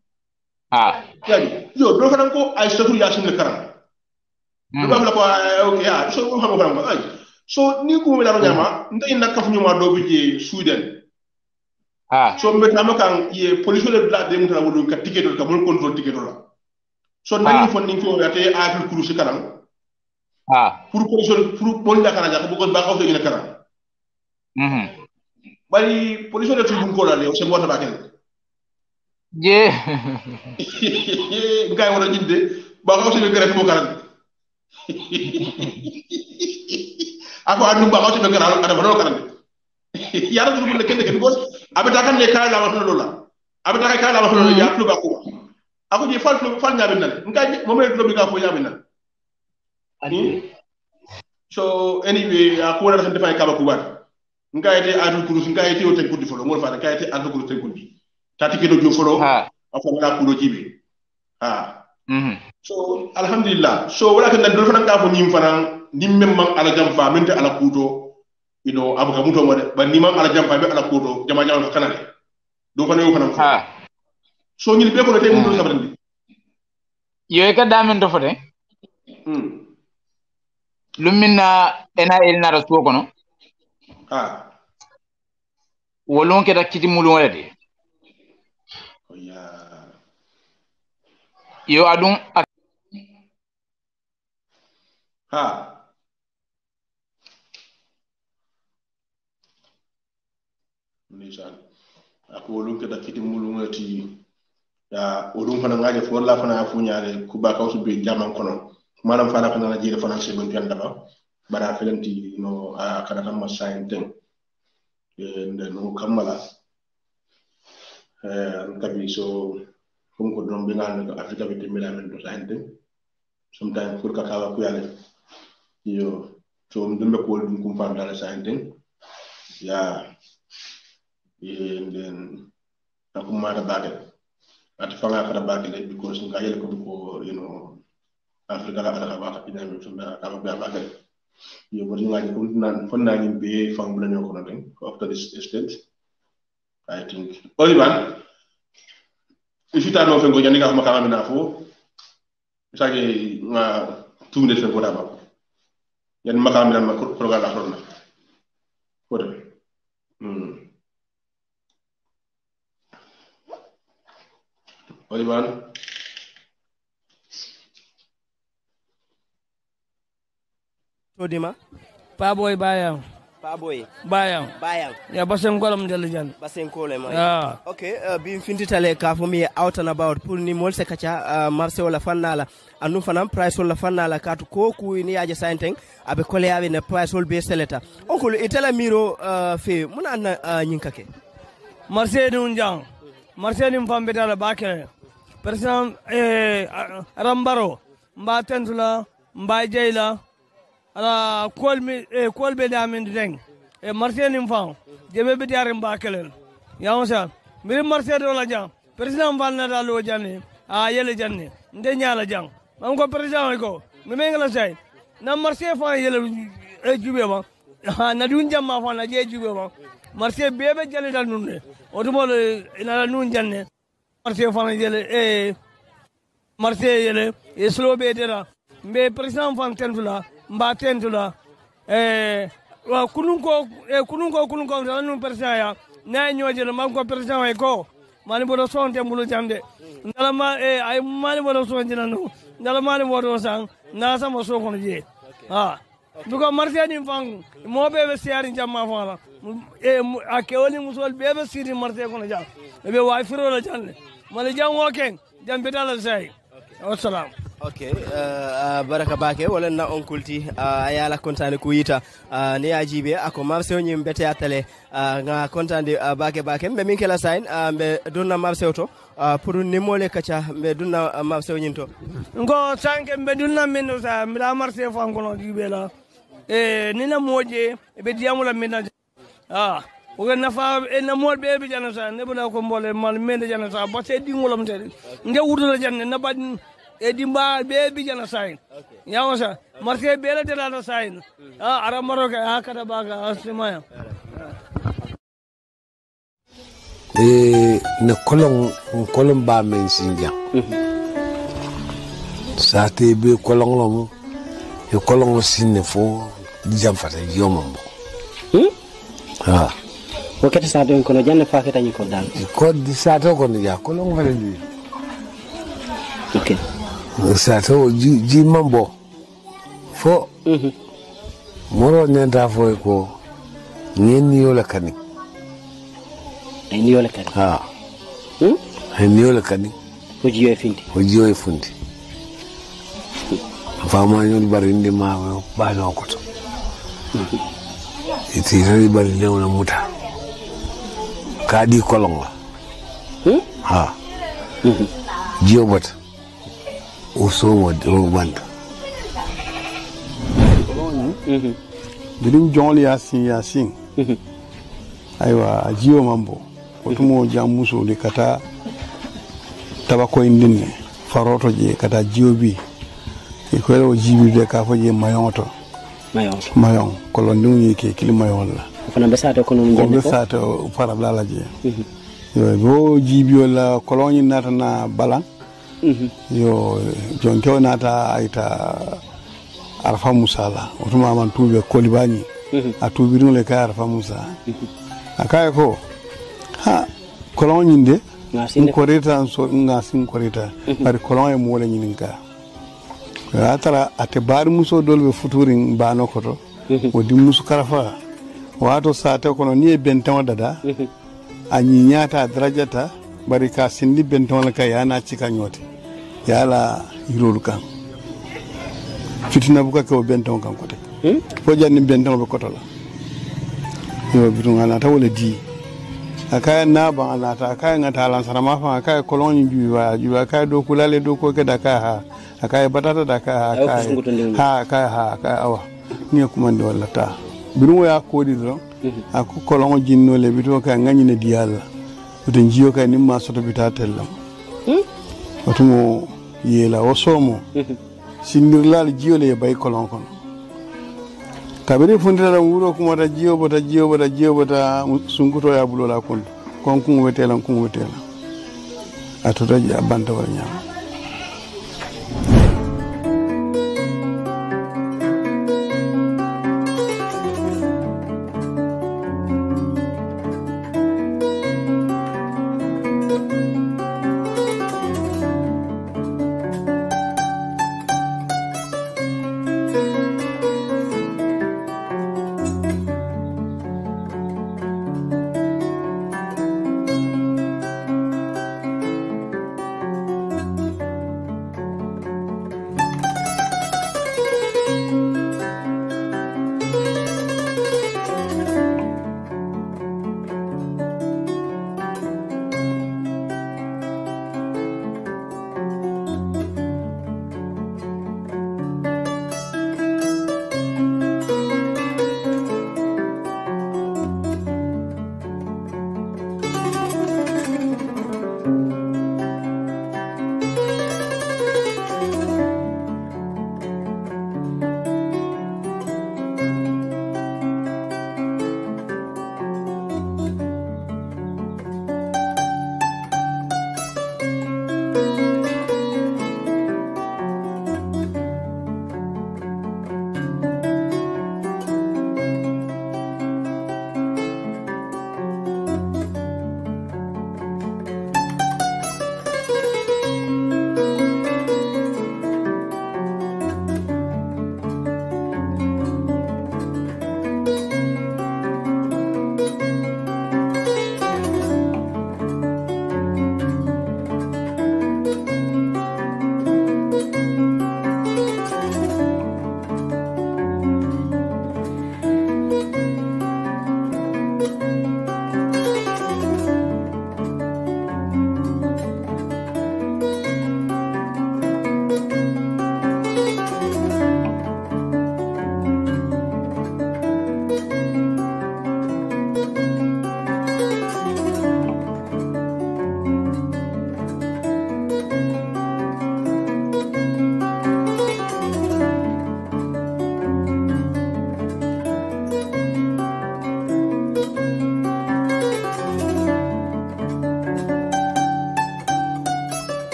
yani yo do fa ko ay satur ya sunne karam do ba la ko okay ya so ko xam ko ay so ni ko mi la ñama ndey nak fa ñuma do bi je Sweden so mbeta ma kan ye police le la de mutala wodon ka ticket do ka mon control ticket do la so nani fon ni ko yate afil kuru ci kanam pour bon yakana ja ko ba ko ina kara bari police de tribune ko la le o se mota ba ken je ngay wara jinde ba ko se kara ko kara ako adu ba ko se kara ada ba kara yara du le ken ken ko abata kan le kala la wa lola abata kan kala la wa lola ya lu ba ko ako je fal nyabe nan ngay mo me do bi ga fo nyabe nan so anyway ako wala tan defay kaba kubat ngaite adu kurus ngaite o ten kudi folo ngol fa ngaite adu kurus ten kudi tati kedo jo folo afa wala kudo jibe so alhamdulillah so wala kan do fa nga fo nyim fana nim memman ala jam fa mente ala kuto abuka muto mo de ba ni man ala jam fa be ala kuto jama jama kana de do fa ne yo fana so ñil be ko le tay mu do sabrandi yoy ka damen do fa de lumina NIL na rasu kono wolon ke dakiti mulu wala de yo adun nisan ako wolon ke dakiti mulu ngati ya wolon fana ngaje fo la fana fu nyaare ku ba kawsu be jaman kono manam fana kana jere fana se bon tan daba bara felenti kada tam masain ten no kamala kabi so kum ko don bingal no afrika be temela men do sain ten sometimes pour kakawa ku yale yo so ndumbe ko dum kum fam dala sain ten ya then akuma da bagel at fanga kada bagel because nga yele ko Afrika la ala ba ina mi so na ka ba bagel yo bari ngaji ko nan fon na ni be fam bu lañu ko na den after this state I think Olivan ifita no fengo jani ka makama mina fo sage nga 2 minutes fengo da ba yan makama mina ma programme la horna ko de Olivan Todima Paboy Bayang ya basen kolam jale jan basen kole ma okay bi fintitale ka fo mi out and about pour ni mol se kacha marché wala fannala anu fanam price wala fannala katu ko ku ni yaje sainteng abe kole yabe ne price wol be seleta onko itala miro fe muna na nyinkake marché dun jang marché nim fambe dala bakere person rambaro mba tentula mba jeyla ala kolbe da min deng marché nim fam jebe be diare mbakelen yawsa mi marché do la jang president val na dalo janne yele janne nde nyaala jang mam ko president ko mi mengala say na marché fa yele jube ba na dun jamma fa na je jube ba marché bebe janne dal nunne o to mol ina nun janne marché fa yele marché yele slow be dera mbe president fam tentula mba tentula wa kununko nanu president ya na nyoje na manko president ay ko mani bodo sonte mulu jamde ndala ma ay mani bodo sonte nanu ndala mani bodo sang na sama so kono je duko marché ni fang mo bebe siari jamma fala akewoni musol bebe siri marché kono jam be way firo la janne mala jam woken jam betala say wassalam okay baraka bake wala na onkulti ayala kontane ko yita ne ajibe ako marché nyim bete atale nga kontande bake be min kala sign be donna marché to pour ni mole kacha be donna marché nyinto ngo sanke be donna min sa mi da marché fa ngono jibe la ni na moje be diamula min o na fa na mol be be jana sa ne bula ko mbole mal men jana sa ba se dingolam te nge wudula janne na ba dimba be bi jana sain yawo sa marché be la de la sain ara maroka kada baga asmaya na kolon ba men sinja sa te be kolon lomo e kolon sinne fo jam fata yomambo ko kete sa don kono janne fa keta ni ko dal ko di sa to kono ja kolon wala ni okay sa to ji mambo fo moro nyanda fo ko ngeni yola kani ni yola kani ha ni yola kani ko jiyo e fundi fama nyol bari ndi ma ba no ko to iti ri bari ne wona muta kadi kolonga ha jiyo bata usomo do banda dirin jongol yasin aywa jiyo mambo otumo jamuso de kata tabako indinne faroto je kata jiyo bi ko jibi de ka foje mayon kolon dum yake kili mayon la fana be sato kono ngi be sato fara blala je yo go jibi wala kolon nata na balan yo jonko nata aita arfa musala otuma man tube kolibani atubi dum le ka arfa musa akaya ko ha kolon nyinde korita so ngasin korita bari kolon e mo le nyininka atara ate bari muso dolbe futurin bano koto wodi musu karafa wato sate kono ni benten dada anyi nyata darajata bari ka sindi benten la kay yana cika nyote yala yirolu kan fitina buka ko benten kan kote fo janni benten be koto la yo bitun ana ta wala di akaya na ba ana ta akaya ngata lan sarama fa akaya kolon juwa akaya do kulale do ko kada ka ha akaya batata da ka akaya awa ni kuma ndo wallata binu ya kodi do aku kolon jinno le bito ka ngani ne diyala to jiyo ka nimma soto bitatella otumo yela osomo sindirlal jiyo le bay kolon kon kabiri fundira wuro kuma ta jiyo bata sunkuto ya bulola kun kon kun wetela atota ji abanta wal nyama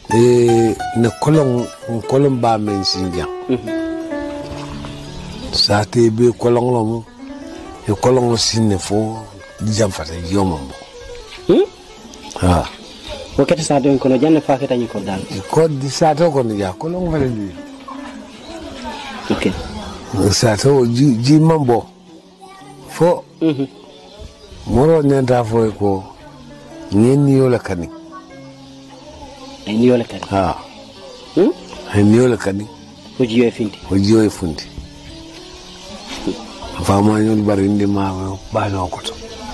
ne kolon ba men sinja sa te be kolon lo mo e kolon sinne fo jam fata yoma mo ha o kete sa do ko no janne fa keta ni ko dal ko di sa to ko ni ya kolon fata ni okay sa to ji mambo fo moro nyanda fo ko ni yola kani ni yola kani ha ni yola kani hojiyo e fundi fama ñol bari ndi ma ba no ko to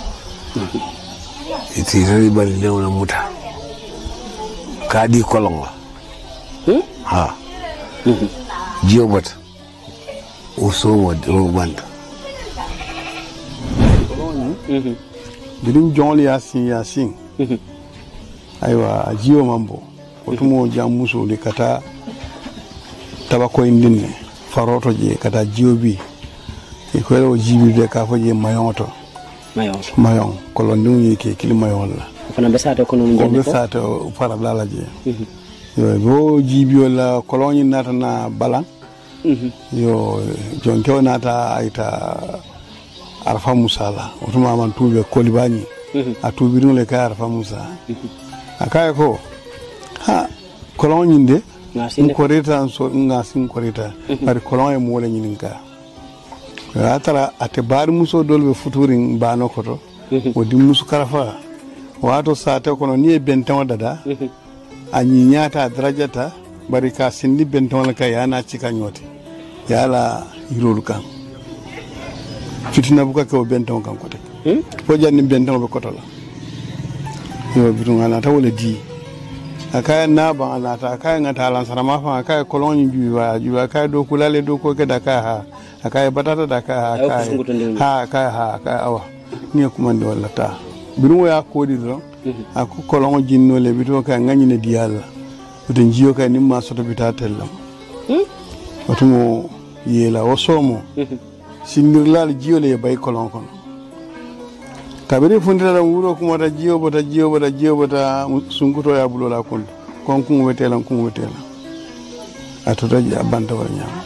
iti ri bari lewna muta ka di kolon ha jiobot o so wad o band birin jongli yasin aywa jiyo mambo otumo jamuso de kata tabako indinne faroto je kata jiyobi e ko o jibi be ka fo je mayoto mayon kolon dum ke kili mayon la fana be sato ko non jende ko be sato fara dala je yo bo jibi wala kolon nata na balan yo jonke nata aita arfa musala otuma man tube kolibani a tubi dum le ka arfa musa akaya ko ha kolon nyinde ko reta so ngasin ko reta bari kolon e mo le nyininka atara ate bar muso dolbe futurin bano koto wodi musu karafa wato sate kono ni benten dada anyi nyata darajata bari ka sindi benten ka yana cika nyote yala irol kan fitina buka ko benten kan kote ko janni benten be koto la yo bitu ngana ta wala di akaya na ban alata akaya ngata lan sarama fa akaya kolon juwa akaya do kulale do ko ke da ka ha akaya batata da ka akaya awa ni kuma ndo wallata biru ya kodi do aku kolon jinno le bito ka ngani ne diyalla utin jiyo ka nimma soto bitatellam otumo yela o somo sindirlal jiyo le bay kolon kono kabiri fundira wuro kuma ta jiyo bota sunkuto ya bulola kun wetela atoda abanta wala nyama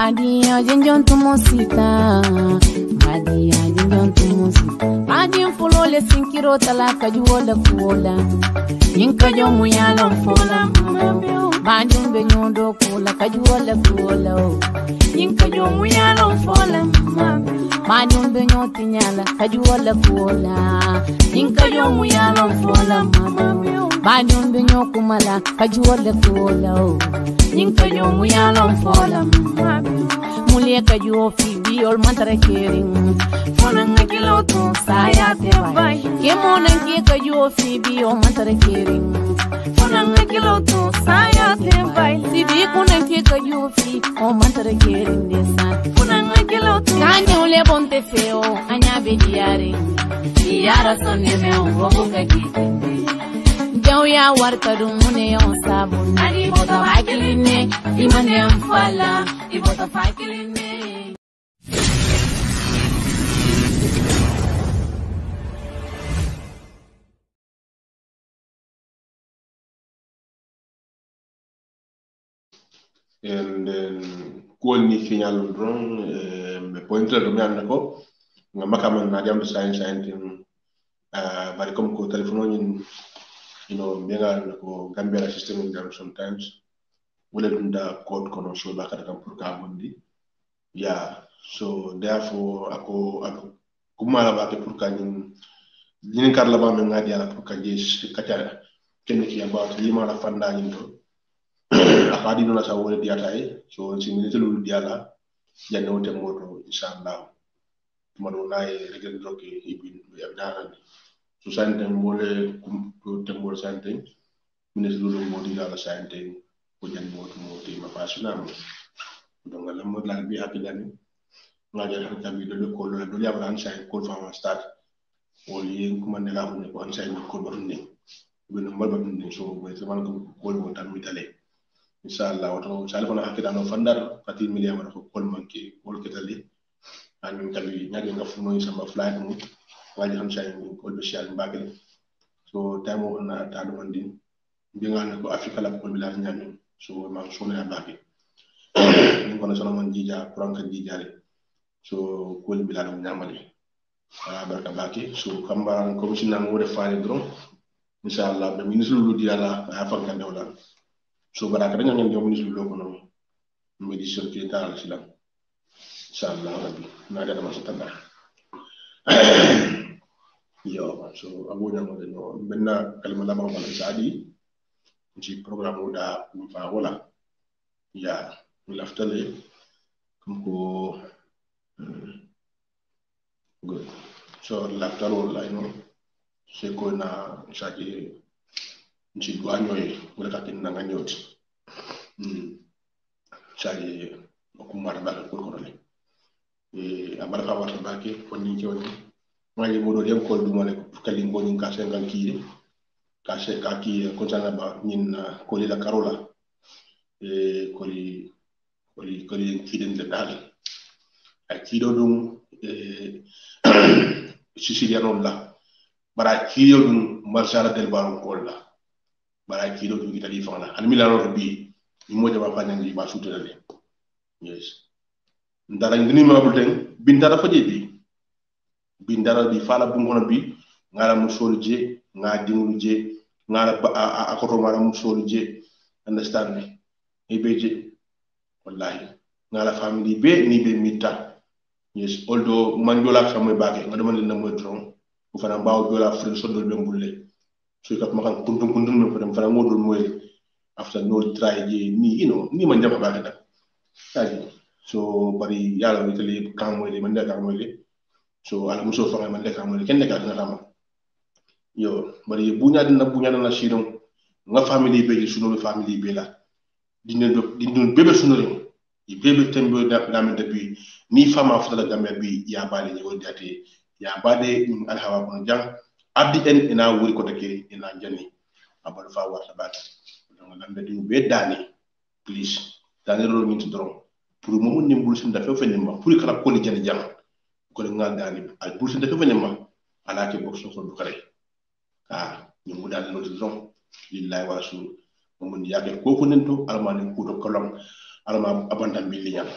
Madia jinjon tumusita Madia jinjon tumusita Madia fulole sinkiro talaka juola fuola Yinka jomu yalo fola Madia benyondo kula kajuola fuola Yinka jomu yalo fola Madia benyoti nyala kajuola fuola Yinka jomu yalo fola Madia benyoku mala kajuola fuola Yinka jomu yalo fola Mulia kajuo fi biol mantare kering Fona ngakilo tu saya tebay Kemona nge kajuo fi biol mantare kering Fona ngakilo tu saya tebay Sidi kuna nge kajuo fi o mantare kering desa Fona ngakilo tu Kanya ule bonte feo anya bediare Yara sonne me ungogo kakitende Jau ya warta dumune yon sabun Adi bota fakiline Imane amfala Ibota fakiline And then kuol ni final drone me pointer do me andako ngamaka man na jam science bari comme ko telephone ni benga ko Gambia system jam sometimes wala dunda code kono so bakata kam pour ka bondi so therefore ako kumala ba pour ka ni karla ba men ngadi ala pour ka jesh kata kenki about lima la fanda ni to akadi no la sa wala diata so si minute lu diala janne wote moto inshallah mado nay regen roki ibin abdana so sante mole ko tembol sante minute lu modi la sante ko janne moto moti ma fasuna donc la mo la bi hakidani ngaje har tambi do ko lo do yabra an say ko fama start woli ko man la mo ko an say ko barni bin malba bin so boy zaman ko mo tan mi tale inshallah wato sale kono hakida no fandar pati million ko kol manki wol ketali an tabi nyagi nga fu moy sama flight mu waji han say ko be shal mbagal so tamo na tadu mandi bi nga ko afrika la ko bilal nyami so ma so na baki ni kono sono man jija pranka jijale so ko bilal nyamali baraka baki so kamba ko sinna mo de faani dron inshallah be ministre lu diala afa kan dawla so baraka dañu ngeen jomu ministre lu ko non mi di circuit tal islam inshallah rabbi na da ma satanda yo so abuja mo de no benna kalma la ma wala saadi ci programme da fa wala laftale ko good so laftal wala c'est ko na chaque ci douane wala ka tin nga ñoti chaque ko mara ba ko ko ne amara fa wata ba ke ko ni ci woni ngali mo do dem ko du mo ne ko kali ngo ni ka sen kan ki ka se ka ki ko tana ba nin ko li la carola ko li ki den de dal ay ki do dum siciliano la bara kiyo dum marsala del baron kolla bara kiyo dum itali fala an milano rabbi mo jaba fa ngi ba sutale yes ndara ngini ma bulten bindara fa jebi bindara bi fala bu ngona bi ngala mu solje nga dimul je ngala akoto mara mu solje understand me e beje wallahi ngala family be ni be mita yes although man jola fa moy baake nga dama len na moy tron bu fana baaw jola fre so do be mbulle so kat ma kan kuntum me fa dem fana modul moy after no try je ni ni man jaba baake da taji so bari yalla ni tele kan moy le man da kan moy le so ala muso fa man da kan moy ken da ka na rama yo bari buña na shirom nga family be sunu family be la dindon bebe sunu bebe tembo da me depuis ni fama fota Gambia bi ya bale ni wol date ya bade alhawa ko jang abdi en ina wuri ko take ina jani abal fa warta bata donc lambe di be dani please dani ro ni tudron pour mo mun nimbul sun da fe ni ma pour kala ko ni jani jang ko ngal dani al bul sun da fe ni ma ala ke box so du kare ni mu dal no tudron lillahi wa rasul mo mun yake ko ko nento almani ko do kolom alma abandam bi liñal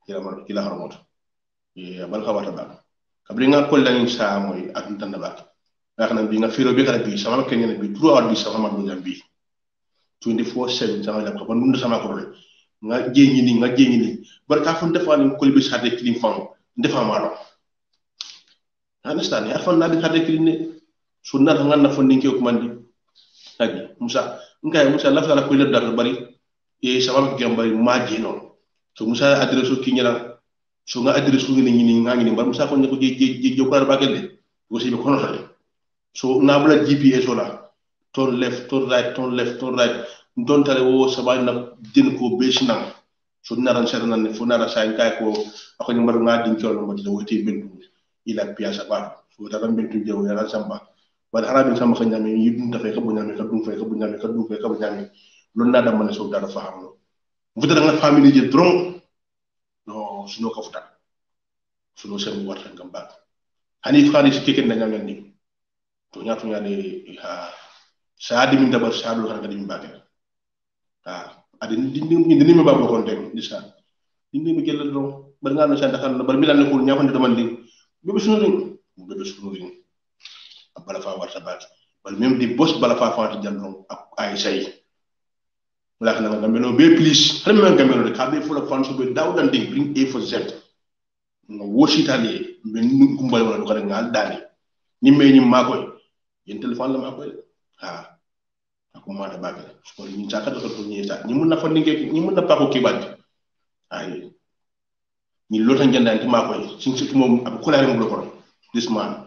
kila harmot bal khawata ba kabri nga ko lañ sa moy ak tan ba nga xana bi nga firo bi kala bi sama kenya bi throughout bi sama do jambi 24/7 sama la ko ndu sama ko nga jengi ni barka fon defani ko bi sade clean fam defa ma lo understand ya fon na bi sade clean ne sunna nga na fon ninke ko mandi tabi musa la fa la ko le dar bari e sama gambari maji no so musa adreso kinyala so nga adreso ni nga ngi bar musa ko ne ko je ko ba gelle ko si be kono tale so na bula gps wala turn left turn right don tale wo sabay na din ko besina so naran serna ne fo nara say kay ko ako ni mar nga din ko no mo wote bentu ila piasa ba so da ram bentu jew ya samba wala harabi sama ko nyame yidum da fay ko bu nyame ka dum fay ko bu nyame ka dum fay ko bu nyame lon na da man so da fa xam vous da nga family je dron no suno ko futa suno sem warta ngam ba hani fani ci keken da nyame ni to nyatu nyane ha saadi min dabar saadu har gadim baake adi ni me babo kon tem disa ni me gelal do bar nga no sa daxal bar mi lan ko ñafande dama ndi bebe sunu ring bala fa warta baat bal même di boss bala fa faati jandon ak ay say wala xana nga melo be please xam nga melo de ka be fu la fan so be daw dan ding bring a for z nga wositali ben nu kumbal wala ko nga dani ni me ñi makoy yen téléphone la makoy aku mata bagal ko ni taka do ko ni ta ni mun na fa ninge ni mun na pa ko kibandi ay ni lota ngendanti makoy sin ci mom ab kolare mo ko this man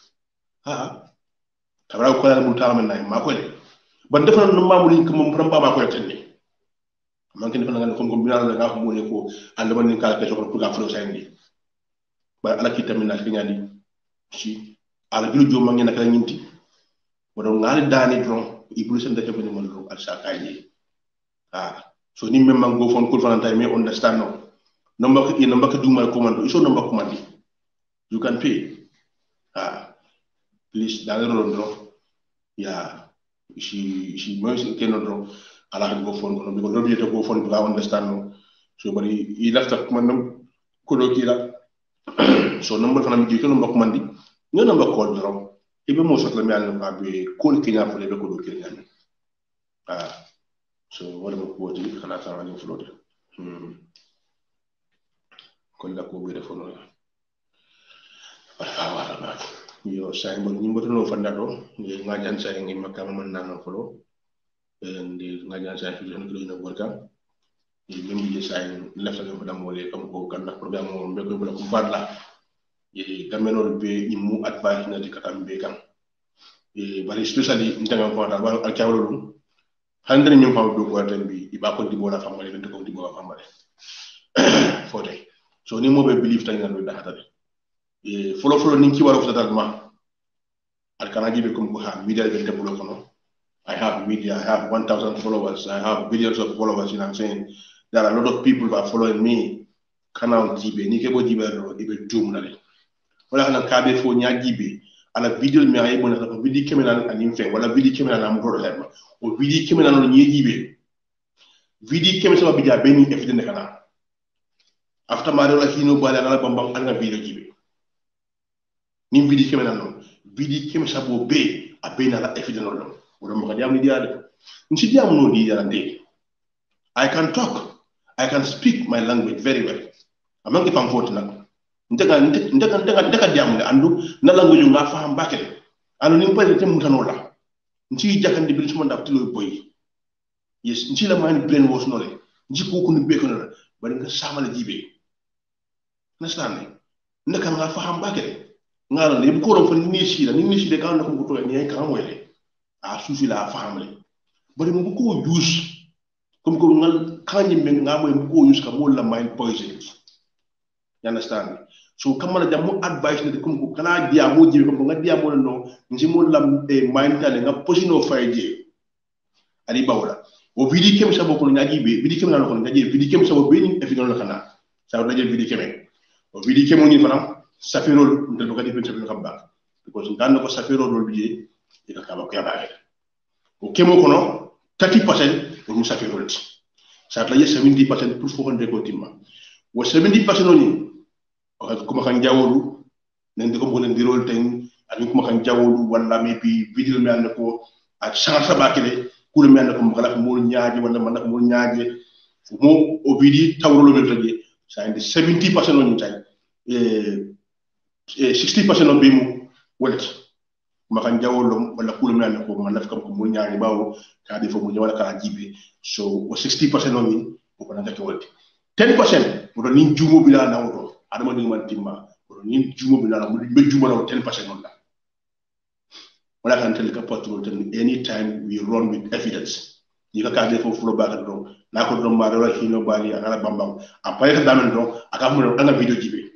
tabra ko la mu taama nay makoy ban defal no mamu ni ko mom ramba makoy tanni man ken defal nga ko ko binal la nga ko mo ne ko and man ni kala ko pour ga flo sayndi ba ala ki tamina ki ñadi ci ala bilu jom ma ngi nak la ñinti bodo ngali dani dron ibulu sen dake bani man lo al sakaji so ni memma go fon kul fananta me understand no mbaka duma commando iso no mbaka commandi you can pay please da ngaro dro ya she moys keno dro ala go fon ko no ko lobi to go fon ba understand no so bari I lafta commando ko do kila so no mbaka nam ji ko no mbaka commandi no mbaka ko dro ibe mo sotla mi alno ba be ko kinya fo le be ko do kinya so wala mo ko di xana ta wani flotte ko la ko be defo no wala ba yo say mo ni mboto no fanda do nga jan say ngi makka man na no folo ndi nga jan say fi no no worka ni mi say lefa ko dam wala kam ko kan na programme mo be ko ko badla gameno be imu advice na dikatam be kan bari especially ndanga ko da ba al kawlo handre nyum faw do ko tambi iba ko di bola famale be ko di bola famale fote so ni mo be believe tan ngalo da hatade folo ni ki waro fota ma al kana gibe ko ha media be debulo kono I have media, I have 1,000 followers, I have billions of followers, you know what I'm saying? There are a lot of people who are following me. Kana jibe ni kebo jibe ro ibe doom na le wala kana kabe fo nya jibe ala video mi ay bona ko video kemena anim fe wala video kemena na mo ro lema o video kemena no nyi jibe video kemena sama bidia beni evident kana after mari wala hino bala ala bambam ala video jibe ni video kemena no video kemena sabo be abena la evident no wala mo kadiam ni diade nsi diam no di yande I can talk, I can speak my language very well. Among if I'm voting now, ndeka diam le andu na language nga faham bakele anu ni mpale tem mutanola nti jakandi bil suma ndap tilo boy yes nti la man brain wash no le nti ko kunu be ko no bari nga samala jibe understand ndeka nga faham bakele ngalo ne bu ko ron fa ni shi de kan na ko to ni ay kan wele a sufi la faham le bari mo bu ko use comme ko ngal kanyi men nga moy ko use ka mo la mind poison. You understand? So kamala jamu advice ne comme ko kana dia mo jibe ko nga dia mo no nji mo la mind tale nga posino faije ali bawla o vidi kem sabo ko nyagi be vidi kem na ko nyagi vidi kem sabo be ni efi non kana sa o daje vidi kem o vidi kem ni fanam safirol ndel ko di pen safirol kamba because ngando ko safirol rol biye e ka ba ko yabae o kemo ko no 30% o musafirol sa la 70% pour fo honde ko timma wo 70% oni kuma kan jawolu nende ko bolen dirol ten ani kuma kan jawolu wala maybe video mi ande ko ak chance bakile kul mi ande ko kala mo nyaaji wala man ko mo nyaaji mo o bidi tawrolo mi tagi sa inde 70% oni tay 60% on bimu wallet kuma kan jawolo wala kul mi ande ko man naf kam ko mo nyaaji bawo ka defo mo wala ka jibe so 60% oni ko nan ko wallet 10% mo ni jumo bila nawdo adama ni man timma ni jumo bi la mo be jumo la 10% on la wala kan tel ka portable ten anytime we run with evidence ni ka de fo flo ba do na ko do ma do la hino bali ala bambam après ka damen do aka mo anga video jibe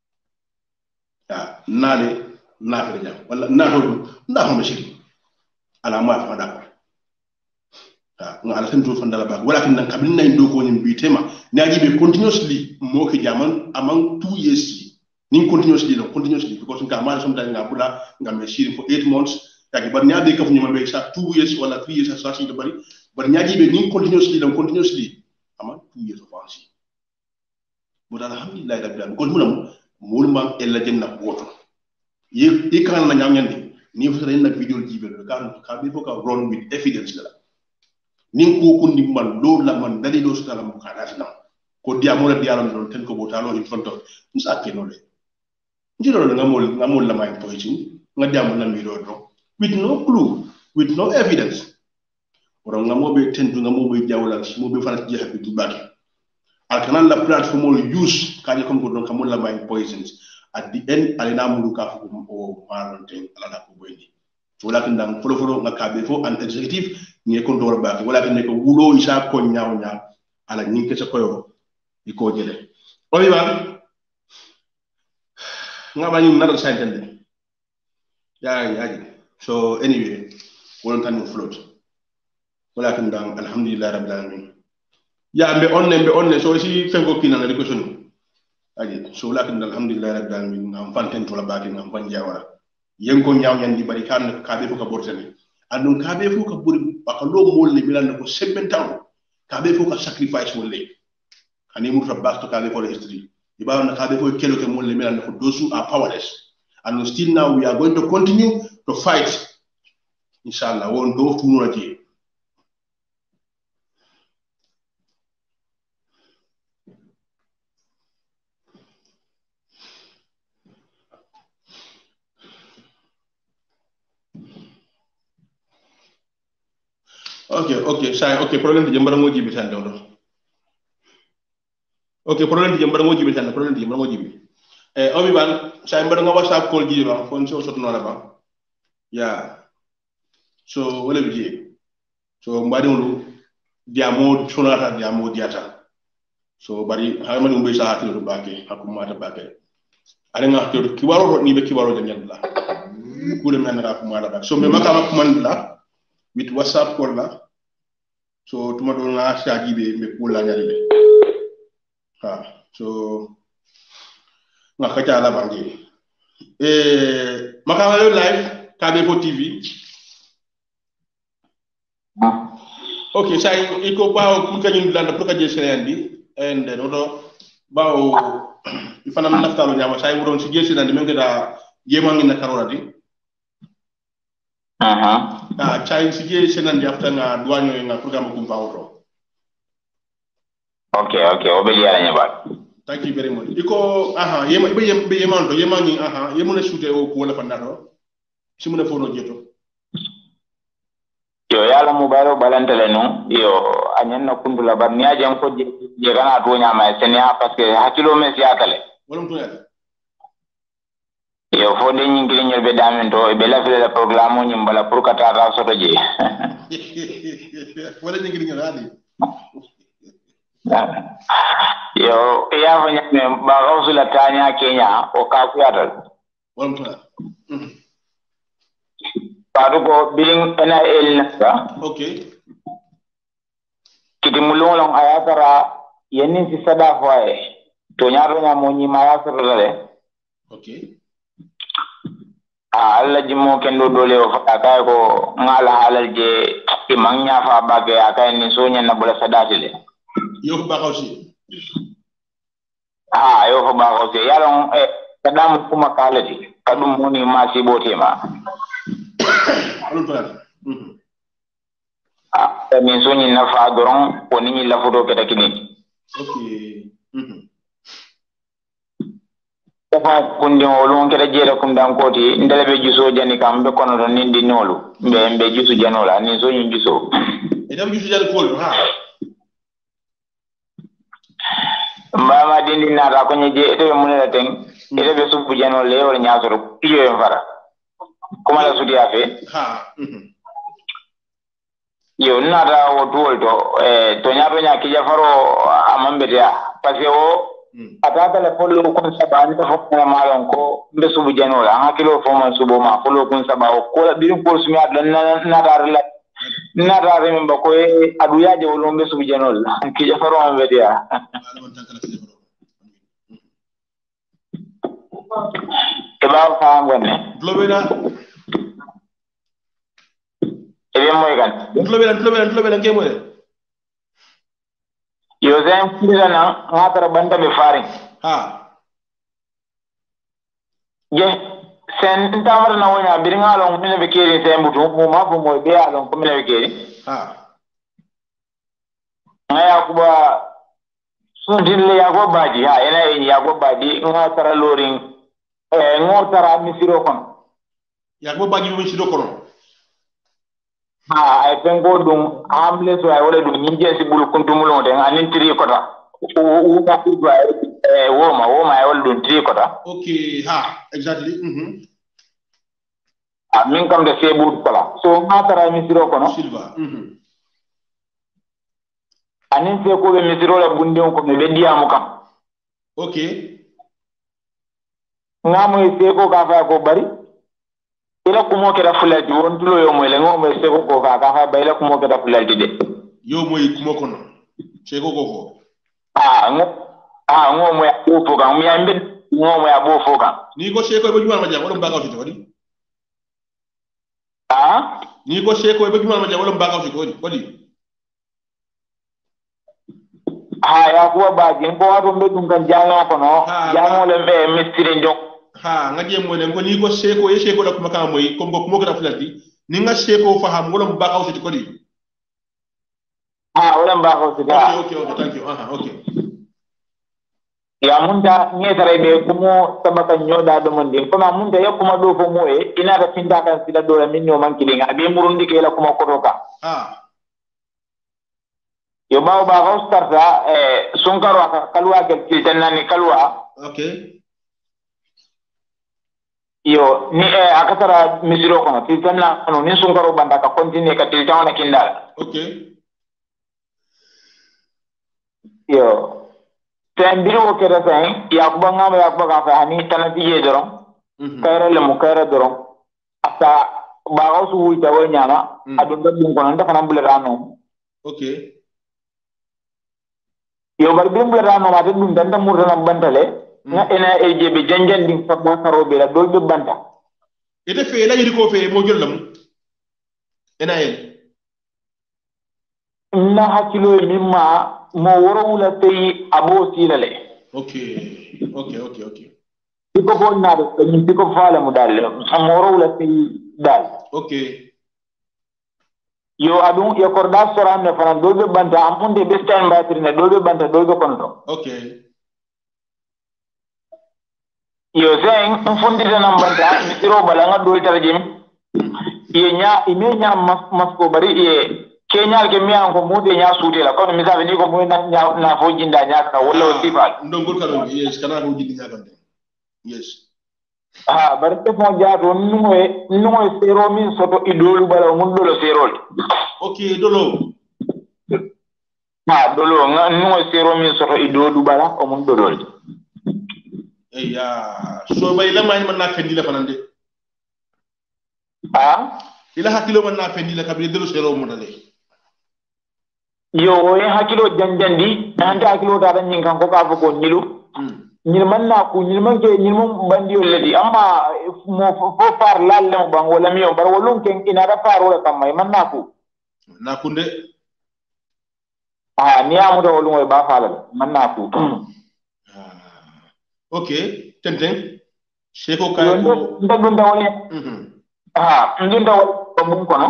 ya nale na fa jam wala na do na ko mashiri ala ma fa da nga ala sen to fandala ba wala kan kabin nay do ko nyim bi tema na jibe continuously mo ki jaman among 2 years ni continuously because nka mala sometimes nga bula nga me shiri for 8 months taki bar nyaade ka fu nyama be sa 2 years wala 3 years sa sin de bari bar nyaaji be ni continuously ama 2 years of ansi but alhamdulillah rabbil alamin ko munam mulma ella jenna boto ye kan na nyamnyande ni fu na video jibe ka be ko ka run with evidence la ni ko kundi man do la man dali do sala mo kana tan ko dia mo la dia la don ten ko botalo in front of musa kenole njiro ngamol la may poitin nga diam na mi do with no clue with no evidence oro ngamo be tendu ngamo be jawla mo be fana jeex bi du baki alkanan la platform mo use kaji kom ko don kamol la may poisons at the end alina mulu ka fu o maron ten ala ko boyni wala kan dang folo nga ka be fo an executive ni ko do baki wala kan ne ko wulo isa ko nyaaw ala nyinke sa koyo iko jele o wi ba ngaba ni nada saintende ya so anyway won tan float wala kan dang alhamdulillah rabbil alamin ya be onne so si fengo kina na ko sunu aji so wala kan alhamdulillah rabbil alamin ngam fanten to la baki ngam banja wala yengo nyaaw ñan di bari kan ka be fu ka bortene andun ka be fu ka buri bakalo mol le milan ko 7 taw ka be fu ka sacrifice mol le ani mu fa back to ka be for history ibaw na ka be fo kelo ke mon le milan ko those who are powerless and still now we are going to continue to fight inshallah won do fu no ati okay sai okay problem de jambara mo jibi tan do okay problem di jambara mo jibe tan problem di jambara mo jibe obi ban say mbara nga whatsapp call gi ba fon so sotno la ba ya so wala bi so mbadi wulu diamo chonata diamo diata so bari hayma dum be sa hatu baake hakuma ta baake ari nga to ki waro ni be ki waro jangal la kule men ra ko mala ba so me makama ko man la with whatsapp call la so tuma do na sa jibe me kula nyari be so ngakacha la bangi makama yo live Kabefo TV okay say iko bawo kun kanyum landa pour ka je serendi and then odo bawo ifana naftalo nyama say wuron si je serendi men da yemangi na karorati chay si je serendi after nga douanyo nga programme kum bawo okay obeli ala nyaba thank you very much iko be yemanto yemangi yemune shoote o ko wala fandato simune fono jeto yo yala mobile balantale no yo anyen na kundula bar ni ajam ko je gana to nyama senia parce que hakilo mes yakale wolum to yalla yo fo de nyingiri nyel be damen to be la fele la programme nyim bala pour kata ra soto je wala nyingiri nyel hadi yo ya fanya ne ba rausula tanya Kenya o ka kuyata wolum to Parugo biling NIL nasa. Okay. Kiti mulong ayatara yenin si sada fwae. Tonyaro nya monyi mayasara dale. Okay. Alla jimo kendo dole o fakata ko ngala halal je imangnya fa bage akay ni sonya na bola sadati le. Yo ba aussi. ha yo fa ba ko se yalon kadam kuma kalati kadum moni ma si botema min soñi nafa doron ko ni la photo keta kini okay dafa kundi olon keta jere kum dan koti ndele be juso jani kam be kono don nindi nolu be jusu janola ni soñi juso edam jusu jani ko ha mama dindi nata ko nyeje ete be munela ten ete be subu janol le wala nyaasoro piyo en fara kuma la sudi afe ha yo nata o tolto to nyato nya ki jafaro amambetia parce que o atata le polo kun sabani to fokka malon ko be subu janola hakilo fo man subu ma polo kun sabao ko la birin ko sumi adla nata rela nata rem ba ko aduya je wolo be subu janola ki jafaro amambetia keba fa ngone globena ebe moy kan globena ke moy yo zan kira na ngata banda be fari ha je sen tamar na wonya biringa lo ngene be kiri sen butu mo ma ko moy be alon ko mene be kiri ha ngaya kuba sundille ya go baji ha ena en ya go baji ngata loring ngotara misiro kono ya go baji misiro kono ay pengo dum amle so ay wala dum nyinje si bul kuntumulon de anin tri kota u ka ku ay woma ay wala dum tri kota okay ha exactly min kam de sebu kala so ngatara misiro kono silva anin se ko be misiro la bundon ko be diamu kam okay ngamo se ko ka fa ko bari ila kumo kera fulati won tulo yo moy le ngomo se ko ka fa bayla kumo kera fulati de yo moy kumo kono se ko ngomo ya bo foka mi ambe ngomo ya bo foka ni ko se ko be juma ma jam wala mbaka fiti wadi ni ko se ko be juma ma jam wala mbaka fiti wadi ya ko ba jin ko wato be dum kan jano kono jano le be mistri ndok ngaje mo ne ko ni ko seko la kuma ka moy ko ko mo ko fulati ni nga seko faham wala mbaka fiti ko di wala mbaka fiti okay thank you okay ya munda ni tare be kumo tabaka nyoda do mande ko ma munda yakuma do fo moye ina da pinda kan sila do la minno man kilinga be murundi ke la kuma ko doka yo bawo ba ko starta sunkaro kalwa ke tiltanani kalwa okay yo ni akatara misiro kono tiltanna no ni sunkaro banda ka continue ka tiltana kindal okay yo tembiro ke rasa ya ko ngam ya ko ka fa ni tanati ye doron kayra le mu kayra doron asa ba ko su wuta wo nyama adun do dum kono nda kana bulano okay yo bar bimbla rano ma dum danda murna bantale na ena ejebe janjan din fa karo be la dolbe banta ite fe la yiri ko fe mo jollam ena yen na hakilo mimma mo woro wula tay abo silale okay diko bon na do ni diko fala mu dal mo woro wula tay dal okay yo adun ya korda soran ne fana dolbe banta amunde be stand battery ne dolbe banta dolbe konto okay yo sen fundi na banta mitiro balanga dol tarjim yenya imenya masko bari e kenya ke mi an ko mude nya sude la ko mi sabe ni ko mo na fo jinda nya ka wala sifal ndongol kala yes kana ko jindi nya kan yes bari te mo jaato numo sero min soto idolu bala mun dolo serol okay dolo dolo numo sero min soto idolu bala o mun dolo so bay la may man na fendi la fanande ila hakilo man na fendi la kabri dolo sero mun dale yo hakilo janjandi anda hakilo da dan kan ko ka ko nyilu nyilman na ku nyilman ke nyilman bandi oledi amma mo fo far lalle mo bang wala miyo bar wolon ken ina da far wala kam may man na ku nde ni amu do wolon ba falal man na ku Okay, tenten. Seko kay ko ndagum dawle. Ndum daw bum kono.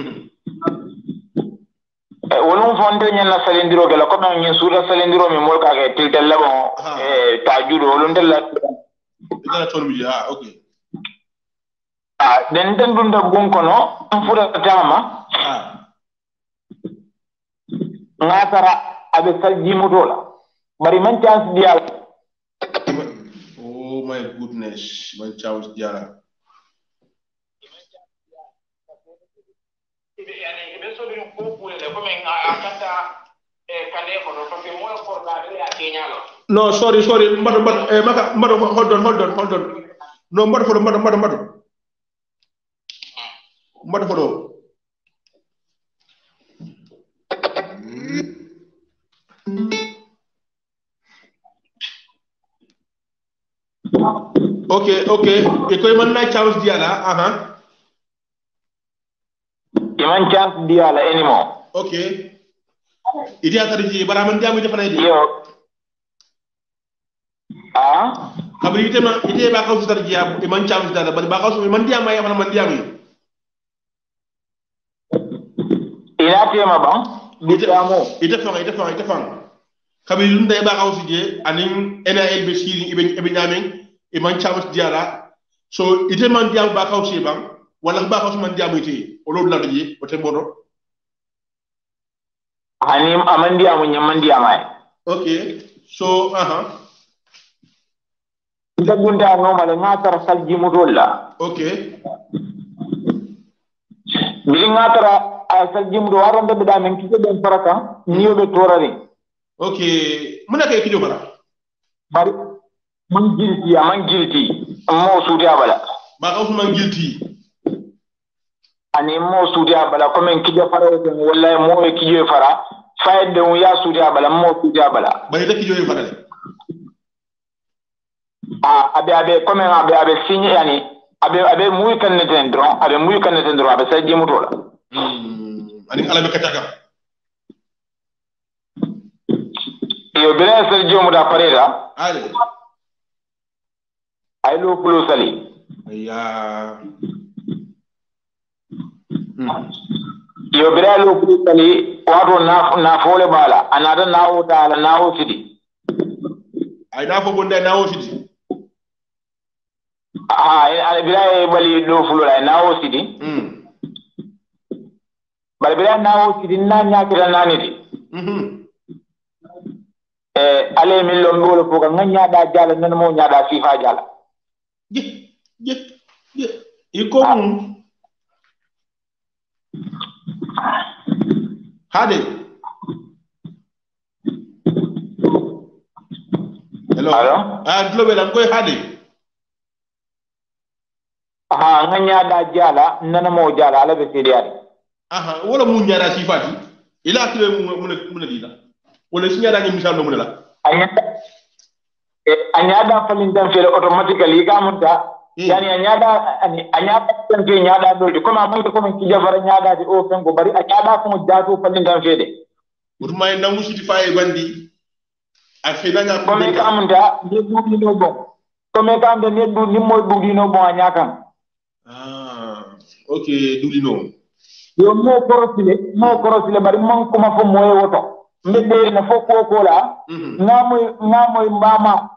Wolum fonde nyana salindiro gela ko men suura salindiro mi mol ka ke tiltel la bon tajudo wolum del la. Dala ton mi okay. Den dum dagum kono fura tama. Ngatara abe salji mutola. Bari man chance dial. Oh my goodness, man chance diala. No, sorry. Mado, hold on. No, mado. Okay. Iko man na chance diala, Iman chance diala anymore. Okay. Idi atarji baraman diamu defana di. Yo. Kabri ite ba kaw tarji ya iman chance diala bari ba kaw man diamu ya man diamu. Ina tema bang. Ite fang. Kabri lunde ba kaw sije anin NAL be siri ibe nyamen iman chance diala. So ite man diamu ba kaw si bang wala ba kaw man diamu ite o lo la di o te bono. Hanim amandia munyamandia mai. Okay. So Ndagunda no mala ngatara salji mudolla. Okay. Bili ngatara salji mudo waronde bida men kike ben faraka niyo be torari. Okay. Muna kay kido bara. Bari man gilti mo sudi abala. Ba kaw man gilti. Ani mo sudi abala ko men kije fara ko wallahi mo e kije fara fayde on ya sudi abala mo sudi abala bari da kije fara le abe ko men abe signé yani abe muy kan neten dron abe sajji mutola ani ala be kataka yo bela sergio mu da parera ale ay lo pulo sali ya yo biralo kuli wato na fole bala anada na wuta ala na wufidi ay na fo bonde na wufidi ala bilaye bali do fulo la na wufidi bali bilaye na wufidi na nyakira nani di ale min lo ngolo fo ka nganya da jala nan mo nyada sifa jala je iko Hade. Hello. Global am koy hade. Nganya da jala nana mo jala ala be sediyari. Wala mu nyara sifati. Ila kile mun dina. Wala si nyara ngi misal no mun la. Anyada falin dan fele automatically ga munta. Yani anyada tan ke nyada do ko ma ko men ki jafara nyada di o fen ko bari anyada ko jato falin dan fede. Urmay nangu siti faye bandi. Afina nya ko men kamunda ni dudi no bon. Ko men kamde ni du ni moy dudi no bon anyaka. Okay, dudi no. Yo mo korosile bari man ko ma fo moy woto. Mbede na fo ko la. Ngamoy mbama.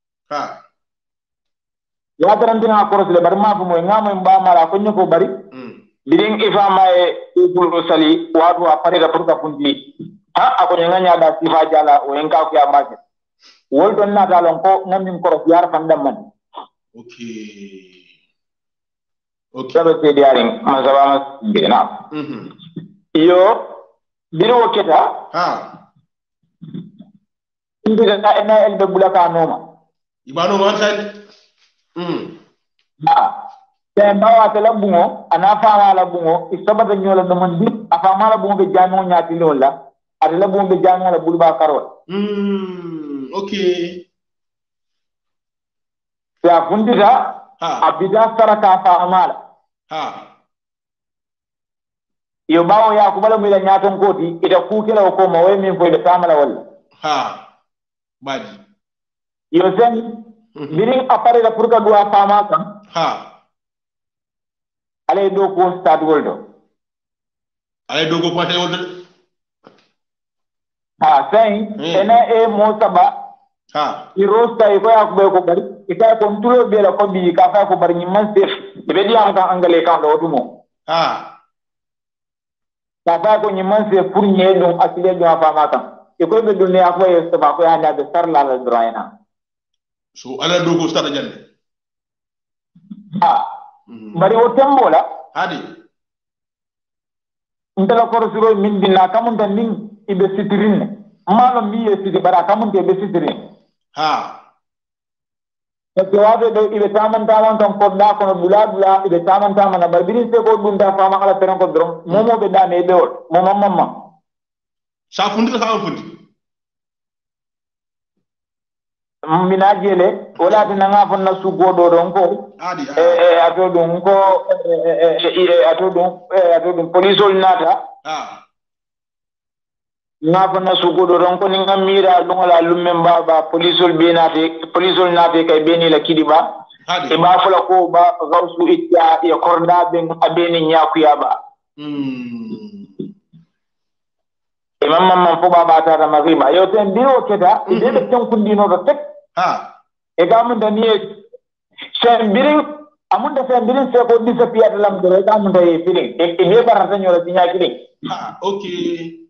Ya tarantina korosile bari ma fo moy ngamoy mbama la ko nyoko bari. Biding ifa may bulu sali wadu apare da purta fundi. Ako nyanga da sifa jala o enka ko ya maje. Woldo na dalon ko ngamin koros yar fandam man. Okay. Sabe te diaring masaba bina. Yo biro keta. Indi da na el be bulaka noma. Ibano man sai. Tembawa tela bungo anafa la bungo isabata nyola do mandi afama la bungo be jamo nyaati lola adela bungo be jamo la bulba karol okay ya fundida abida saraka fa amala yo bawo ya ko bala mi la nyaaton koti ida kukela ko ma way min ko de tamala wala baji yo sen birin apare da purka dua fama kan ha ale do ko start woldo ale do ko pate woldo ha sai ena e mo saba ha irosta ko yakbe ko bari ita ko tulo be la ko bi ka fa ko bari nyimman sef be di am kan angale kan do dumo ha ka fa ko nyimman sef pour nyedum asile do fama kan e ko be dunne akwa e saba ko handa be sarla la draina so ala do ko start janne ha bari o tembola hadi ndala ko suro min dinna kamun tan min ibe sitirinne malo mi e siti bara kamun te be sitirin ha ko waade do ibe taman tan ko da ko bula ibe taman na barbiri se ko dum da fama ala teran ko drom momo be da ne be wol momo mamma sa fundi ka fundi mina jele wala dina nga fonna su godo don ko atodum ko atodum police ol nata nga fonna su godo don ko ni ngamira lungola lummemba ba police ol nate kay beni la kidiba e ba fula ko ba gawsu itta e korda ben abeni nyakuya ba imam mamman fo baba ta magriba yo ten biro keda ide be tan kundino do tek e gamun da niye sen birin amunda sen birin se ko disappear lam do e gamun da e feeling e be barata nyoro tinya killing okay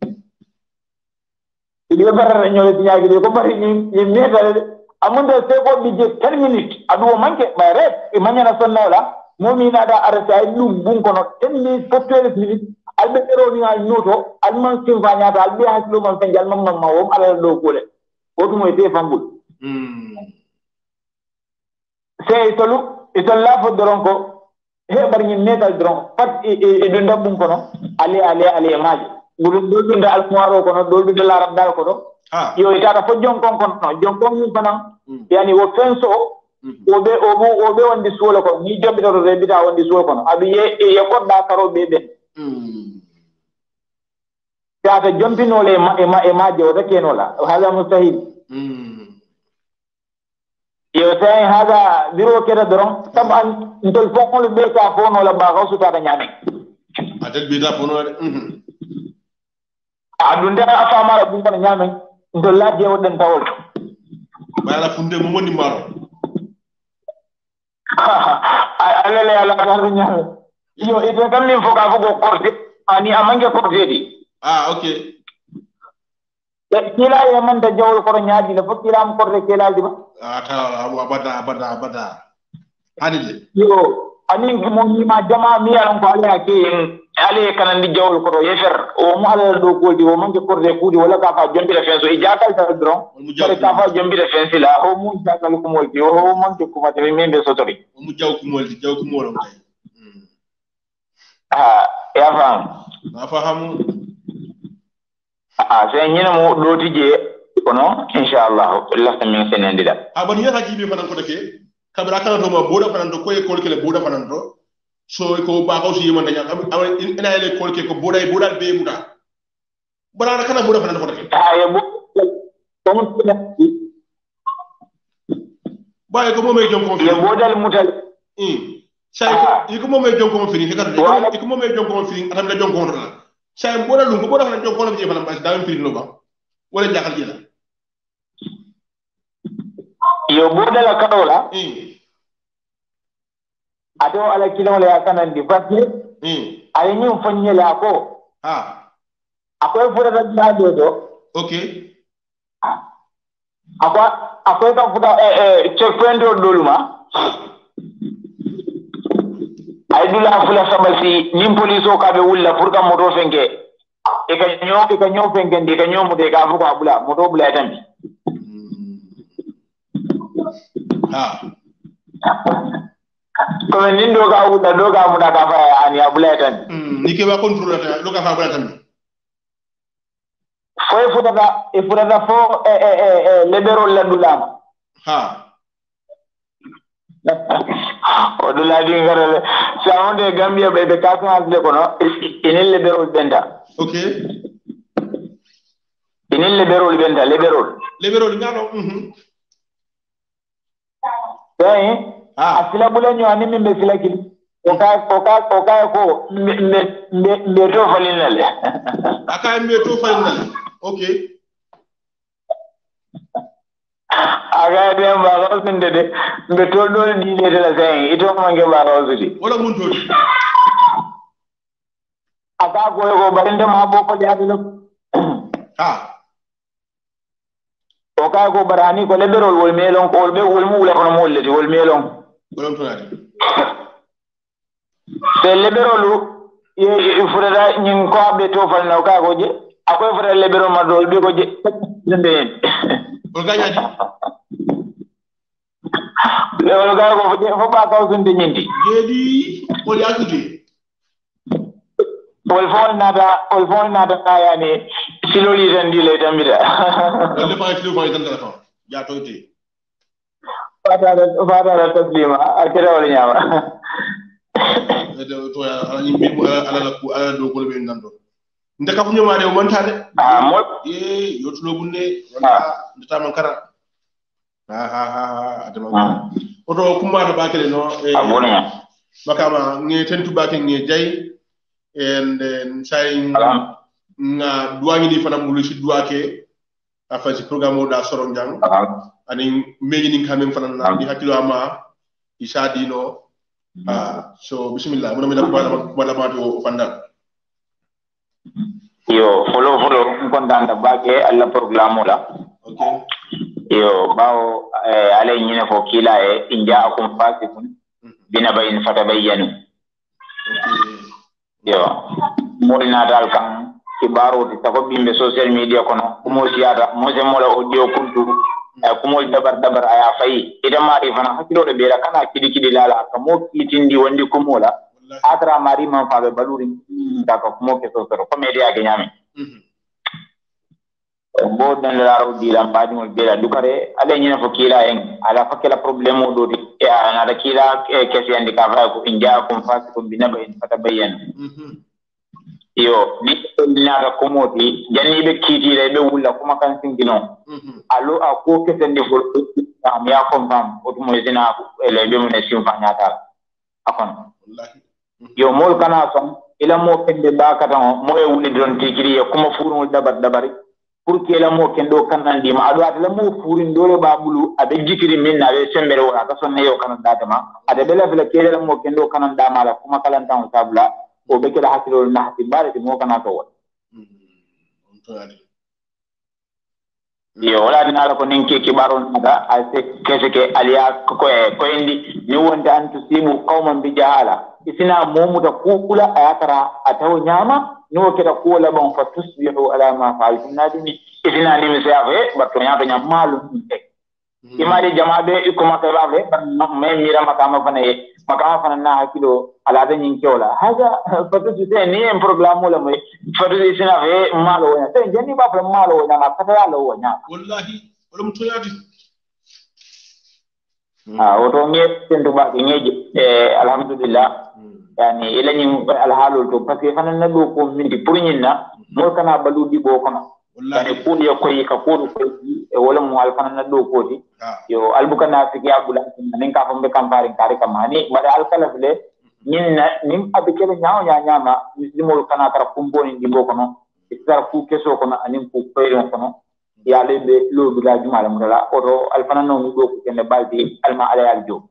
e be barata nyoro tinya killing ko bari ni meta amunda se ko bije 10 minutes adu manke bare e manyana sonnola momina da arsa lum bun kono 10 minutes ko 12 minutes albe ero ni al noto alman simfanya ta albe haslo man tangal mamma mawom ala do kole o dum e te fambul sey itol la fo doron ko he bar ñi netal doron pat e do ndabum kono ale maaji do dunda al moiro kono do dunda la rabdal ko do yo itata fo jonkon kono jonkon ni fanan yani wo fenso obe wandi suolo ko ni jobita to rebita wandi suolo kono abi ye ko da karo bebe tata jompinole e maaji o takenola hada mustahil yo tay hada biro keda doron taban ndol fokol be ka fono la ba gawsu ta nyame adel be da fono de adunde afama la bu ko nyame ndol la je woden tawol bala funde mo woni maro alele ala ta nyame yo ite kam ni foka foko korte ani amange korte di okay kila ya man da jawol ko nyaadi la fo kila am korte kila di ba abada hadide yo anin mo mi ma jama mi yalan ko ala ke ale kanan di jawol ko yefer o mo ala do ko di o man ke korde kudi wala ka fa jombi la fenso e jakal ta dron wala ka fa jombi la fensi la o mu jakal ko mo di o man ke ko mate mi be sotori o mu jaw ko mo lo ya fam afahamu sai nyina mo do tije kono inshallah Allah tamin senendida abani ya hajibi fanan ko dake kabra kana to ma boda fanan to ko e kol kele boda fanan to so ko ba ko si yimanda nyam ina ele kol ke ko boda be muda bara kana boda fanan ko dake ya bo ko mo ba ko mo me jom ko ya bodal mutal sai ko mo me jom ko fini ka ko mo me jom ko fini atam da jom ko la sai boda lu ko boda fanan jom ko la je fanan ba da fini lo ba wala jakal jela yo boda la kadola ado ala kilo la kanan di fatni ay ñu fanye la ko akoy fura da do okay akoy ka fuda checkpoint doluma ay dula fula sabasi nim police o ka be wulla pour ka moto fenke e ka ñoo fenke ndi ka ñoo mu de ka fu ko abula moto bula tambi comme ni do ga wuda do ga mu da ka fa ani abula tan ni ke ba contrôle ta do ka fa abula tan foi fuda fo lebero la dulama o dula di ngarale sa onde Gambia be ka ka le kono inel lebero benda okay inel lebero benda lebero ngano asila bulan yo ani min sila kili oka ko me to falinale aka me to falinale okay aga de mbaro sinde de me to do ni le de la sen ito mange mbaro sudi wala mun to aka ko barinde ma bo ko jaadilo oka ko barani ko leberol wol melon ko be wol mu wala kono mo leti wol melon wolon to nati se leberolu e furada nyin ko abbe to fal na ka ko je akoy furada lebero ma dol be ko je dembe ko gañati lewol ga ko fo ba ka sunde nyindi jedi ko yakuti ol fon nada kaya ni siloli tan dile tambira wala fa silo fa tan telefon ya toyte fata taslima akira wala nyama to ala ni bi ala do ko be nando ndaka fu nyama de montade mo yotulo bunne wala ndata man kara adama oto kuma do bakele no abona makama ngi tentu bakeng ngi jay and then saying nga duwangi ni fana mulu ci duwake afa ci programme da soron jang ani meñi ni kamen fana na di hakilo ama isa dino so bismillah mo mi la wala ma to fanda yo follow kondanda bake alla programme la okay yo bawo ale nyine fo kila e inja akum fasikun bina bayin fatabayyanu yo molina dal kan kibaro di tako bimbe social media kono kumo siata mo se mola audio kuntu kumo dabar aya fayi ida mari fana hakilo de bera kana kidi lala kamo kitindi wandi kumola atra mari man fa be baluri dako kumo ke so ko media ke nyame bo dan la ro di lambadi mo bera dukare ale nyina fo kila en ala fakela problème do di ana da kila ke si andi ka fa ko inja ko fasi ko binaba en fatabayyan yo ni nyaata komoti janni be kiti re be wulla kuma kan singino allo a ko ke tande fo am ya ko fam o mo zina ele be mo ne sim fa nyaata akon wallahi yo mol kana son ila mo pende ba kata mo e wuli don tikiri ya kuma furu dabari pour que la mo kendo kanandi ma ado atla mo furin dole babulu abe jikiri min na be sembere wala ka sonne yo kananda dama ade bela bela kele la mo kendo kananda mala kuma kalanta on tabla o be kala hakilo na hatibare mo kana to yo wala dina ko ninki kibaron nada ase kese aliya ko indi ni wonta antu sibu qauman bi jahala isina momuta kukula ayatara ataw nyama no keda ko la bon fa tusbihu ala ma fa'altum nadimi isina ni misafe batto nyato nyamalu tek imari jamaade ko makka babe me mira makama fana na hakilo ala da nyin kiola haga fatu sise ni en programme la moy fatu isina fe malo wona te jeni ba fa malo wona ma fata ya lo wona wallahi wolum to yati oto ngi tentu ba ngi alhamdulillah yani ila nyin alhalul to parce que fana na do ko mindi pour nyinna mo kana balu di bo kono yani ko ya koy ka ko wala mo al fana na do ko di yo albuka na fiki abula nin ka fambe kampari kare kamani bada al kala bele nyinna nim abikele nyaaw nyaama muslimo kana tara kumbo ni di bo kono isar ku keso kono anin ku peyron kono ya lebe lo bi la jumala mudala oto al fana no mi do ko kende baldi alma ala al jo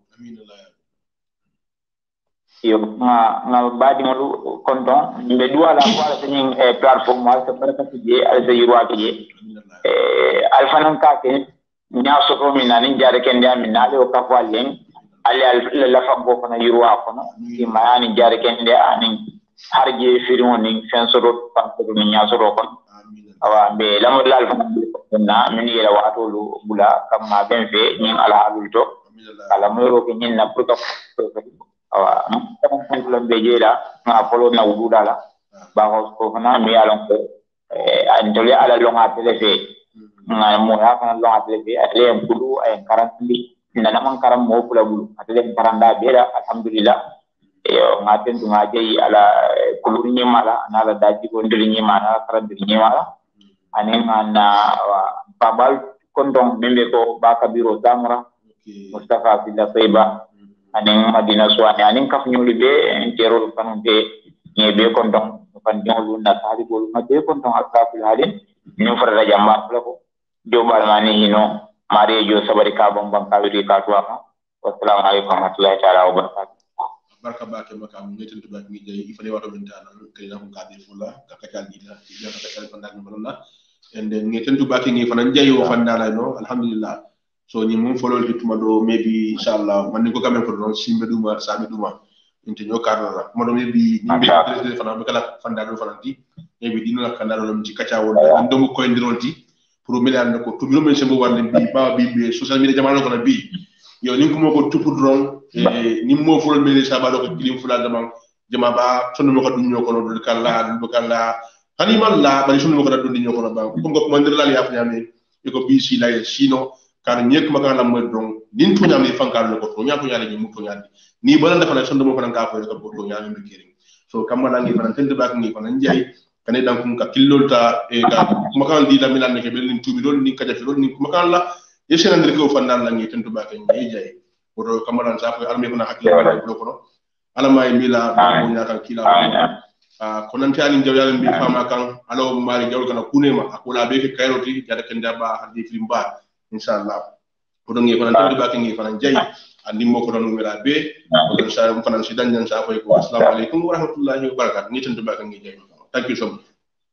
yo nga badi ngolu konton be duala ko ala tin platform wal sa baraka je ala sa yirwa ke alfanan ka ke nya so ko min nan jare ken dia min nale o ka falen ali la fa go fana yirwa ko no ki mayani jare ken dia anin harje firon ni fen so do pa ko min nya so do ko awa be lamul lal fana na min yela wato lu bula kam ma ben fe ni ala halul to ala mo ro ke nyin na pour ka awa la bejela nga polo na wududa la ba ko fana mi alon ko antole ala longa telefe nga mo ya fana longa telefe atele en kudu ay karantli nana man karam mo pula bulu atele karanda bela alhamdulillah yo nga tentu nga jeyi ala kuluri ni mala na la daji ko ndiri ni mala karandi ni mala anen na babal kondong membe ko ba kabiro zamra Mustafa Filla Saiba aning Madina Suwane aning kaf nyuli be terol kanunte nyebe kontong kan nyolu na tali bol mate kontong asafil halin ñu fara jamba lako jobal mani hino mari jo sabari ka bambang kawiri ka tuwa wassalamu alaikum warahmatullahi ta'ala wabarakatuh barka bake makam ngeten to bak mi jey ifani wato ben tan kay na ko kadir fulla ka kacal dina ya ka kacal ko ndal non and then ngeten to bak ngi fana jayo fandala no alhamdulillah so ni mum folol hituma do maybe inshallah man ni ko gamen ko non simbe duma sabi duma inte ñoo karra mo do maybe ni be president fana be kala fandado fana ti maybe dina la kandalo lam ci kacia won ndomu ko ndironti pour milliard ko to mi men sembo warne bi ba bi social media jamano ko na bi yo ni ko moko tupu drone ni mo fulol mele sabado ko kilim fula jama ba sonu moko dum ñoko no dul kala hani man la bari sonu moko dum ñoko no ba ko ngok mandir la ya fanyame ko bi si la sino kar ñek maka la mo don din to ñame fankal ko to ñako ñale ni mu to ñade ni bala dafa la sonu moko nan ka fo ko to ñame be kiri so kamala ngi fan tende bak ngi fan njay kane dan kum ka killolta e ka maka di la milan ke be ni tubi don ni ka jafi don ni maka la yesena ndir ko fan la ngi tentu bak ngi jay oto kamaran sa ko arme ko na hakki wala ko no ala may mila ko nyata kila ko nan tani jaw yalla mbi fama kan alo mari jaw kana kunema akula be ke kayroti jada ken daba hadi filimba inshallah ko don ngi ko nan tawdi bak ngi fanan jay andi mo ko don wala be ko don sa ko fanan sidan jan sa ko assalamu alaikum wa rahmatullahi wa barakatuh ngi tentu bak ngi jay thank you so much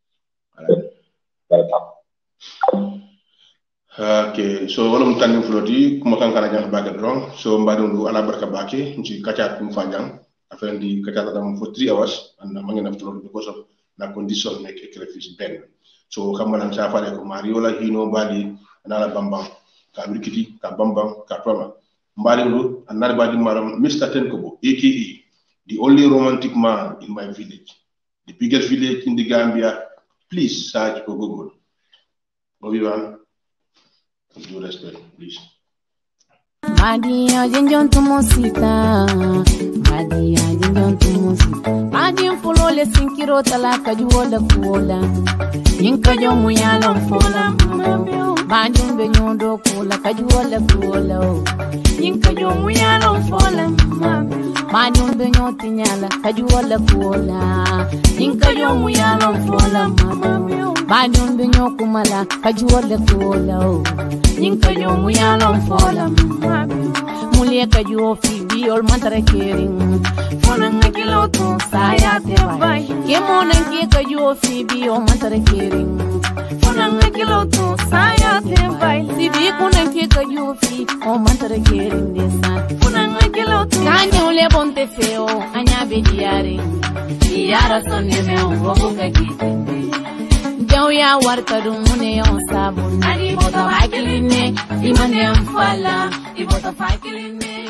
okay so wala mu tanin floti kuma kan kana jang baga drong so mbadum du ala barka bake ci kacat kum fajang afin di kacat adam for 3 hours and mangena floti because of la condition nek ekrefis ben so kamalan sa fale ko mario la hino badi anala bambang ka brikiti ka bambang ka toma mbadum du anala badi maram Mr. Tenkobo aka the only romantic man in my village, the biggest village in the Gambia. Please search for Google. Obiwan, do respect, please. Madia jinjon tu musika, Madia jinjon tu musika. Madia fulo le sinkiro talaka juola kuola, inka jomu yalo fola mama. Madia benyondo kuola kajuola kuola, inka jomu yalo fola mama. Madia benyoti nyala kajuola kuola, inka jomu yalo fola mama. Madia benyokumala kajuola kuola, inka jomu yalo fola mama. Mulia kajuo fibi ol mantare kering fona ngakilo tu saya te bai kemona ke kajuo fibi ol mantare kering fona ngakilo tu saya te bai sibi kuna ke kajuo fi ol mantare kering desa fona ngakilo tu kanyo le bonte feo anya be diare diara sonne me o kakite jaw ya warta dum ne on sabun ali boto hakiline imane amfala iboto fakiline